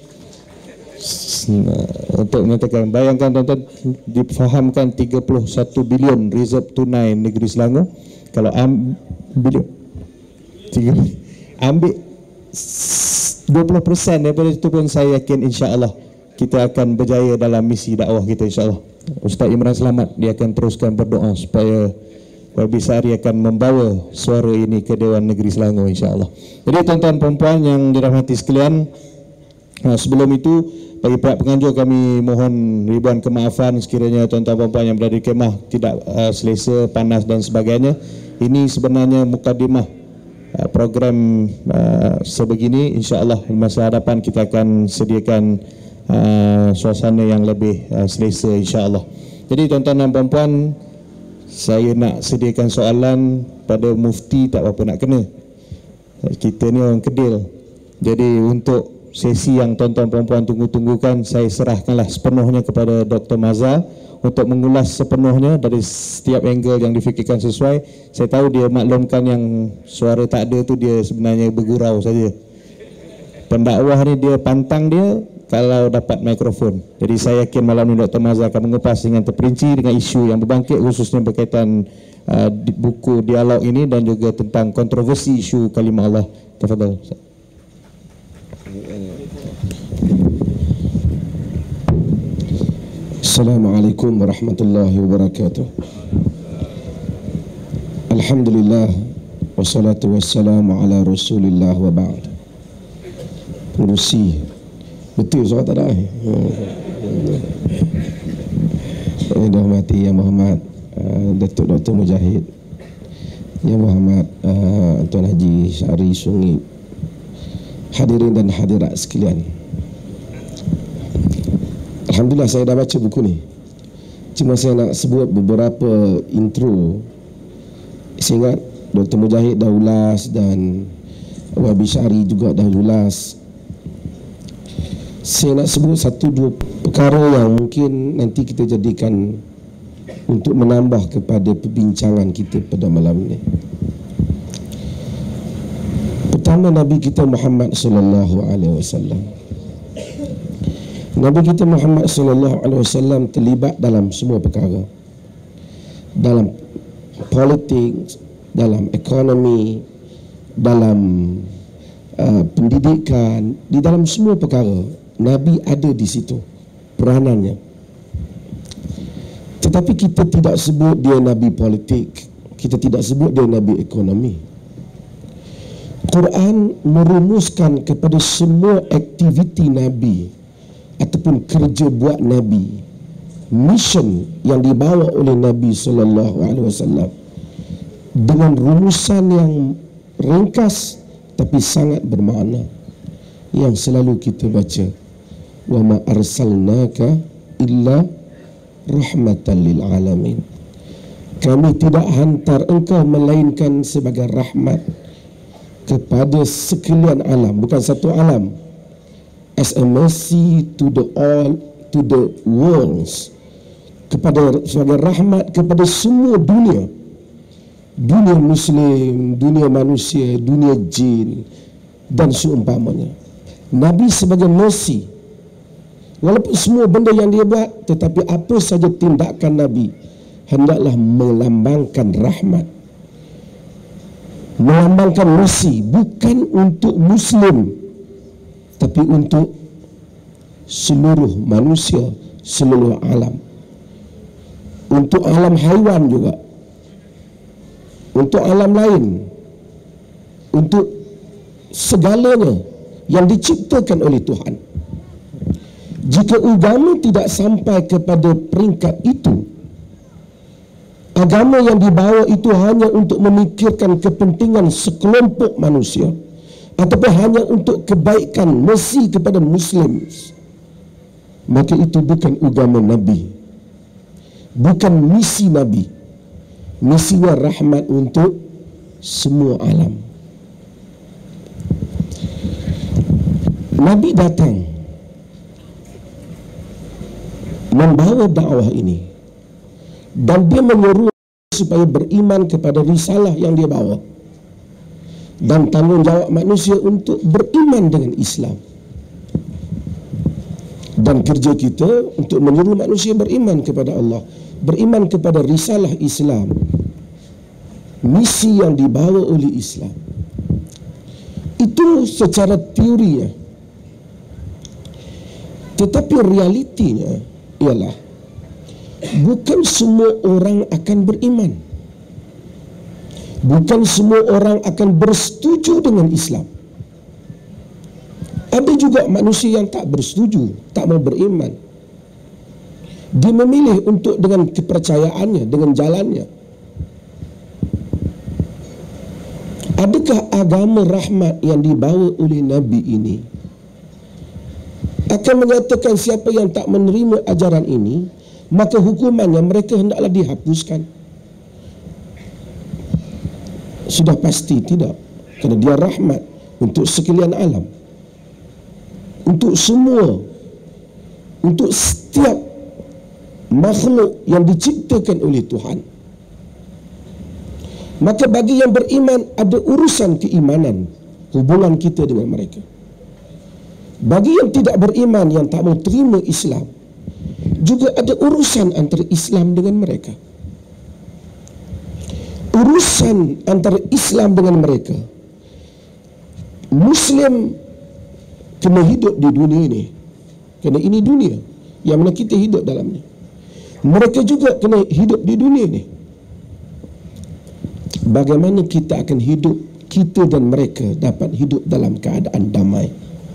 untuk menyatakan. Bayangkan tuan-tuan, difahamkan 31 bilion reserve tunai negeri Selangor. Kalau ambil 20% daripada itu pun saya yakin insya-Allah kita akan berjaya dalam misi dakwah kita insya-Allah. Ustaz Imran Selamat dia akan teruskan berdoa supaya YB Sari akan membawa suara ini ke Dewan Negeri Selangor insya-Allah. Jadi tuan-tuan perempuan yang dirahmati sekalian, sebelum itu bagi pihak penganjur kami mohon ribuan kemaafan sekiranya tuan-tuan perempuan yang berada di kemah tidak selesa, panas dan sebagainya. Ini sebenarnya mukadimah program sebegini. InsyaAllah masa hadapan kita akan sediakan suasana yang lebih selesa insyaAllah. Jadi tuan-tuan dan puan-puan, saya nak sediakan soalan pada mufti tak apa nak kena. Kita ni orang Kedil. Jadi untuk sesi yang tuan-tuan puan-puan tunggu-tunggukan, saya serahkanlah sepenuhnya kepada Dr. Mazhar untuk mengulas sepenuhnya dari setiap angle yang difikirkan sesuai. Saya tahu dia maklumkan yang suara tak ada tu dia sebenarnya bergurau saja. Pendakwah ni dia pantang dia kalau dapat mikrofon. Jadi saya yakin malam ni Dr. Mazhar akan mengupas dengan terperinci dengan isu yang berbangkit khususnya berkaitan buku dialog ini dan juga tentang kontroversi isu kalimah Allah. Tafadhal. Assalamualaikum warahmatullahi wabarakatuh. Alhamdulillah wassalatu wassalamu ala Rasulillah wa ba'd. Kursi betul soal tak ada. Yang dihormati Yang Berhormat Datuk Dr. Mujahid, Yang Berhormat Tuan Haji Sari Sungit, hadirin dan hadirat sekalian, alhamdulillah saya dah baca buku ni. Cuma saya nak sebut beberapa intro. Saya ingat Dr. Mujahid dah ulas dan Wabi Syari juga dah ulas. Saya nak sebut satu dua perkara yang mungkin nanti kita jadikan untuk menambah kepada perbincangan kita pada malam ini. Pertama, Nabi kita Muhammad sallallahu alaihi wasallam. Nabi kita Muhammad sallallahu alaihi wasallam terlibat dalam semua perkara. Dalam politik, dalam ekonomi, dalam pendidikan, di dalam semua perkara Nabi ada di situ peranannya. Tetapi kita tidak sebut dia Nabi politik, kita tidak sebut dia Nabi ekonomi. Quran merumuskan kepada semua aktiviti Nabi ataupun kerja buat Nabi, mission yang dibawa oleh Nabi sallallahu alaihi wasallam dengan rumusan yang ringkas tapi sangat bermakna yang selalu kita baca, wa ma arsalnaka illa rahmatan lil alamin. Kami tidak hantar engkau melainkan sebagai rahmat kepada sekalian alam, bukan satu alam, as a mercy to the all, to the worlds, kepada sebagai rahmat kepada semua dunia, dunia Muslim, dunia manusia, dunia jin dan seumpamanya. Nabi sebagai mercy, walaupun semua benda yang dia buat, tetapi apa saja tindakan Nabi hendaklah melambangkan rahmat, melambangkan mercy, bukan untuk Muslim tapi untuk seluruh manusia, seluruh alam, untuk alam haiwan juga, untuk alam lain, untuk segalanya yang diciptakan oleh Tuhan. Jika agama tidak sampai kepada peringkat itu, agama yang dibawa itu hanya untuk memikirkan kepentingan sekelompok manusia ataupun hanya untuk kebaikan mercy kepada Muslim, maka itu bukan agama Nabi, bukan misi Nabi. Misinya rahmat untuk semua alam. Nabi datang membawa dakwah ini dan dia menyuruh supaya beriman kepada risalah yang dia bawa dan tanggungjawab manusia untuk beriman dengan Islam. Dan kerja kita untuk menyuruh manusia beriman kepada Allah, beriman kepada risalah Islam, misi yang dibawa oleh Islam. Itu secara teorinya. Tetapi realitinya ialah bukan semua orang akan beriman. Bukan semua orang akan bersetuju dengan Islam. Ada juga manusia yang tak bersetuju, tak mau beriman. Dia memilih untuk dengan kepercayaannya, dengan jalannya. Adakah agama rahmat yang dibawa oleh Nabi ini akan menyatakan siapa yang tak menerima ajaran ini, maka hukumannya mereka hendaklah dihapuskan? Sudah pasti tidak, kerana dia rahmat untuk sekalian alam, untuk semua, untuk setiap makhluk yang diciptakan oleh Tuhan. Maka bagi yang beriman ada urusan keimanan, hubungan kita dengan mereka. Bagi yang tidak beriman, yang tak mau terima Islam, juga ada urusan antara Islam dengan mereka. Urusan antara Islam dengan mereka. Muslim kena hidup di dunia ini, kerana ini dunia yang mana kita hidup dalamnya. Mereka juga kena hidup di dunia ini. Bagaimana kita akan hidup, kita dan mereka dapat hidup dalam keadaan damai?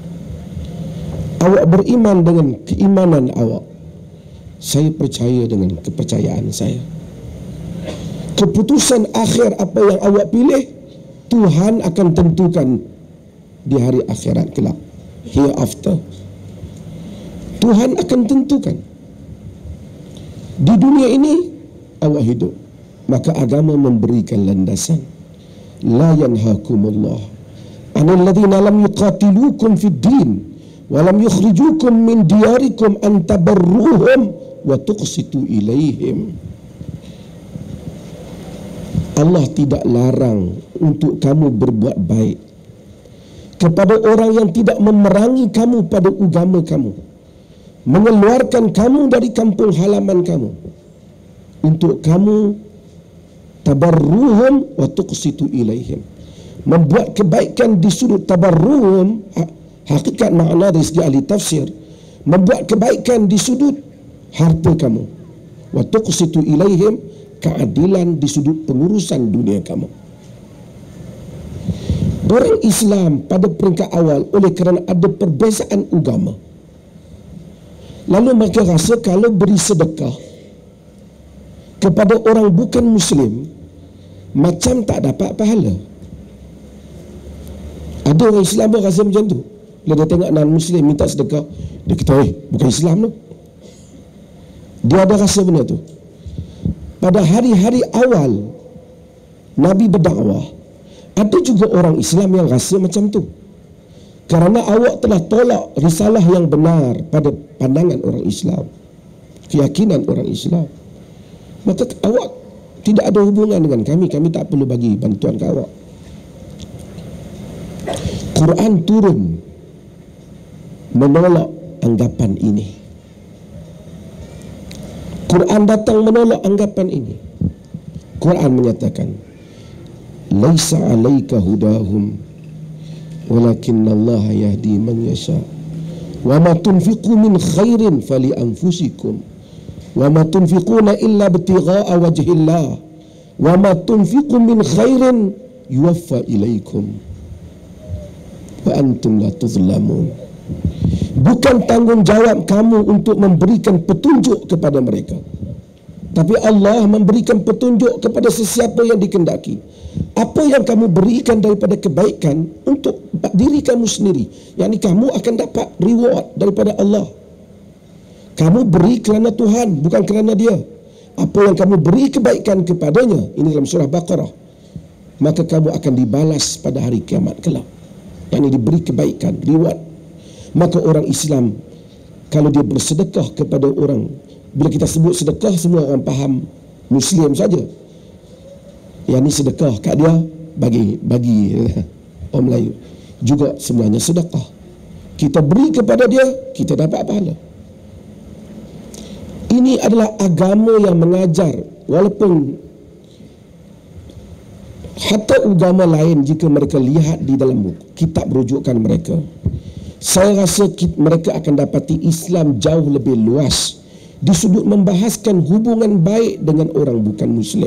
Awak beriman dengan keimanan awak, saya percaya dengan kepercayaan saya. Keputusan akhir apa yang awak pilih, Tuhan akan tentukan di hari akhirat kelak, hereafter. Tuhan akan tentukan. Di dunia ini awak hidup, maka agama memberikan landasan. La yanhakumullah anil ladzina lam yuqatilukum fid din wa lam yukhrijukum min diyarikum an tabarruhum wa tuqsitu ilaihim. Allah tidak larang untuk kamu berbuat baik kepada orang yang tidak memerangi kamu pada agama kamu, mengeluarkan kamu dari kampung halaman kamu, untuk kamu tabarruhum wa tuqsitu ilaihim, membuat kebaikan di sudut tabarruhum. Hakikat makna dari segi ahli tafsir, membuat kebaikan di sudut harta kamu, wa tuqsitu ilaihim, keadilan di sudut pengurusan dunia kamu. Orang Islam pada peringkat awal oleh kerana ada perbezaan agama, lalu mereka rasa kalau beri sedekah kepada orang bukan Muslim macam tak dapat pahala. Ada orang Islam pun rasa macam tu. Bila dia tengok non-Muslim minta sedekah, dia kata, bukan Islam tu. Dia ada rasa benda tu. Pada hari-hari awal Nabi berdakwah, ada juga orang Islam yang rasa macam tu. Kerana awak telah tolak risalah yang benar pada pandangan orang Islam, keyakinan orang Islam, maka awak tidak ada hubungan dengan kami tak perlu bagi bantuan ke awak. Quran turun menolak anggapan ini. Quran datang menolak anggapan ini. Quran menyatakan, laisa 'alaika hudahum walakinnallaha yahdi man yasha wa ma tunfiqu min khairin fali anfusikum wa ma tunfiquna illa ibtigha'a wajhillah wa ma tunfiqu min khairin yuwaffa ilaikum wa antum la tuzlamun. Bukan tanggungjawab kamu untuk memberikan petunjuk kepada mereka, tapi Allah memberikan petunjuk kepada sesiapa yang dikehendaki. Apa yang kamu berikan daripada kebaikan untuk diri kamu sendiri, yakni kamu akan dapat reward daripada Allah. Kamu beri kerana Tuhan, bukan kerana dia. Apa yang kamu beri kebaikan kepadanya, ini dalam surah Baqarah, maka kamu akan dibalas pada hari kiamat kelak, yakni diberi kebaikan, reward. Maka orang Islam kalau dia bersedekah kepada orang, bila kita sebut sedekah semua orang faham Muslim saja, yang ni sedekah kat dia, bagi orang Melayu juga semuanya sedekah. Kita beri kepada dia, kita dapat pahala. Ini adalah agama yang mengajar, walaupun hatta agama lain jika mereka lihat di dalam kitab rujukan mereka, saya rasa mereka akan dapati Islam jauh lebih luas di sudut membahaskan hubungan baik dengan orang bukan Muslim.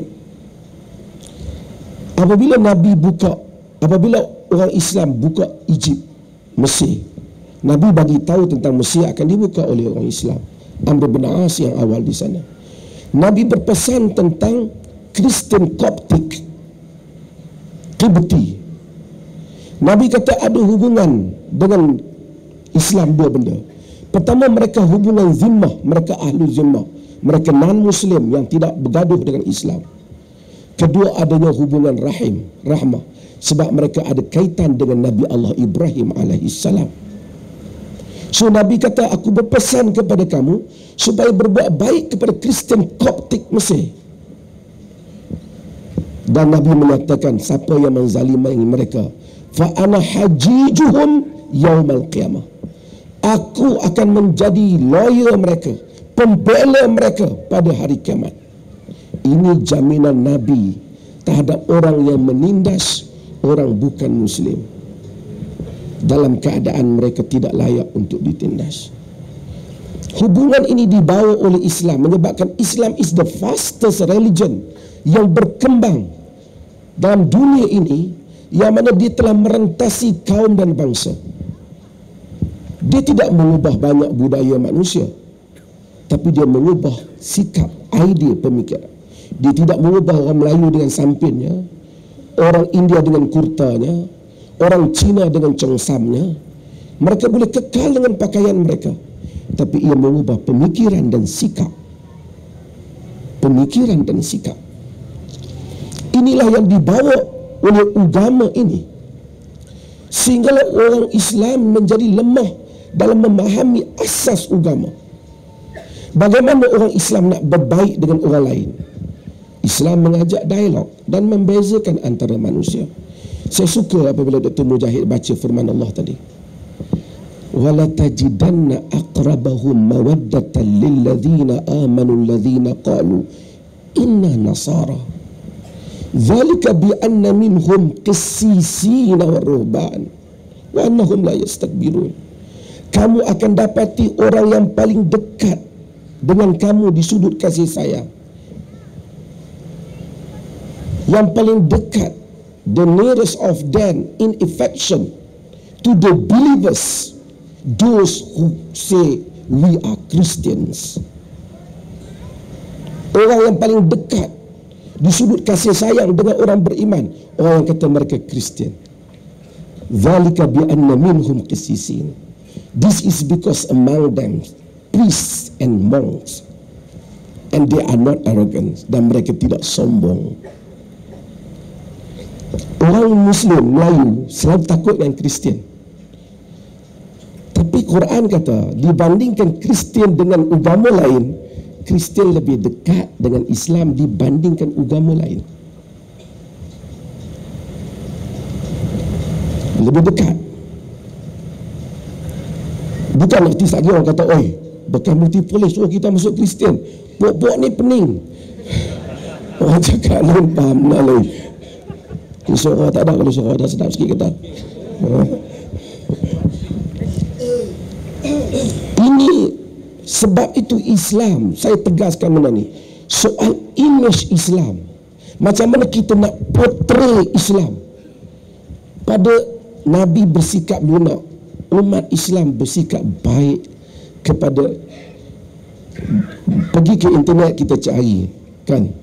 Apabila orang Islam buka Egypt, Mesir, Nabi bagi tahu tentang Mesir akan dibuka oleh orang Islam. Amr bin As yang awal di sana. Nabi berpesan tentang Kristen Koptik, Qibti. Nabi kata ada hubungan dengan Islam dua benda. Pertama, mereka hubungan zimmah, mereka ahlu zimmah, mereka non-Muslim yang tidak bergaduh dengan Islam. Kedua, adanya hubungan rahim, rahmah, sebab mereka ada kaitan dengan Nabi Allah Ibrahim alaihissalam. So Nabi kata, aku berpesan kepada kamu supaya berbuat baik kepada Kristen Koptik Mesir. Dan Nabi menyatakan, siapa yang menzalimi mereka, fa ana hajijuhum yaumal qiyamah, aku akan menjadi lawyer mereka, pembela mereka pada hari kiamat. Ini jaminan Nabi terhadap orang yang menindas orang bukan Muslim dalam keadaan mereka tidak layak untuk ditindas. Hubungan ini dibawa oleh Islam, menyebabkan Islam is the fastest religion yang berkembang dalam dunia ini, yang mana dia telah merentasi kaum dan bangsa. Dia tidak mengubah banyak budaya manusia, tapi dia mengubah sikap, idea pemikiran. Dia tidak mengubah orang Melayu dengan sampinnya, orang India dengan kurtanya, orang Cina dengan congsamnya, mereka boleh kekal dengan pakaian mereka, tapi ia mengubah pemikiran dan sikap. Pemikiran dan sikap. Inilah yang dibawa oleh agama ini, sehingga orang Islam menjadi lemah dalam memahami asas agama. Bagaimana orang Islam nak berbaik dengan orang lain? Islam mengajak dialog dan membezakan antara manusia. Saya suka apabila Dr. Mujahid baca firman Allah tadi. Wala tajidanna aqrabahum mawaddatan lilladzina amanu alladzina qalu inna nasara. Dzalika bi anna minhum qissisina wa ruhban wa annahum la yastakbirun. Kamu akan dapati orang yang paling dekat dengan kamu di sudut kasih sayang. Yang paling dekat, the nearest of them in affection to the believers, those who say we are Christians. Orang yang paling dekat di sudut kasih sayang dengan orang beriman, orang yang kata mereka Kristian. Dzalika bi anna minhum qissisin. This is because among them priests and monks, and they are not arrogant, dan mereka tidak sombong. Orang Muslim Melayu selalu takut dengan Kristian, tapi Quran kata dibandingkan Kristian dengan agama lain, Kristian lebih dekat dengan Islam dibandingkan agama lain. Lebih dekat. Bukan arti lagi orang kata, oi, bekas multi polis suruh kita masuk Kristian, puak-puak ni pening. Orang cakap lain faham lah lain. Suara tak ada, kalau suara ada sedap sikit kata. Ini sebab itu Islam, saya tegaskan benda ni, soal image Islam. Macam mana kita nak portray Islam. Pada Nabi bersikap lunak, umat Islam bersikap baik kepada, pergi ke internet kita cari kan,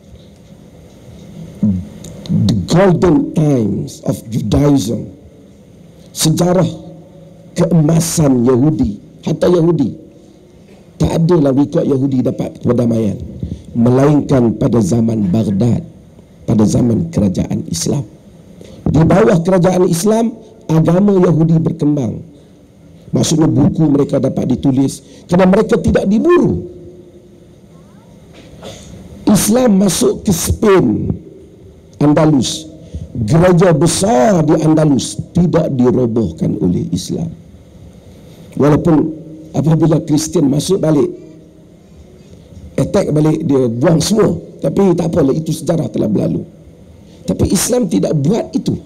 the golden times of Judaism, sejarah keemasan Yahudi. Hatta Yahudi, tak adalah rekod Yahudi dapat perdamaian melainkan pada zaman Baghdad, pada zaman kerajaan Islam. Di bawah kerajaan Islam, agama Yahudi berkembang. Maksudnya buku mereka dapat ditulis kerana mereka tidak diburu. Islam masuk ke Spain, Andalus, gereja besar di Andalus tidak dirobohkan oleh Islam. Walaupun apabila Kristian masuk balik, attack balik, dia buang semua. Tapi tak apalah, itu sejarah telah berlalu. Tapi Islam tidak buat itu.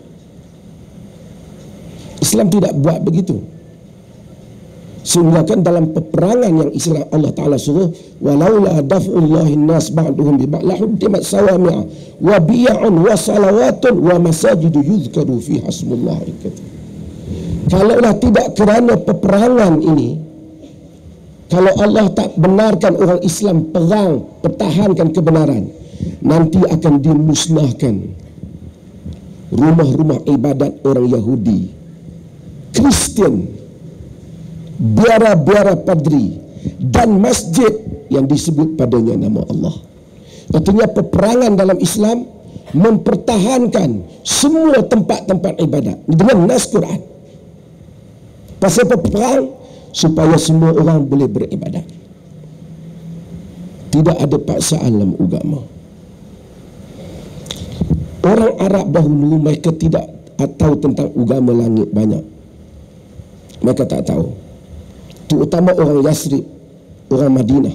Islam tidak buat begitu. Sehingga kan dalam peperangan yang Islam, Allah Ta'ala suruh, walaula daf'ullahi nas ba'duhum bi ba'd lahuddimat sawami'a wa biya'un wa salawatun wa masajidu yuzkaru fi hasmullahi katsir. Kalaulah tidak kerana peperangan ini, kalau Allah tak benarkan orang Islam perang, pertahankan kebenaran, nanti akan dimusnahkan rumah-rumah ibadat orang Yahudi, Kristian, biara-biara padri, dan masjid yang disebut padanya nama Allah. Artinya peperangan dalam Islam mempertahankan semua tempat-tempat ibadat dengan nas Quran. Pasal perang supaya semua orang boleh beribadat. Tidak ada paksaan dalam agama. Orang Arab dahulu mereka tidak tahu tentang agama langit banyak. Mereka tak tahu. Terutama orang Yasrib, orang Madinah.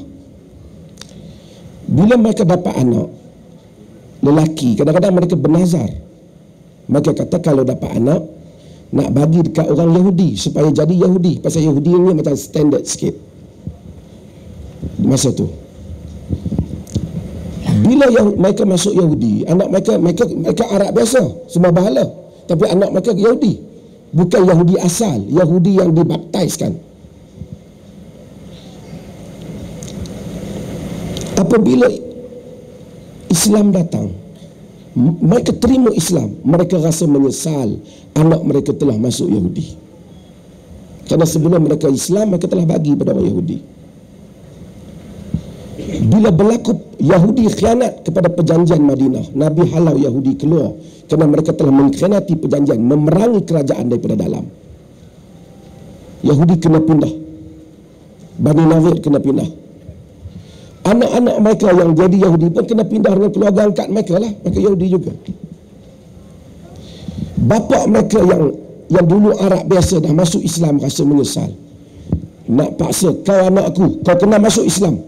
Bila mereka dapat anak lelaki, kadang-kadang mereka bernazar. Mereka kata kalau dapat anak, nak bagi dekat orang Yahudi supaya jadi Yahudi. Pasal Yahudi ni macam standard sikit di masa tu. Bila mereka masuk Yahudi, anak mereka Arab biasa, semua bahala. Tapi anak mereka Yahudi. Bukan Yahudi asal, Yahudi yang dibaptiskan. Apabila Islam datang, Mereka terima Islam, mereka rasa menyesal anak mereka telah masuk Yahudi. Kerana sebelum mereka Islam, mereka telah bagi pada orang Yahudi. Bila berlaku Yahudi khianat kepada perjanjian Madinah, Nabi halau Yahudi keluar kerana mereka telah mengkhianati perjanjian, memerangi kerajaan daripada dalam. Yahudi kena pindah, Bani Nadir kena pindah. Anak-anak mereka yang jadi Yahudi pun kena pindah dengan keluarga angkat mereka lah, mereka Yahudi juga. Bapa mereka yang dulu Arab biasa dah masuk Islam rasa menyesal. Nak paksa, kau anak aku, kau kena masuk Islam.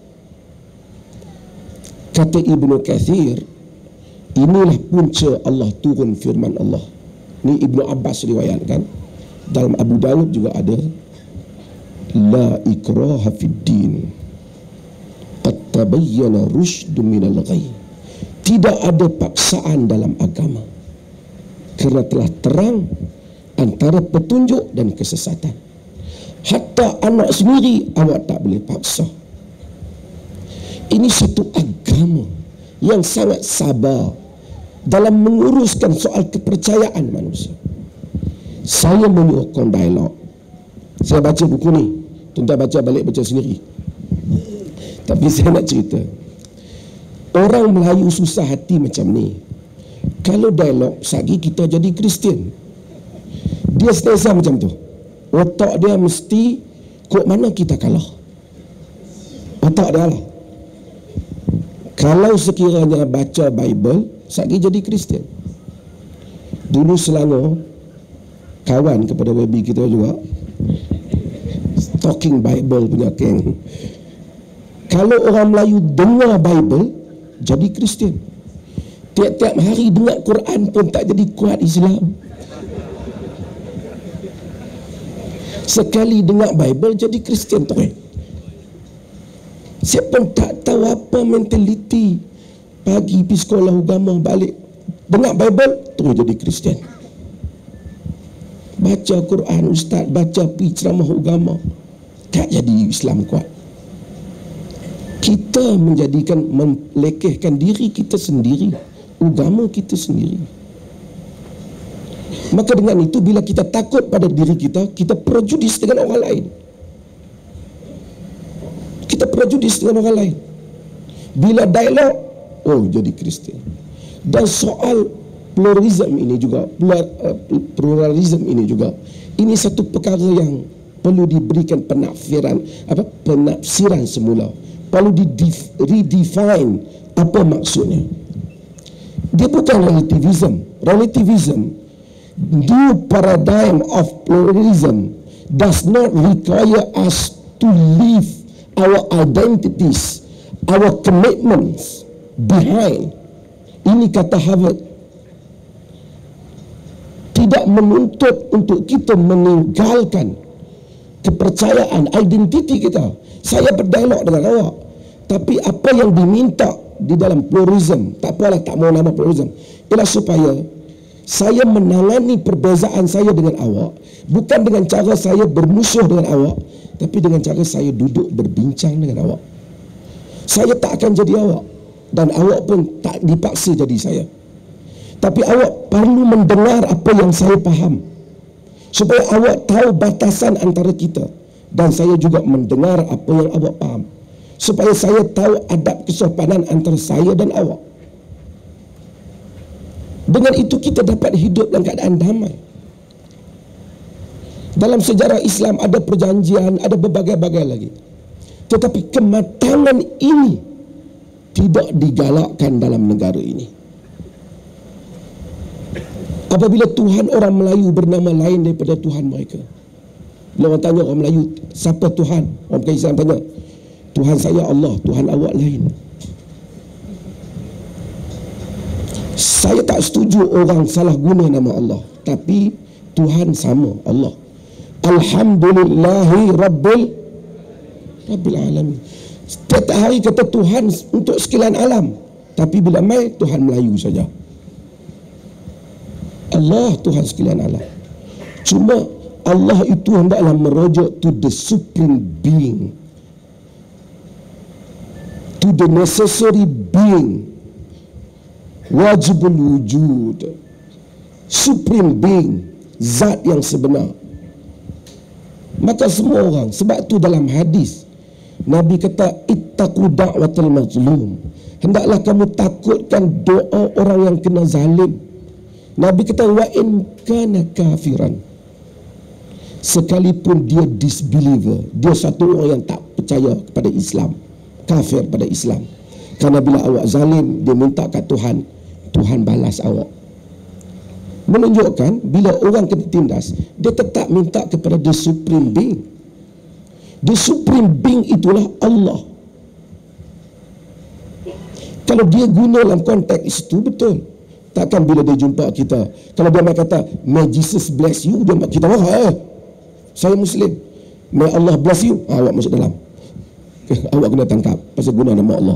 Kata Ibnu Kathir, inilah punca Allah turun firman Allah. Ni Ibnu Abbas riwayatkan. Dalam Abu Dawud juga ada, la ikraha fid din, qad tabayyana rusydu minal ghayy. Tidak ada paksaan dalam agama, kerana telah terang antara petunjuk dan kesesatan. Hatta anak sendiri awak tak boleh paksa. Ini satu agama yang sangat sabar dalam menguruskan soal kepercayaan manusia. Saya menyokong dialog. Saya baca buku ni, tuan-tuan baca balik, baca sendiri. Tapi saya nak cerita, orang Melayu susah hati macam ni. Kalau dialog, sagi kita jadi Kristian. Dia sentiasa macam tu. Otak dia mesti kok mana kita kalah. Otak dia lah. Kalau sekiranya baca Bible, sagi jadi Kristian. Dulu Selangor, kawan kepada Webi kita juga, Talking Bible punya geng. Kalau orang Melayu dengar Bible, jadi Kristian. Tiap-tiap hari dengar Quran pun tak jadi kuat Islam. Sekali dengar Bible jadi Kristian tu. Saya pun tak tahu apa mentaliti. Pagi pergi sekolah agama, balik dengar Bible terus jadi Kristian. Baca Quran, ustaz baca pergi ceramah agama, tak jadi Islam kuat. Kita melekehkan diri kita sendiri, agama kita sendiri. Maka dengan itu, bila kita takut pada diri kita, kita prejudis dengan orang lain. Kita prejudis dengan orang lain. Bila dialog, oh jadi Kristian. Dan soal pluralism ini juga, ini satu perkara yang perlu diberikan penafsiran semula. Perlu redefine apa maksudnya. Dia bukan relativism. New paradigm of pluralism does not require us to leave our identities, our commitments behind. Ini kata Harvard. Tidak menuntut untuk kita meninggalkan kepercayaan, identiti kita. Saya berdialog dengan awak, tapi apa yang diminta di dalam pluralism, tak apalah tak mau nama pluralism, ialah supaya saya menangani perbezaan saya dengan awak, bukan dengan cara saya bermusuh dengan awak, tapi dengan cara saya duduk berbincang dengan awak. Saya tak akan jadi awak, dan awak pun tak dipaksa jadi saya. Tapi awak perlu mendengar apa yang saya faham, supaya awak tahu batasan antara kita, dan saya juga mendengar apa yang awak faham, supaya saya tahu adab kesopanan antara saya dan awak. Dengan itu kita dapat hidup dalam keadaan damai. Dalam sejarah Islam ada perjanjian, ada berbagai-bagai lagi. Tetapi kematangan ini tidak digalakkan dalam negara ini. Apabila Tuhan orang Melayu bernama lain daripada Tuhan mereka. Bila orang tanya orang Melayu, siapa Tuhan? Orang bukan Islam tanya, Tuhan saya Allah, Tuhan awak lain. Saya tak setuju orang salah guna nama Allah, tapi Tuhan sama, Allah. Alhamdulillahi Rabbil Alamin. Setiap hari kata Tuhan untuk sekalian alam, tapi bila mai Tuhan Melayu saja. Allah Tuhan sekalian alam. Cuma Allah itu hendaklah merujuk to the supreme being, to the necessary being. wajibul wujud, supreme being, zat yang sebenar. Maka semua orang, sebab tu dalam hadis Nabi kata ittaqu da'watal mazlum, hendaklah kamu takutkan doa orang yang kena zalim. Nabi kata wa in kana kafiran, sekalipun dia disbeliever, dia satu orang yang tak percaya kepada Islam, kafir pada Islam. Karena bila awak zalim, dia minta kat Tuhan, Tuhan balas awak. Menunjukkan bila orang kena tindas, dia tetap minta kepada the supreme being. The supreme being itulah Allah. Kalau dia guna dalam konteks itu, betul. Takkan bila dia jumpa kita, kalau dia nak kata may Jesus bless you, dia kita marah, saya Muslim, may Allah bless you, awak masuk dalam. Awak kena tangkap pasal guna nama Allah.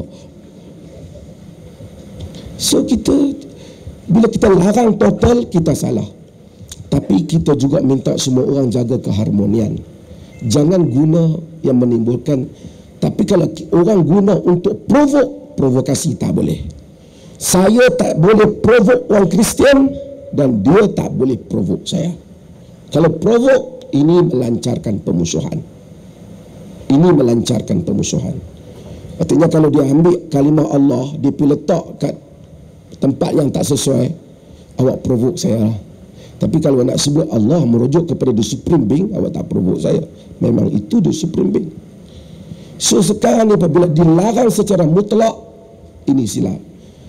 So kita, bila kita larang total, kita salah. Tapi kita juga minta semua orang jaga keharmonian. Jangan guna yang menimbulkan. Tapi kalau orang guna untuk provokasi, tak boleh. Saya tak boleh provok orang Kristian dan dia tak boleh provok saya. Kalau provok, ini melancarkan pemusuhan. Ini melancarkan pemusuhan. Artinya kalau dia ambil kalimah Allah, dia pergi letak kat tempat yang tak sesuai, awak provok saya. Tapi kalau nak sebut Allah merujuk kepada the supreme being, awak tak provok saya. Memang itu the supreme being. So sekarang ni apabila dilarang secara mutlak, ini silap.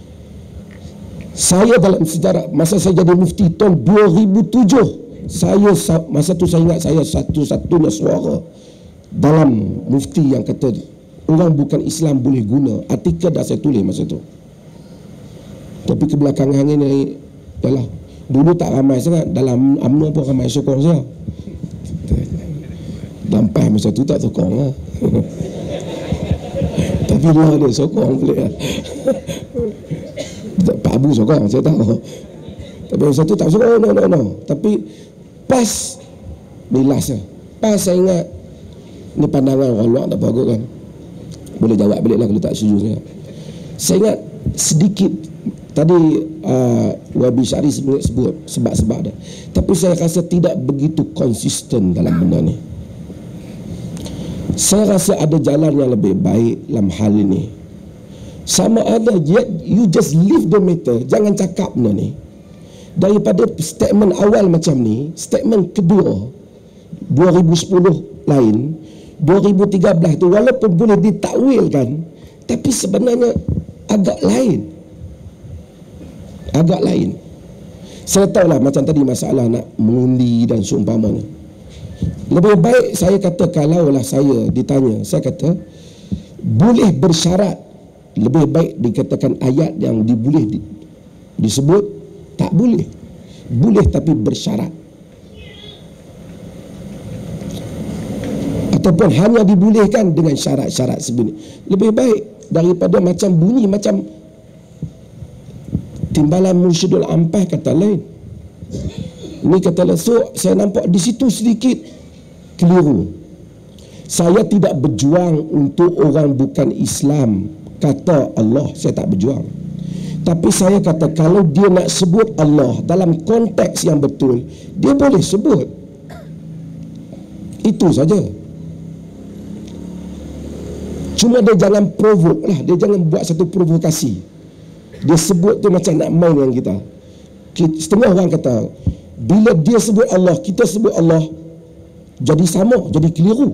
Saya dalam sejarah, masa saya jadi mufti tahun 2007, saya masa tu saya ingat saya satu-satunya suara dalam mufti yang kata orang bukan Islam boleh guna. Artikel dah saya tulis masa tu. Tapi kebelakangan ini adalah dulu tak ramai sangat, dalam UMNO pun ramai sokong saya. Dampai masa tu tak sokong lah. Tapi lah dia sokong boleh lah. Pak Abu sokong, saya tahu. Tapi masa tu tak sokong, no. Tapi pas bilas lah. Pas saya ingat ni pandangan orang luar tak bagus kan. Boleh jawab balik lah kalau tak setuju saya. Saya ingat sedikit tadi Wabi Syari sebut sebab-sebab dia. Tapi saya rasa tidak begitu konsisten dalam benda ni. Saya rasa ada jalan yang lebih baik dalam hal ini. Sama ada you just leave the matter, jangan cakap benda ni. Daripada statement awal macam ni, statement kedua 2010 lain, 2013 tu walaupun boleh ditakwilkan, tapi sebenarnya agak lain. Agak lain. Saya tahulah macam tadi masalah nak mengundi dan seumpamanya. Lebih baik saya kata, kalaulah saya ditanya, saya kata boleh bersyarat. Lebih baik dikatakan ayat yang boleh disebut tak boleh. Boleh tapi bersyarat. Ataupun hanya dibolehkan dengan syarat-syarat sebenarnya. Lebih baik daripada macam bunyi macam Timbalan Mursyidul Ampah kata lain. Ini kata lain. So saya nampak di situ sedikit keliru. Saya tidak berjuang untuk orang bukan Islam, kata Allah, saya tak berjuang. Tapi saya kata kalau dia nak sebut Allah dalam konteks yang betul, dia boleh sebut. Itu saja. Cuma dia jangan provok lah, dia jangan buat satu provokasi. Dia sebut tu macam nak main dengan kita. Setengah orang kata bila dia sebut Allah, kita sebut Allah, jadi sama, jadi keliru.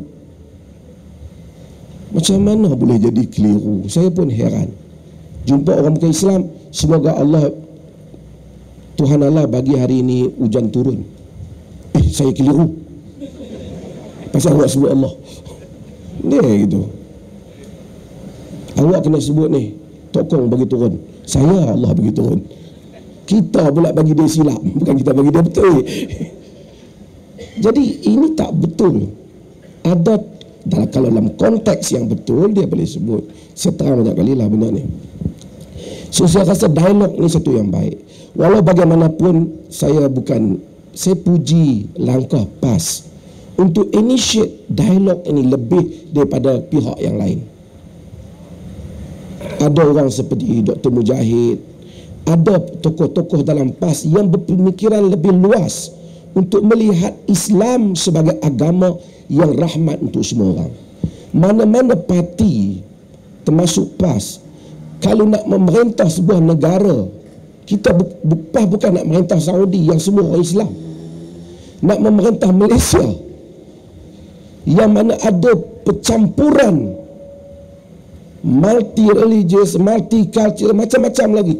Macam mana boleh jadi keliru? Saya pun heran. Jumpa orang bukan Islam, semoga Allah, Tuhan Allah bagi hari ini hujan turun. Saya keliru pasal awak sebut Allah. Dia gitu. Awak kena sebut ni, tokong bagi turun. Saya Allah bagi turun. Kita pula bagi dia silap, bukan kita bagi dia betul. Jadi ini tak betul. Ada kalau dalam konteks yang betul dia boleh sebut. Saya terang banyak kali lah benda ni. So saya rasa dialog ni satu yang baik. Walau bagaimanapun saya puji langkah PAS untuk initiate dialog ini lebih daripada pihak yang lain. Ada orang seperti Dr. Mujahid, ada tokoh-tokoh dalam PAS yang berpemikiran lebih luas untuk melihat Islam sebagai agama yang rahmat untuk semua orang. Mana-mana parti termasuk PAS, kalau nak memerintah sebuah negara, kita bukan nak memerintah Saudi yang semua orang Islam, nak memerintah Malaysia yang mana ada percampuran multi religious, multi culture, macam-macam lagi.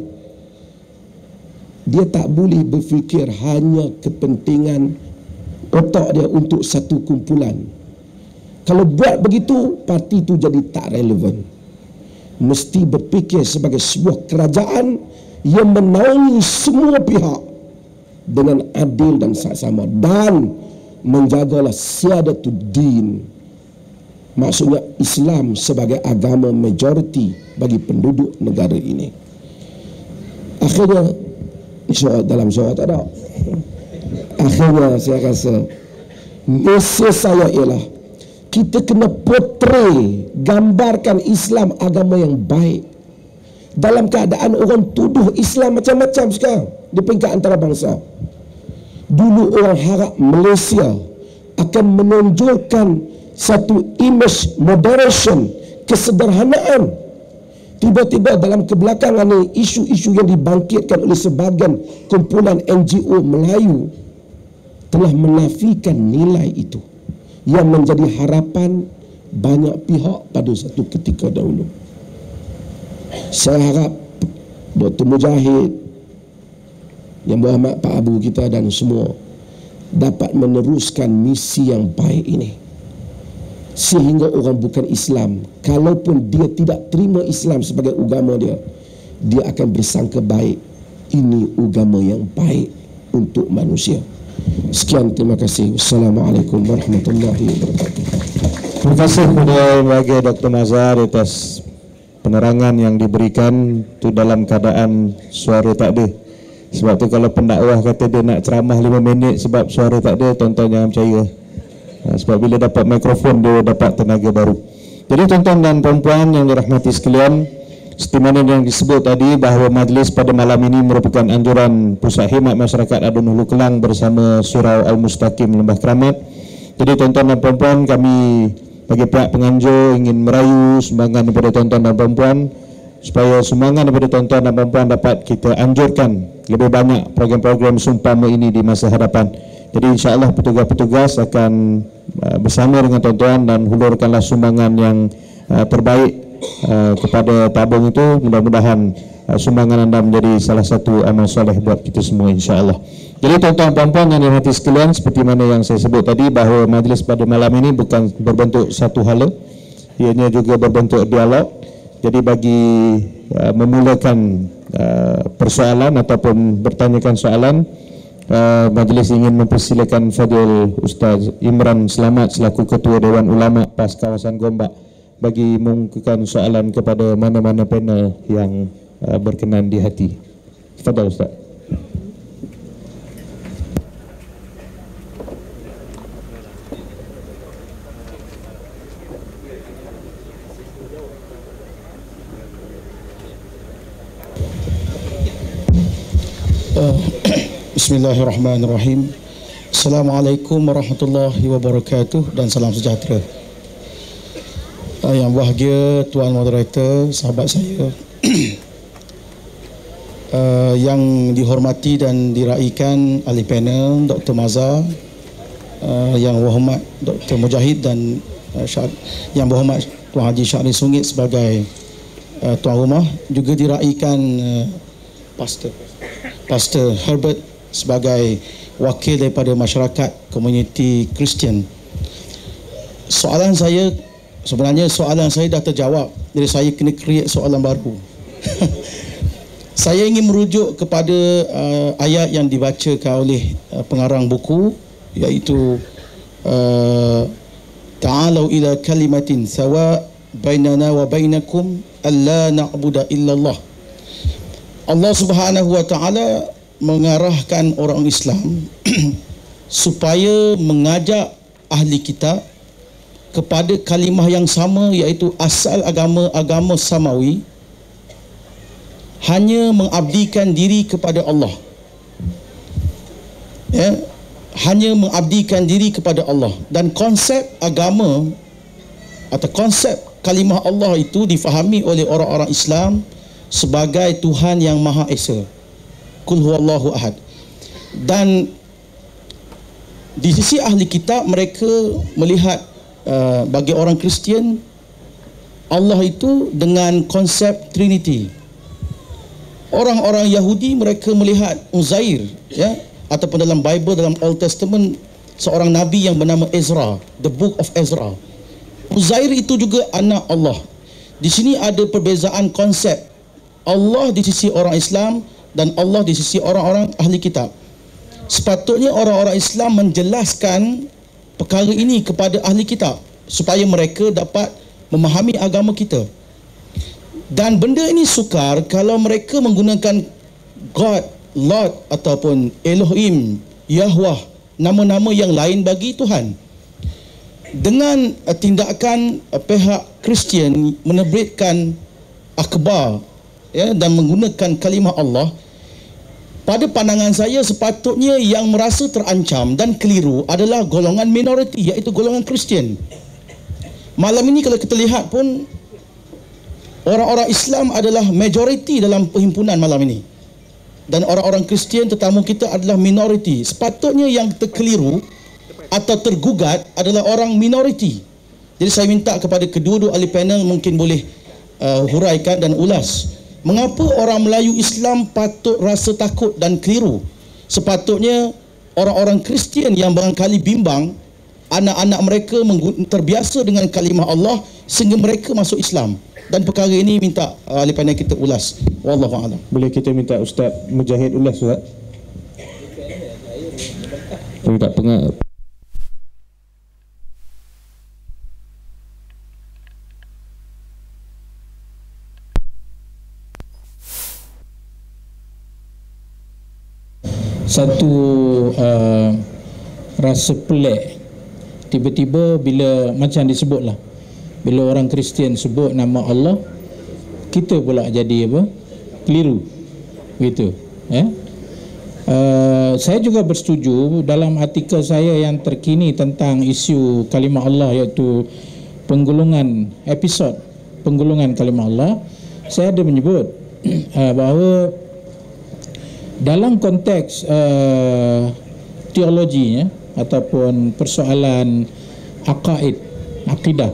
Dia tak boleh berfikir hanya kepentingan otak dia untuk satu kumpulan. Kalau buat begitu, parti itu jadi tak relevan. Mesti berfikir sebagai sebuah kerajaan yang menaungi semua pihak dengan adil dan saksama, dan menjagalah siyadatuddin, maksudnya Islam sebagai agama majoriti bagi penduduk negara ini. Akhirnya dalam surat ada, akhirnya saya rasa mesej saya ialah kita kena portray, gambarkan Islam agama yang baik dalam keadaan orang tuduh Islam macam-macam sekarang di peringkat antarabangsa. Dulu orang harap Malaysia akan menonjolkan satu image moderation, kesederhanaan. Tiba-tiba dalam kebelakangan ini, isu-isu yang dibangkitkan oleh sebahagian kumpulan NGO Melayu telah menafikan nilai itu yang menjadi harapan banyak pihak pada satu ketika dahulu. Saya harap Dr. Mujahid, Yang Berhormat Pak Abu kita dan semua dapat meneruskan misi yang baik ini, sehingga orang bukan Islam, kalaupun dia tidak terima Islam sebagai agama dia, dia akan bersangka baik ini agama yang baik untuk manusia. Sekian, terima kasih. Wassalamualaikum warahmatullahi wabarakatuh. Terima kasih kepada Bahagia Dr. Mazhar atas penerangan yang diberikan tu dalam keadaan suara tak ada. Sebab tu kalau pendakwah kata dia nak ceramah 5 minit sebab suara tak ada, tuan-tuan jangan percaya. Sebab bila dapat mikrofon dia dapat tenaga baru. Jadi tuan-tuan dan puan-puan yang dirahmati sekalian, seperti mana yang disebut tadi bahawa majlis pada malam ini merupakan anjuran Pusat Khidmat Masyarakat Adun Hulu Kelang bersama Surau Al-Mustaqim Lembah Keramat. Jadi tuan-tuan dan puan-puan, kami bagi pihak penganjur ingin merayu sumbangan daripada tuan-tuan dan puan-puan supaya sumbangan daripada tuan-tuan dan puan-puan dapat kita anjurkan lebih banyak program-program seumpama ini di masa hadapan. Jadi insya-Allah petugas-petugas akan bersama dengan tuan-tuan dan hulurkanlah sumbangan yang terbaik kepada tabung itu. Mudah-mudahan sumbangan anda menjadi salah satu amal soleh buat kita semua, insya-Allah. Jadi tuan-tuan dan puan-puan yang dirahmati sekalian, seperti mana yang saya sebut tadi bahawa majlis pada malam ini bukan berbentuk satu hala, ianya juga berbentuk dialog. Jadi bagi memulakan persoalan ataupun bertanyakan soalan, majlis ingin mempersilakan Fadil Ustaz Imran Selamat selaku Ketua Dewan Ulama PAS Kawasan Gombak bagi mengungkapkan soalan kepada mana-mana panel yang berkenan di hati. Tafadhal Ustaz. Bismillahirrahmanirrahim. Assalamualaikum warahmatullahi wabarakatuh dan salam sejahtera. Yang bahagia Tuan Moderator, sahabat saya yang dihormati dan diraikan ahli panel Dr. Mazhar, yang berhormat Dr. Mujahid dan yang berhormat Tuan Haji Syahri Sungit sebagai tuan rumah, juga diraikan Pastor Herbert sebagai wakil daripada masyarakat komuniti Kristian. Sebenarnya soalan saya dah terjawab, jadi saya kena create soalan baru. Saya ingin merujuk kepada ayat yang dibacakan oleh pengarang buku, iaitu ta'alau ila kalimatin sawa bainana wa bainakum alla na'budu illallah. Allah Subhanahu wa taala mengarahkan orang Islam supaya mengajak ahli kitab kepada kalimah yang sama, iaitu asal agama samawi, hanya mengabdikan diri kepada Allah. Ya, hanya mengabdikan diri kepada Allah. Dan konsep agama atau konsep kalimah Allah itu difahami oleh orang-orang Islam sebagai Tuhan yang Maha Esa. Qul huwallahu ahad. Dan di sisi ahli kitab, mereka melihat bagi orang Kristian, Allah itu dengan konsep Trinity. Orang-orang Yahudi, mereka melihat Uzair, ya, ataupun dalam Bible, dalam Old Testament, seorang nabi yang bernama Ezra, the Book of Ezra. Uzair itu juga anak Allah. Di sini ada perbezaan konsep Allah di sisi orang Islam dan Allah di sisi orang-orang ahli kitab. Sepatutnya orang-orang Islam menjelaskan perkara ini kepada ahli kitab supaya mereka dapat memahami agama kita. Dan benda ini sukar kalau mereka menggunakan God, Lord ataupun Elohim, Yahweh, nama-nama yang lain bagi Tuhan. Dengan tindakan pihak Kristian menerbitkan akhbar, ya, dan menggunakan kalimah Allah, pada pandangan saya sepatutnya yang merasa terancam dan keliru adalah golongan minoriti, iaitu golongan Kristian. Malam ini kalau kita lihat pun, orang-orang Islam adalah majoriti dalam perhimpunan malam ini. Dan orang-orang Kristian, tetamu kita, adalah minoriti. Sepatutnya yang terkeliru atau tergugat adalah orang minoriti. Jadi saya minta kepada kedua-dua ahli panel mungkin boleh huraikan dan ulas. Mengapa orang Melayu Islam patut rasa takut dan keliru? Sepatutnya orang-orang Kristian yang barangkali bimbang, anak-anak mereka terbiasa dengan kalimah Allah sehingga mereka masuk Islam. Dan perkara ini minta ahli panel kita ulas. Wallahu a'lam. Boleh kita minta Ustaz Mujahid ulas, Ustaz? Tak pengah. Satu rasa pelik tiba-tiba bila macam disebutlah, bila orang Kristian sebut nama Allah, kita pula jadi apa? Keliru. Gitu. Saya juga bersetuju dalam artikel saya yang terkini tentang isu kalimah Allah, iaitu penggulungan episod penggulungan kalimah Allah. Saya ada menyebut bahawa dalam konteks teologinya ataupun persoalan akidah,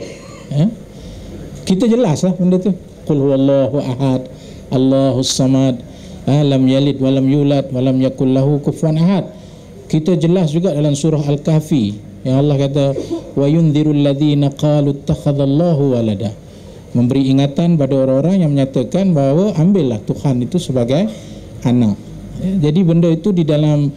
kita jelaslah benda tu. Qul huwallahu ahad, Allahus samad, lam yalid walam yulad walam yakul lahu kufuwan ahad. Kita jelas juga dalam surah Al-Kahfi yang Allah kata wa yunzirul ladzina qalu ittakhadallahu walada, memberi ingatan pada orang-orang yang menyatakan bahawa ambillah Tuhan itu sebagai anak. Jadi benda itu di dalam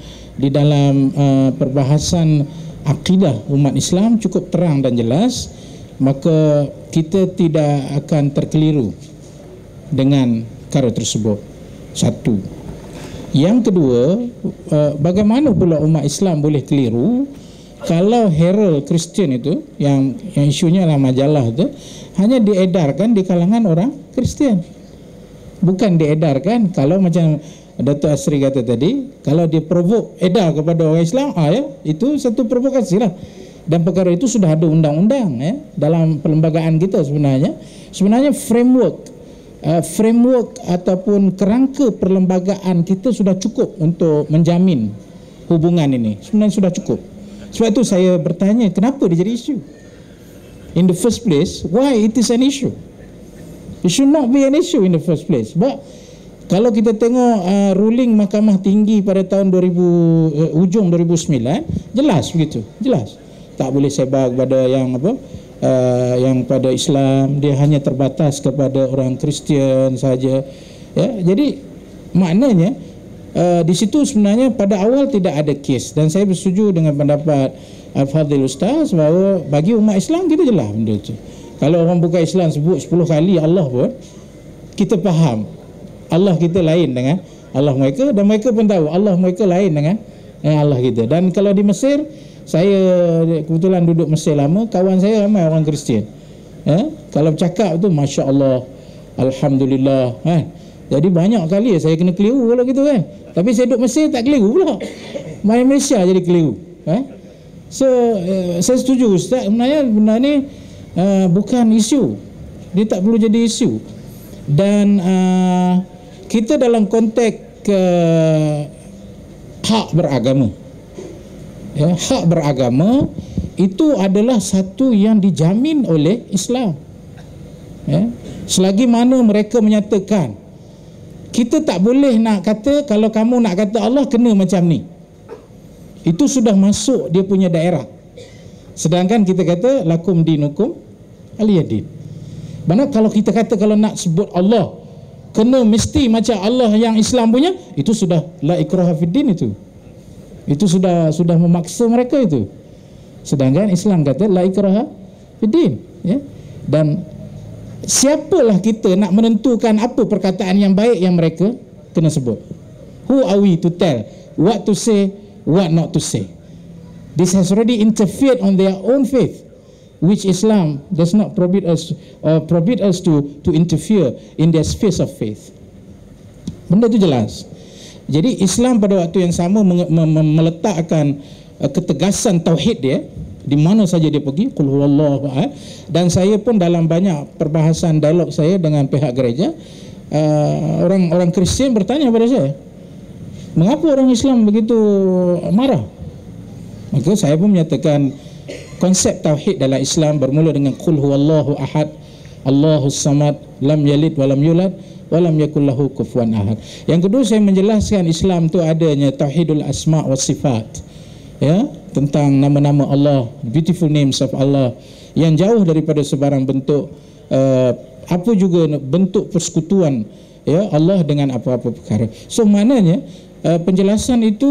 perbahasan akidah umat Islam cukup terang dan jelas, maka kita tidak akan terkeliru dengan perkara tersebut. Satu. Yang kedua, bagaimana pula umat Islam boleh keliru kalau Herald Kristian itu yang isunya adalah majalah itu hanya diedarkan di kalangan orang Kristian, bukan diedarkan kalau macam Datuk Asri kata tadi, kalau dia provok edar kepada orang Islam, ya, itu satu provokasi lah. Dan perkara itu sudah ada undang-undang, ya, dalam perlembagaan kita sebenarnya. Sebenarnya framework ataupun kerangka perlembagaan kita sudah cukup untuk menjamin hubungan ini. Sebenarnya sudah cukup. Sebab itu saya bertanya, kenapa dia jadi isu? In the first place, why it is an issue? It should not be an issue in the first place. But kalau kita tengok ruling Mahkamah Tinggi pada tahun ujung 2009, jelas begitu, jelas. Tak boleh sebar kepada yang yang pada Islam, dia hanya terbatas kepada orang Kristian saja. Ya, jadi maknanya di situ sebenarnya pada awal tidak ada kes, dan saya bersetuju dengan pendapat Al-Fadhil Ustaz bahawa bagi umat Islam kita jelas benda itu. Kalau orang bukan Islam sebut 10 kali Allah pun, kita faham Allah kita lain dengan Allah mereka, dan mereka pun tahu Allah mereka lain dengan Allah kita. Dan kalau di Mesir, saya kebetulan duduk Mesir lama, kawan saya ramai orang Kristian. Kalau bercakap tu Masya Allah, Alhamdulillah. Jadi banyak kali saya kena keliru kalau gitu kan. Tapi saya duduk Mesir tak keliru pula. Main Malaysia jadi keliru. So saya setuju Ustaz, sebenarnya benda ni bukan isu. Dia tak perlu jadi isu. Dan kita dalam konteks hak beragama. Hak beragama itu adalah satu yang dijamin oleh Islam. Selagi mana mereka menyatakan, kita tak boleh nak kata, kalau kamu nak kata Allah kena macam ni, itu sudah masuk dia punya daerah. Sedangkan kita kata lakum dinukum aliyadin. Mana kalau kita kata kalau nak sebut Allah kena mesti macam Allah yang Islam punya, itu sudah la ikraha fiddin, itu sudah memaksa mereka itu. Sedangkan Islam kata la ikraha fiddin, dan siapalah kita nak menentukan apa perkataan yang baik yang mereka kena sebut? Who are we to tell what to say, what not to say? This has already interfered on their own faith, which Islam does not forbid us to interfere in their space of faith. Benda itu jelas. Jadi Islam pada waktu yang sama meletakkan ketegasan tauhid dia di mana saja dia pergi, qul huwallahu ahad. Dan saya pun dalam banyak perbahasan dialog saya dengan pihak gereja, orang Kristian bertanya kepada saya, mengapa orang Islam begitu marah? Maka saya pun menyatakan konsep tauhid dalam Islam bermula dengan qul huwallahu ahad, Allahus samad, lam yalid walam yulad walam yakul lahu kufuwan ahad. Yang kedua, saya menjelaskan Islam tu adanya tauhidul asma wa sifat, tentang nama-nama Allah, beautiful names of Allah, yang jauh daripada sebarang bentuk apa juga bentuk persekutuan Allah dengan apa-apa perkara. So maknanya penjelasan itu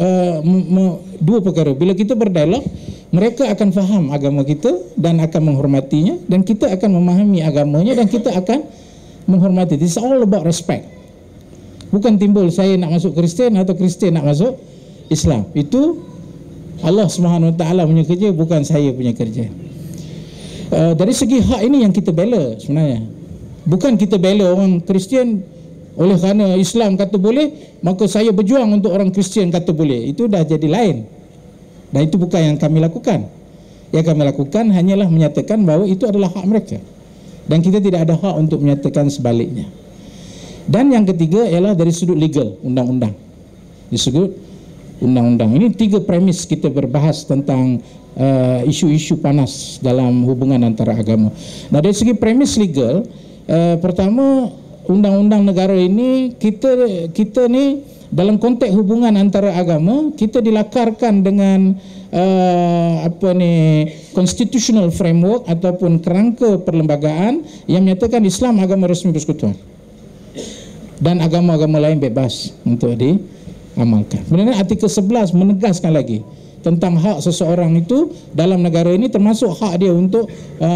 dua perkara. Bila kita berdialog, mereka akan faham agama kita dan akan menghormatinya, dan kita akan memahami agamanya dan kita akan menghormati. It's all about respect. Bukan timbul saya nak masuk Kristian atau Kristian nak masuk Islam. Itu Allah Subhanahu Wa Taala punya kerja, bukan saya punya kerja. Dari segi hak ini yang kita bela sebenarnya. Bukan kita bela orang Kristian oleh kerana Islam kata boleh, maka saya berjuang untuk orang Kristian kata boleh. Itu dah jadi lain. Dan itu bukan yang kami lakukan. Yang kami lakukan hanyalah menyatakan bahawa itu adalah hak mereka, dan kita tidak ada hak untuk menyatakan sebaliknya. Dan yang ketiga ialah dari sudut legal, undang-undang. Di sudut undang-undang. Ini tiga premis kita berbahas tentang isu-isu panas dalam hubungan antara agama. Nah, dari segi premis legal, pertama, undang-undang negara ini kita ni dalam konteks hubungan antara agama, kita dilakarkan dengan constitutional framework ataupun kerangka perlembagaan yang menyatakan Islam agama resmi persekutuan dan agama-agama lain bebas untuk diamalkan. Kemudian artikel 11 menegaskan lagi tentang hak seseorang itu dalam negara ini, termasuk hak dia untuk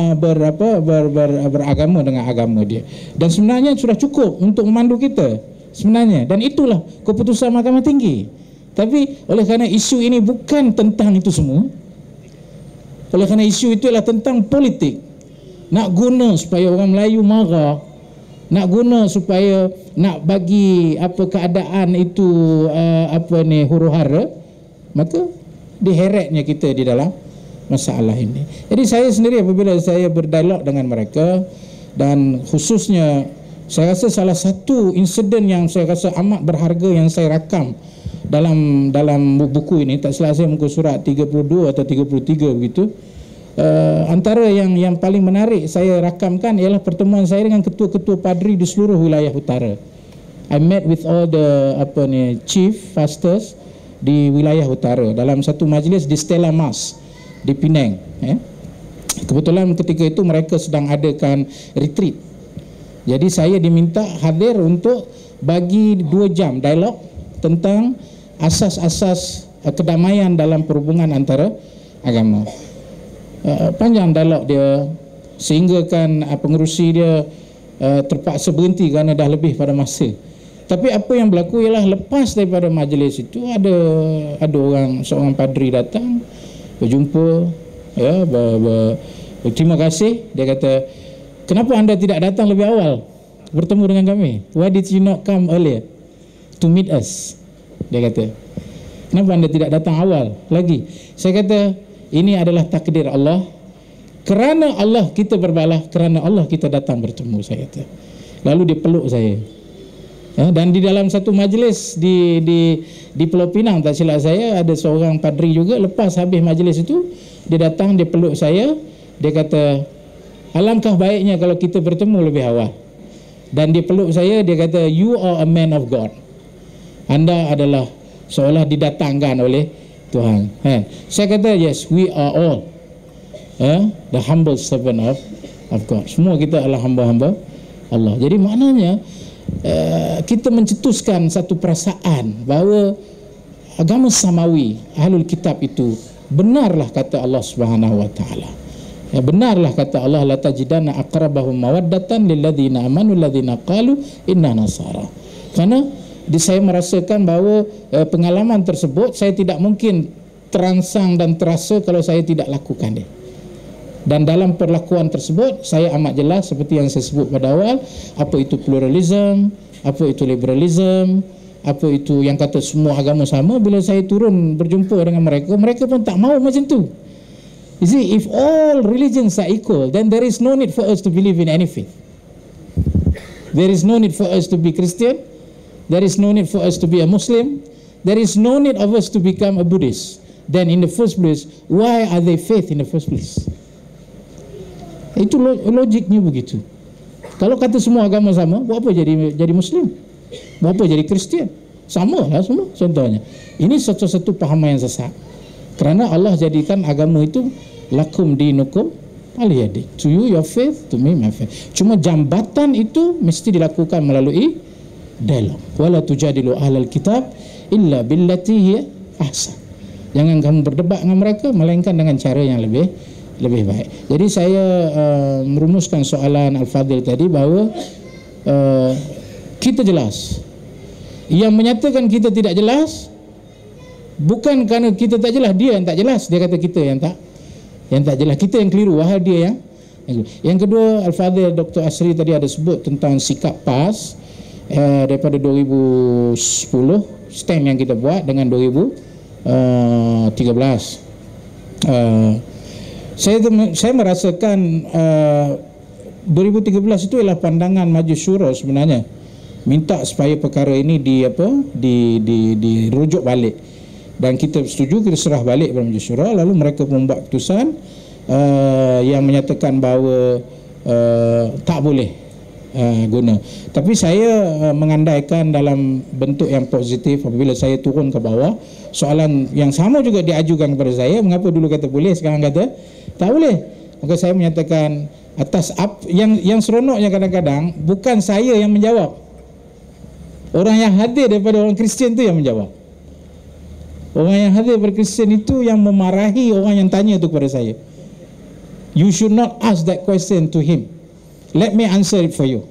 beragama dengan agama dia. Dan sebenarnya sudah cukup untuk memandu kita sebenarnya, dan itulah keputusan Mahkamah Tinggi. Tapi oleh kerana isu ini bukan tentang itu semua, oleh kerana isu itu adalah tentang politik, nak guna supaya orang Melayu marah, nak guna supaya nak bagi keadaan itu huru-hara, maka diheretnya kita di dalam masalah ini. Jadi saya sendiri apabila saya berdialog dengan mereka, dan khususnya saya rasa salah satu insiden yang saya rasa amat berharga yang saya rakam dalam buku ini, tak salah saya muka surat 32 atau 33 begitu. Antara yang paling menarik saya rakamkan ialah pertemuan saya dengan ketua-ketua padri di seluruh wilayah utara. I met with all the chief pastors di wilayah utara dalam satu majlis di Stella Mas di Penang. Kebetulan ketika itu mereka sedang adakan retreat. Jadi saya diminta hadir untuk bagi 2 jam dialog tentang asas-asas kedamaian dalam perhubungan antara agama. Panjang dialog dia, sehingga kan pengerusi dia terpaksa berhenti kerana dah lebih pada masa. Tapi apa yang berlaku ialah lepas daripada majlis itu ada seorang padri datang berjumpa, berterima kasih. Dia kata, kenapa anda tidak datang lebih awal? bertemu dengan kami? Why did you not come earlier to meet us? Dia kata, kenapa anda tidak datang awal lagi? Saya kata, ini adalah takdir Allah. Kerana Allah kita berbalah, kerana Allah kita datang bertemu, saya kata. Lalu dia peluk saya. Dan di dalam satu majlis di Pulau Pinang, tak silap saya, ada seorang padri juga. Lepas habis majlis itu, dia datang, dia peluk saya. Dia kata, alangkah baiknya kalau kita bertemu lebih awal. Dan dia peluk saya, dia kata, you are a man of God. Anda adalah seolah didatangkan oleh Tuhan. Saya kata, yes, we are all the humble servant of God. Semua kita adalah hamba-hamba Allah. Jadi maknanya kita mencetuskan satu perasaan bahawa agama samawi, ahlul kitab itu benarlah kata Allah Subhanahu wa taala. Benarlah kata Allah, la tajidanna aqrabahum mawaddatan lil ladzina amanu ladzina qalu inna nasara. Karena saya merasakan bahawa pengalaman tersebut saya tidak mungkin terangsang dan terasa kalau saya tidak lakukan dia. Dan dalam perlakuan tersebut saya amat jelas seperti yang saya sebut pada awal, apa itu pluralism, apa itu liberalism, apa itu yang kata semua agama sama. Bila saya turun berjumpa dengan mereka, mereka pun tak mahu macam tu. You see, if all religions are equal, then there is no need for us to believe in anything. There is no need for us to be Christian. There is no need for us to be a Muslim. There is no need of us to become a Buddhist. Then in the first place, why are they faith in the first place? Itu logiknya begitu. Kalau kata semua agama sama, buat apa jadi Muslim? Buat apa jadi Kristian? Sama lah semua contohnya. Ini satu-satu pahaman yang sesat. Kerana Allah jadikan agama itu lakum dinukum waliyadin. To you your faith, to me my faith. Cuma jambatan itu mesti dilakukan melalui dialog. Wala tujadilu ahlal kitab illa billati hiya ahsan. Jangan kamu berdebat dengan mereka melainkan dengan cara yang lebih baik. Jadi saya merumuskan soalan Al-Fadhil tadi bahawa kita jelas. Yang menyatakan kita tidak jelas bukan kerana kita tak jelas, dia yang tak jelas. Dia kata kita yang tak jelas. Kita yang keliru, wahai dia yang keliru. Yang kedua, Al-Fadhil Dr. Asri tadi ada sebut tentang sikap PAS daripada 2010, stamp yang kita buat dengan 2013. Saya merasakan 2013 itu ialah pandangan Majlis Syura sebenarnya, minta supaya perkara ini dirujuk balik, dan kita setuju, kita serah balik kepada Majlis Syura. Lalu mereka membuat keputusan yang menyatakan bahawa tak boleh guna. Tapi saya mengandaikan dalam bentuk yang positif. Apabila saya turun ke bawah, soalan yang sama juga diajukan kepada saya, mengapa dulu kata boleh, sekarang kata tak boleh. Maka saya menyatakan atas yang seronoknya kadang-kadang bukan saya yang menjawab, orang yang hadir daripada orang Kristian itu yang menjawab. Orang yang hadir daripada Kristian itu yang memarahi orang yang tanya itu kepada saya. You should not ask that question to him. Let me answer it for you.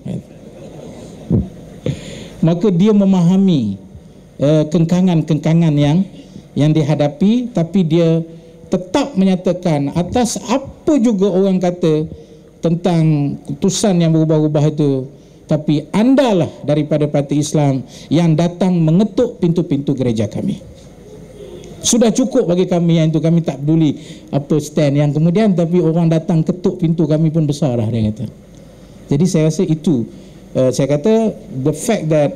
Maka dia memahami kengkangan-kengkangan yang dihadapi, tapi dia tetap menyatakan atas apa juga orang kata tentang keputusan yang berubah-ubah itu, tapi andalah daripada Parti Islam yang datang mengetuk pintu-pintu gereja kami. Sudah cukup bagi kami yang itu, kami tak peduli apa stand yang kemudian, tapi orang datang ketuk pintu kami pun besar dah, dia kata. Jadi saya rasa itu, saya kata the fact that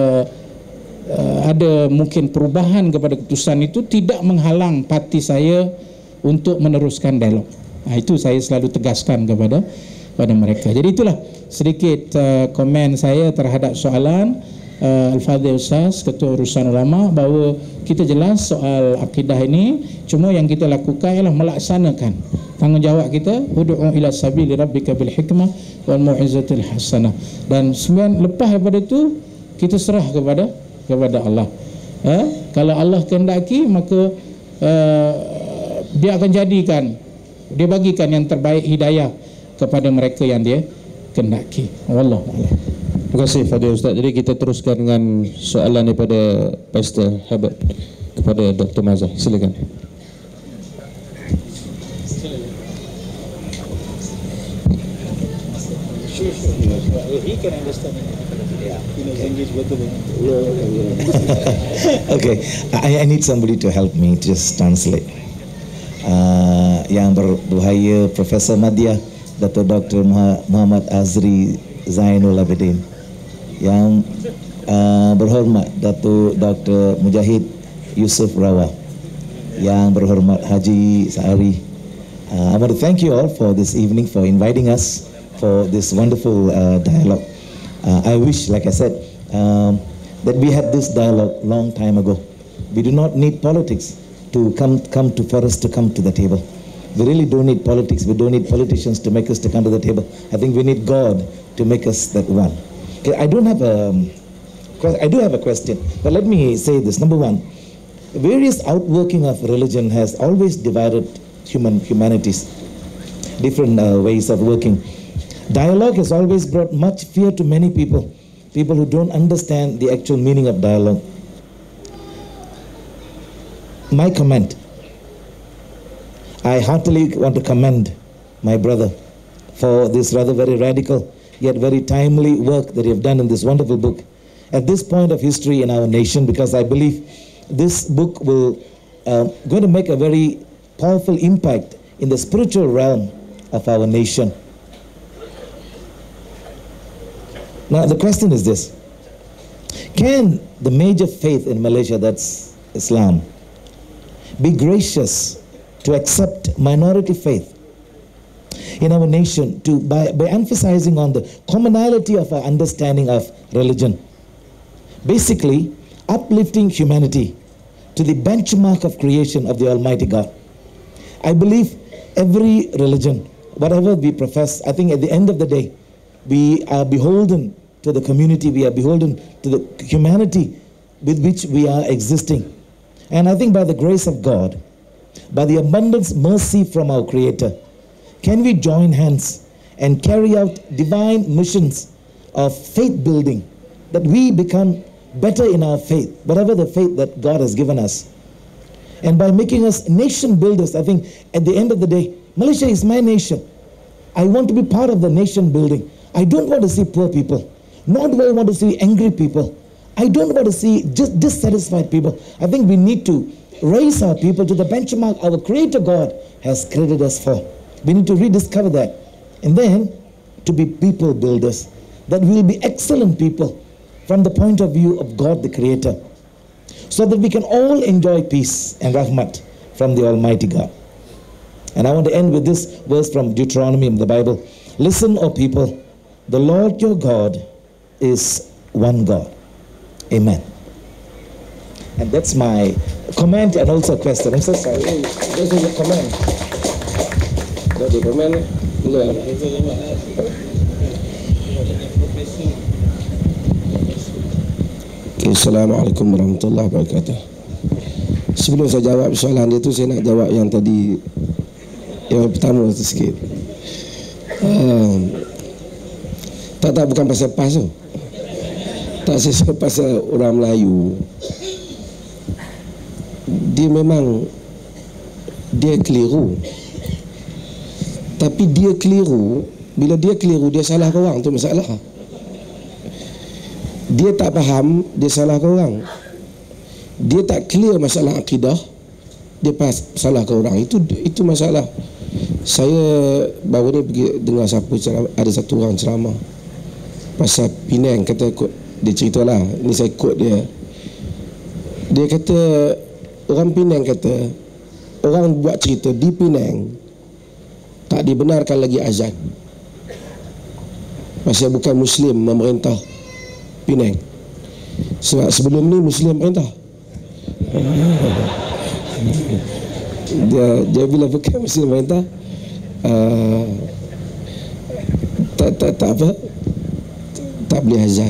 ada mungkin perubahan kepada keputusan itu tidak menghalang parti saya untuk meneruskan dialog. Itu saya selalu tegaskan kepada mereka. Jadi itulah sedikit komen saya terhadap soalan Al-Fadhil Ustaz, Ketua Urusan Ulama, bahawa kita jelas soal akidah ini, cuma yang kita lakukan ialah melaksanakan tanggungjawab kita, ud'u ila sabili rabbika bil hikmah wal mau'izatil hasanah. Dan kemudian lepas daripada itu kita serah kepada Allah. Kalau Allah kehendaki, maka dia akan jadikan, dia bagikan yang terbaik hidayah kepada mereka yang dia kehendaki. Wallahu a'lam. Terima kasih Fadil Ustaz. Jadi kita teruskan dengan soalan daripada Pastor Habib kepada Dr. Mazhar. Silakan. He can understand. He knows English better than Okay, I need somebody to help me just translate. Yang berbahaya Profesor Madya, Dato' Dr. Muhammad Azri Zainul Abidin. Yang berhormat Dato' Dr. Mujahid Yusuf Rawa. Yang berhormat Haji Sa'ari. I want to thank you all for this evening, for inviting us for this wonderful dialogue. I wish, like I said, that we had this dialogue long time ago. We do not need politics to come for us to come to the table. We really don't need politics. We don't need politicians to make us to come to the table. I think we need God to make us that one. Okay, I do have a question, but let me say this. Number one, various outworking of religion has always divided humanities, different ways of working. Dialogue has always brought much fear to many people who don't understand the actual meaning of dialogue. My comment, I heartily want to commend my brother for this rather very radical yet very timely work that you have done in this wonderful book at this point of history in our nation, because I believe this book will going to make a very powerful impact in the spiritual realm of our nation. Now the question is this: can the major faith in Malaysia, that's Islam, be gracious to accept minority faith in our nation by emphasizing on the commonality of our understanding of religion, basically uplifting humanity to the benchmark of creation of the Almighty God? I believe every religion, whatever we profess, I think at the end of the day, we are beholden to the community, we are beholden to the humanity with which we are existing. And I think by the grace of God, by the abundance mercy from our Creator, can we join hands and carry out divine missions of faith building, that we become better in our faith, whatever the faith that God has given us. And by making us nation builders, I think at the end of the day, Malaysia is my nation. I want to be part of the nation building. I don't want to see poor people, nor do I want to see angry people. I don't want to see just dissatisfied people. I think we need to raise our people to the benchmark our Creator God has created us for. We need to rediscover that, and then to be people builders, that we will be excellent people from the point of view of God the Creator, so that we can all enjoy peace and rahmat from the Almighty God. And I want to end with this verse from Deuteronomy in the Bible. Listen, O people, the Lord your God is one God. Amen. And that's my comment and also question. I'm so sorry. This is a comment. That's a comment. Assalamualaikum warahmatullahi wabarakatuh. Sebelum saya jawab soalan itu, saya nak jawab yang tadi, yang pertama itu sikit. Tak bukan pasal PAS tu. Tak, saya pasal orang Melayu. Dia memang dia keliru. Tapi dia keliru, bila dia keliru, dia salah orang, tu masalah. Dia tak faham, dia salah orang. Dia tak clear masalah akidah, dia salah ke orang. Itu masalah. Saya baru ni pergi dengar ada satu orang ceramah pasal Penang, kata dia ceritalah, ni saya quote dia. Dia kata orang Penang kata orang buat cerita di Penang tak dibenarkan lagi azan pasal bukan Muslim memerintah Penang. Sebab sebelum ni Muslim perintah. Dia bila bukan Muslim perintah, tak boleh azan.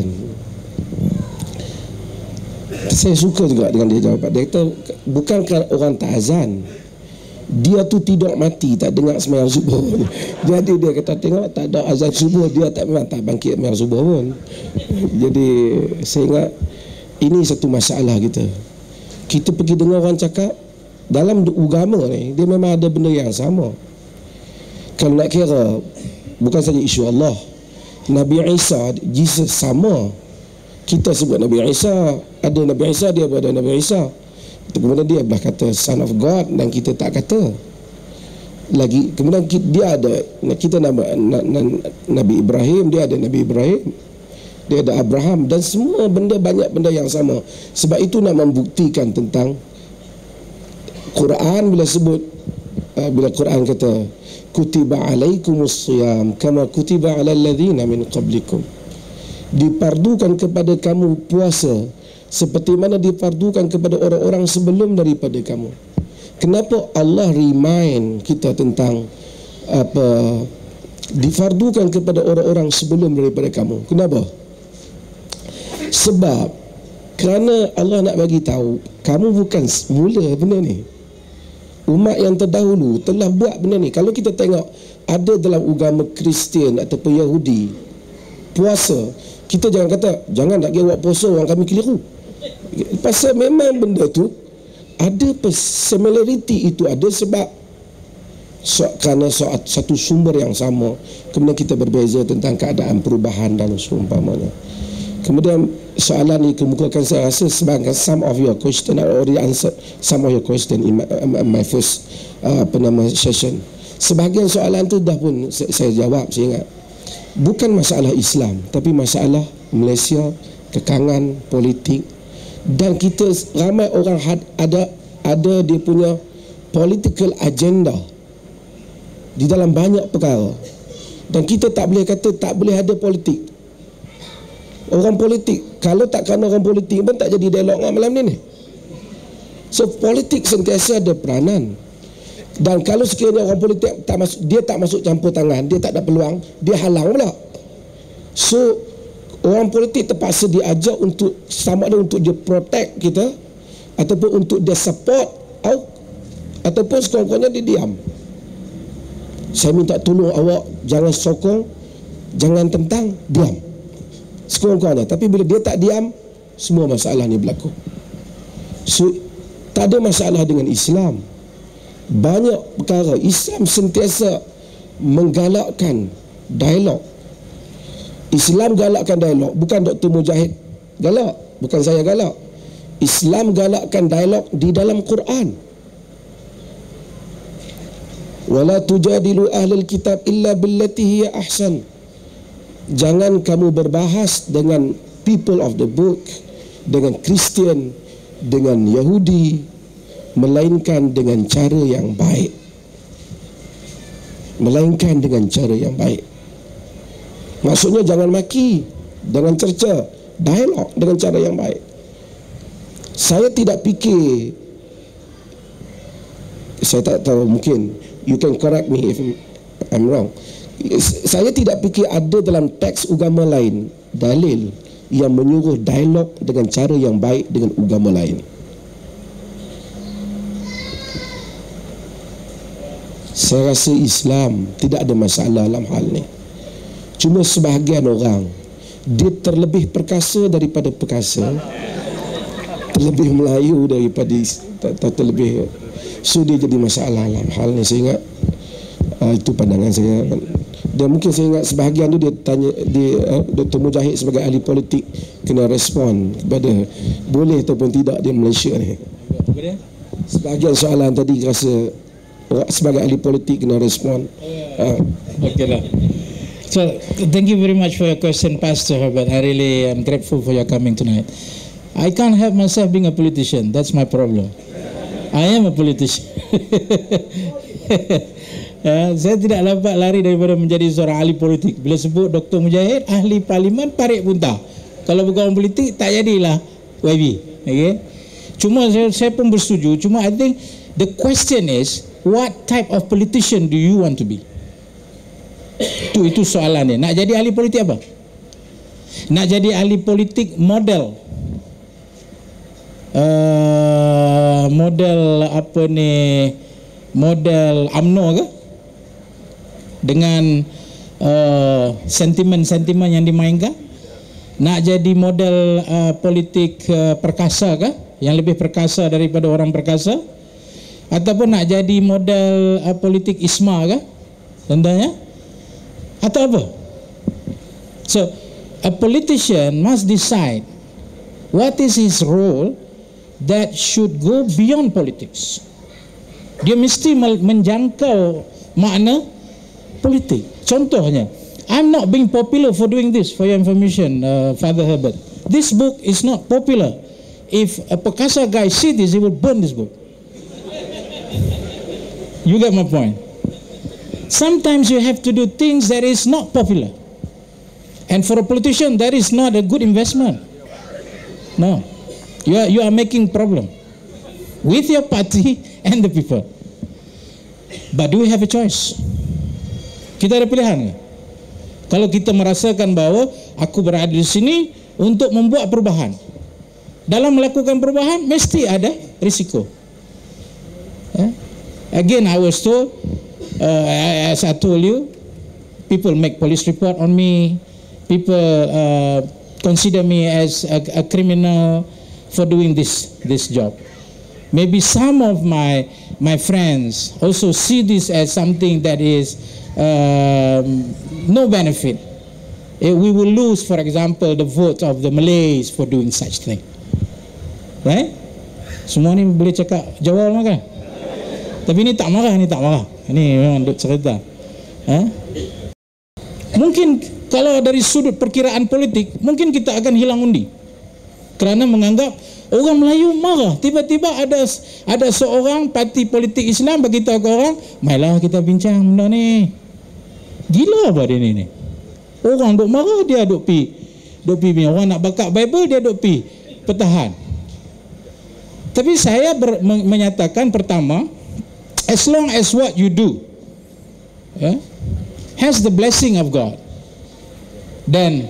Saya suka juga dengan dia jawapan. Dia kata bukan orang tak azan, dia tu tidur mati, tak dengar sembahyang subuh. Jadi dia kata tengok tak ada azan subuh, dia memang tak bangkit sembahyang subuh pun. Jadi saya ingat ini satu masalah kita. Kita pergi dengar orang cakap dalam agama ni, dia memang ada benda yang sama. Kalau nak kira bukan saja isu Allah, Nabi Isa, Jesus sama. Kita sebut Nabi Isa, ada Nabi Isa, dia ada Nabi Isa. Kemudian dia belah kata Son of God, dan kita tak kata. Lagi kemudian dia ada, kita nama Nabi Ibrahim, dia ada Nabi Ibrahim, dia ada Abraham, dan semua benda, banyak benda yang sama. Sebab itu nak membuktikan tentang Quran bila sebut, bila Quran kata kutiba alaikumus siyam kama kutiba alal ladzina min qablikum, dipardukan kepada kamu puasa seperti mana difardukan kepada orang-orang sebelum daripada kamu. Kenapa Allah remind kita tentang apa difardukan kepada orang-orang sebelum daripada kamu? Kenapa? Sebab kerana Allah nak bagi tahu kamu bukan mula benda ni. Umat yang terdahulu telah buat benda ni. Kalau kita tengok ada dalam agama Kristian ataupun Yahudi puasa, kita jangan kata jangan nak buat puasa orang kami keliru. Pasal memang benda tu ada similarity, itu ada sebab kerana satu sumber yang sama, kemudian kita berbeza tentang keadaan perubahan dan seumpamanya. Kemudian soalan ini kemukakan, saya rasa sebagai some of your question I already answered some of your question in my first session. Sebahagian soalan tu dah pun saya jawab. Saya ingat bukan masalah Islam, tapi masalah Malaysia, kekangan politik. Dan kita ramai orang ada dia punya political agenda di dalam banyak perkara. Dan kita tak boleh kata tak boleh ada politik. Orang politik, kalau tak kerana orang politik pun tak jadi dialog malam ni. So politik sentiasa ada peranan. Dan kalau sekiranya orang politik dia tak masuk campur tangan, dia tak ada peluang, dia halang pula. So orang politik terpaksa diajak untuk sama ada untuk dia protect kita ataupun untuk dia support ataupun sekurang-kurangnya dia diam. Saya minta tolong awak jangan sokong, jangan tentang, diam sekurang-kurangnya. Tapi bila dia tak diam, semua masalah ni berlaku. So tak ada masalah dengan Islam. Banyak perkara Islam sentiasa menggalakkan dialog. Islam galakkan dialog, bukan Dr. Mujahid galak, bukan saya galak. Islam galakkan dialog di dalam Quran. Wala tujadilu ahlul kitab illa billati hiya ahsan. Jangan kamu berbahas dengan people of the book, dengan Kristian, dengan Yahudi, melainkan dengan cara yang baik. Melainkan dengan cara yang baik. Maksudnya jangan maki, jangan cerca, dialog dengan cara yang baik. Saya tidak fikir, saya tak tahu, mungkin you can correct me if I'm wrong. Saya tidak fikir ada dalam teks agama lain dalil yang menyuruh dialog dengan cara yang baik dengan agama lain. Saya rasa Islam tidak ada masalah dalam hal ni. Cuma sebahagian orang dia terlebih perkasa daripada perkasa, terlebih Melayu daripada terlebih, so dia jadi masalah dalam hal ni. Saya ingat itu pandangan saya. Dan mungkin saya ingat sebahagian tu dia tanya, Dr. Mujahid sebagai ahli politik kena respon kepada boleh ataupun tidak dia Malaysia ni. Sebahagian soalan tadi rasa sebagai ahli politik kena respon. Okeylah. So, thank you very much for your question, Pastor Herbert. I really am grateful for your coming tonight. I can't help myself being a politician. That's my problem. I am a politician. Saya tidak dapat lari daripada menjadi seorang ahli politik. Bila sebut Dr. Mujahid, ahli parlimen, parik puntah. Kalau bukan orang politik, tak jadilah YB. Okay? Cuma saya pun bersetuju. Cuma I think the question is, what type of politician do you want to be? Itu soalannya. Nak jadi ahli politik apa? Nak jadi ahli politik model model apa ni, model UMNO ke? Dengan sentimen-sentimen yang dimainkan? Nak jadi model politik perkasa ke? Yang lebih perkasa daripada orang perkasa? Ataupun nak jadi model politik ISMA ke? Contohnya? Atau apa? So a politician must decide what is his role that should go beyond politics. Dia mesti menjangkau makna politik. Contohnya, I'm not being popular for doing this, for your information, Father Herbert. This book is not popular. If a Perkasa guy see this, he will burn this book. You get my point? Sometimes you have to do things that is not popular. And for a politician, that is not a good investment. No. You are making problem with your party and the people. But do we have a choice? Kita ada pilihan nggak? Kalau kita merasakan bahwa aku berada di sini untuk membuat perubahan, dalam melakukan perubahan mesti ada risiko. Again, I was told, as I told you, people make police report on me. People consider me as a criminal for doing this job. Maybe some of my friends also see this as something that is no benefit. We will lose, for example, the vote of the Malays for doing such thing. Right? Semua ni boleh cakap Jawa kan? Tapi ni tak marah, ni tak marah. Ini memang duk cerita. Mungkin kalau dari sudut perkiraan politik, mungkin kita akan hilang undi. Kerana menganggap orang Melayu marah. Tiba-tiba ada seorang parti politik Islam beritahu ke orang, "Mailah kita bincang benda ni." Gila apa dia ni? Orang duk marah, dia duk pi. Orang nak bakat Bible, dia duk pi pertahan. Tapi saya menyatakan pertama, as long as what you do has the blessing of God, then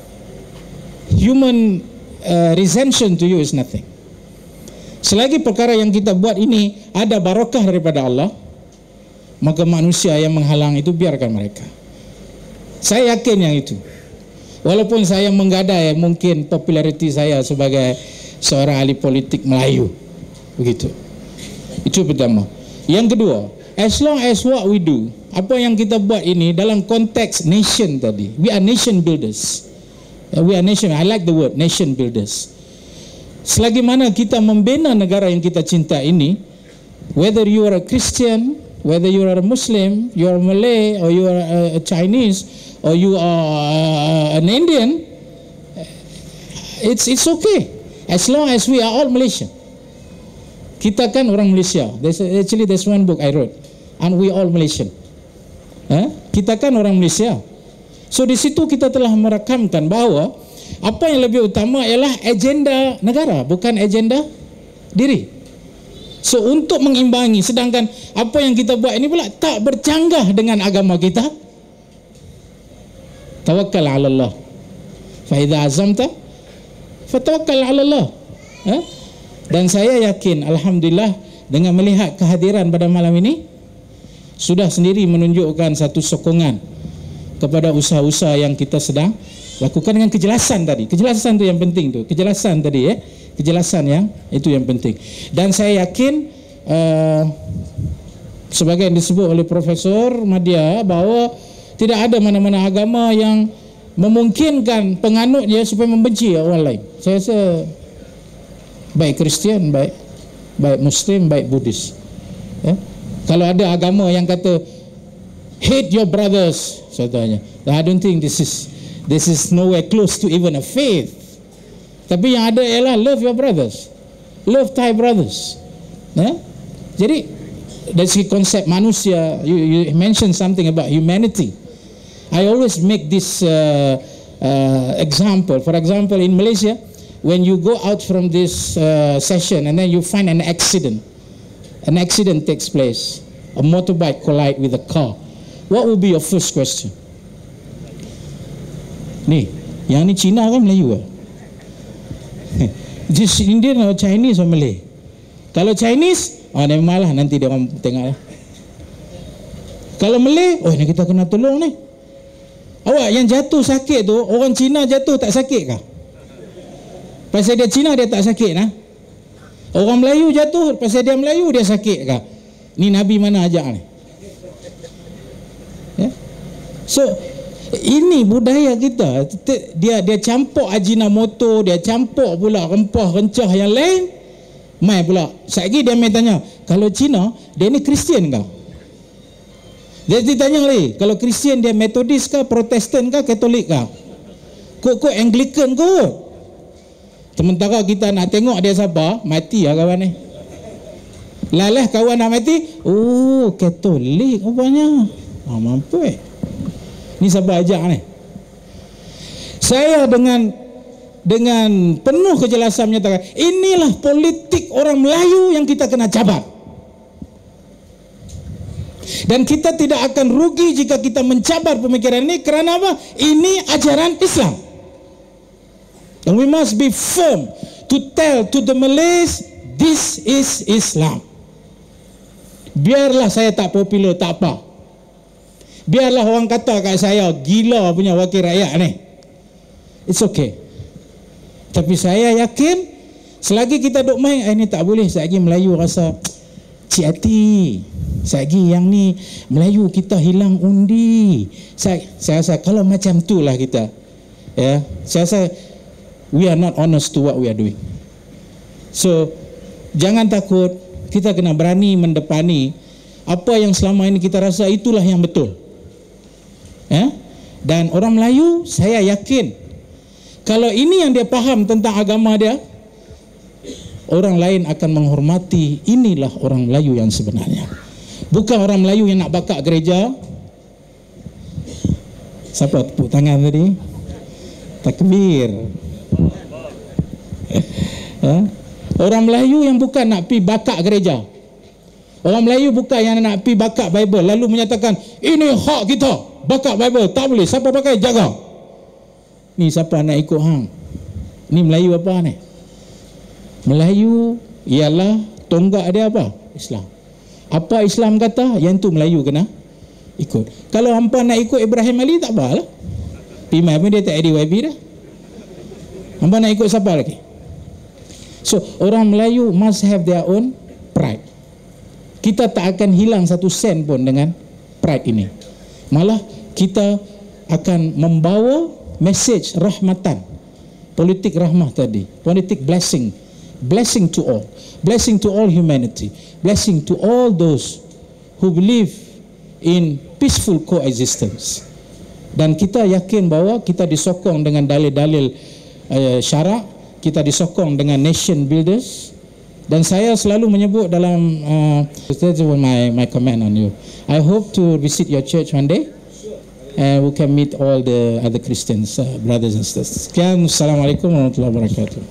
human recension to you is nothing. Selagi perkara yang kita buat ini ada barakah daripada Allah, maka manusia yang menghalang itu biarkan mereka. Saya yakin yang itu. Walaupun saya menggadai mungkin populariti saya sebagai seorang ahli politik Melayu. Begitu. Itu pertama. Yang kedua, as long as what we do, apa yang kita buat ini dalam konteks nation tadi. We are nation builders. We are nation. I like the word nation builders. Selagi mana kita membina negara yang kita cinta ini, whether you are a Christian, whether you are a Muslim, you are a Malay, or you are a Chinese, or you are an Indian, it's okay. As long as we are all Malaysian. Kita kan orang Malaysia. There's one book I wrote, and we all Malaysian. Kita kan orang Malaysia. So di situ kita telah merakamkan bahawa apa yang lebih utama ialah agenda negara, bukan agenda diri. So untuk mengimbangi, sedangkan apa yang kita buat ini pula tak bercanggah dengan agama kita. Tawakkal 'ala Allah. Fa idza azamta fatawakkal 'ala Allah. Dan saya yakin alhamdulillah dengan melihat kehadiran pada malam ini sudah sendiri menunjukkan satu sokongan kepada usaha-usaha yang kita sedang lakukan dengan kejelasan tadi. Kejelasan itu yang penting tu. Kejelasan tadi kejelasan yang itu yang penting. Dan saya yakin sebagai yang disebut oleh Profesor Madya bahawa tidak ada mana-mana agama yang memungkinkan penganutnya supaya membenci orang lain. Saya rasa baik Kristian, baik Muslim, baik Buddhis. Kalau ada agama yang kata hate your brothers, contohnya, I don't think this is nowhere close to even a faith. Tapi yang ada ialah love your brothers, love Thai brothers. Jadi dari segi konsep manusia, you mentioned something about humanity. I always make this example. For example, in Malaysia, when you go out from this session and then you find an accident takes place, a motorbike collide with a car, what will be your first question? Ni, yang ni Cina kan Melayu ke? Just Indian or Chinese or Malay? Kalau Chinese, memanglah nanti dia orang tengok. Kalau Malay, ni kita kena tolong ni. Awak yang jatuh sakit tu, orang Cina jatuh tak sakit kah? Pasal dia Cina dia tak sakit nah? Orang Melayu jatuh pasal dia Melayu dia sakit kah? Ni Nabi mana ajak ni? So Ini budaya kita. Dia campur ajinomoto, dia campur pula rempah rencah yang lain. Mai pula. Sekali dia mai tanya, kalau Cina, dia ni Kristian kah? Dia ditanya lagi, kalau Kristian dia Metodis kah, Protestan kah, Katolik kah? Kok Anglican kot? Sementara kita nak tengok dia siapa, mati lah kawan ni. Lalah kawan nak mati, oh Katolik rupanya. Mampu Ni siapa ajak ni? Saya dengan penuh kejelasan menyatakan, inilah politik orang Melayu yang kita kena cabar. Dan kita tidak akan rugi jika kita mencabar pemikiran ini. Kerana apa? Ini ajaran Islam. And we must be firm to tell to the Malays, this is Islam. Biarlah saya tak popular, tak apa. Biarlah orang kata kat saya gila punya wakil rakyat ni. It's okay. Tapi saya yakin selagi kita duk main ini tak boleh. Selagi Melayu rasa cik hati, selagi yang ni Melayu kita hilang undi. Saya rasa kalau macam tu lah kita, ya, saya rasa we are not honest to what we are doing. So jangan takut, kita kena berani mendepani apa yang selama ini kita rasa itulah yang betul. Ya? Dan orang Melayu, saya yakin kalau ini yang dia faham tentang agama dia, orang lain akan menghormati. Inilah orang Melayu yang sebenarnya, bukan orang Melayu yang nak bakar gereja. Siapa tepuk tangan tadi? Takbir. Orang Melayu yang bukan nak pi bakar gereja. Orang Melayu bukan yang nak pi bakar Bible lalu menyatakan ini hak kita, bakar Bible tak boleh, siapa pakai jaga. Ni siapa nak ikut hang? Ni Melayu apa ni? Melayu ialah tonggak dia apa? Islam. Apa Islam kata, yang tu Melayu kena ikut. Kalau hampa nak ikut Ibrahim Ali tak apalah. Pimai pun dia tak ada YB dah. Hampa nak ikut siapa lagi? So orang Melayu must have their own pride. Kita tak akan hilang satu sen pun dengan pride ini. Malah kita akan membawa message rahmatan, politik rahmah tadi, politik blessing, blessing to all humanity, blessing to all those who believe in peaceful coexistence. Dan kita yakin bahawa kita disokong dengan dalil-dalil syarak, kita disokong dengan nation builders. Dan saya selalu menyebut dalam that's my comment on you. I hope to visit your church one day and we can meet all the other Christians, brothers and sisters. Sekian, Assalamualaikum warahmatullahi wabarakatuh.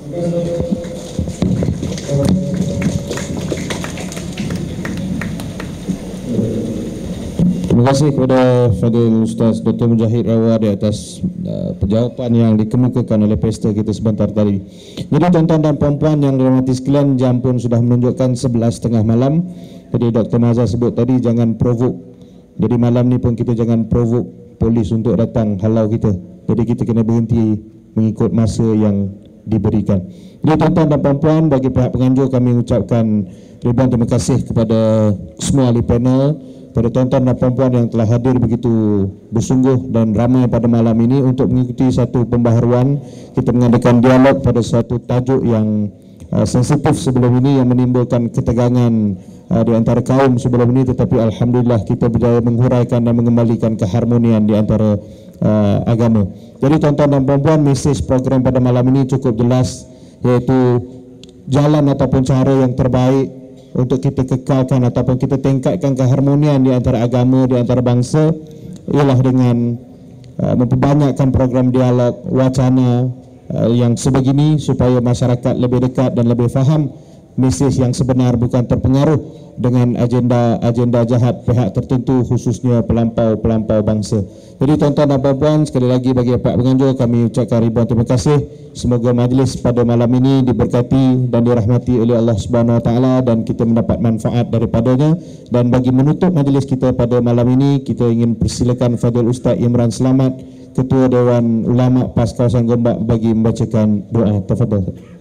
Terima kasih kepada Fadil Ustaz Dr. Mujahid Rawar di atas penjawapan yang dikemukakan oleh pesta kita sebentar tadi. Jadi tuan-tuan dan puan-puan yang dirahmati sekalian, jam pun sudah menunjukkan 11:30 malam. Jadi Dr. Mazhar sebut tadi jangan provoke. Jadi malam ni pun kita jangan provoke polis untuk datang halau kita. Jadi kita kena berhenti mengikut masa yang diberikan. Jadi tuan-tuan dan puan-puan, bagi pihak penganjur kami ucapkan ribuan terima kasih kepada semua ahli panel, pada tuan-tuan dan puan-puan yang telah hadir begitu bersungguh dan ramai pada malam ini untuk mengikuti satu pembaharuan. Kita mengadakan dialog pada suatu tajuk yang sensitif sebelum ini, yang menimbulkan ketegangan di antara kaum sebelum ini, tetapi alhamdulillah kita berjaya menghuraikan dan mengembalikan keharmonian di antara agama. Jadi tuan-tuan dan puan-puan, mesej program pada malam ini cukup jelas, iaitu jalan ataupun cara yang terbaik untuk kita kekalkan ataupun kita tingkatkan keharmonian di antara agama, di antara bangsa, ialah dengan memperbanyakkan program dialog, wacana yang sebegini supaya masyarakat lebih dekat dan lebih faham mesej yang sebenar, bukan terpengaruh dengan agenda jahat pihak tertentu, khususnya pelampau bangsa. Jadi tuan-tuan dan puan-puan, sekali lagi bagi pihak penganjur kami ucapkan ribuan terima kasih. Semoga majlis pada malam ini diberkati dan dirahmati oleh Allah Subhanahu Wa Taala dan kita mendapat manfaat daripadanya. Dan bagi menutup majlis kita pada malam ini, kita ingin persilakan Fadil Ustaz Imran Selamat, Ketua Dewan Ulama PAS Kawasan Gombak, bagi membacakan doa. Tafadhal.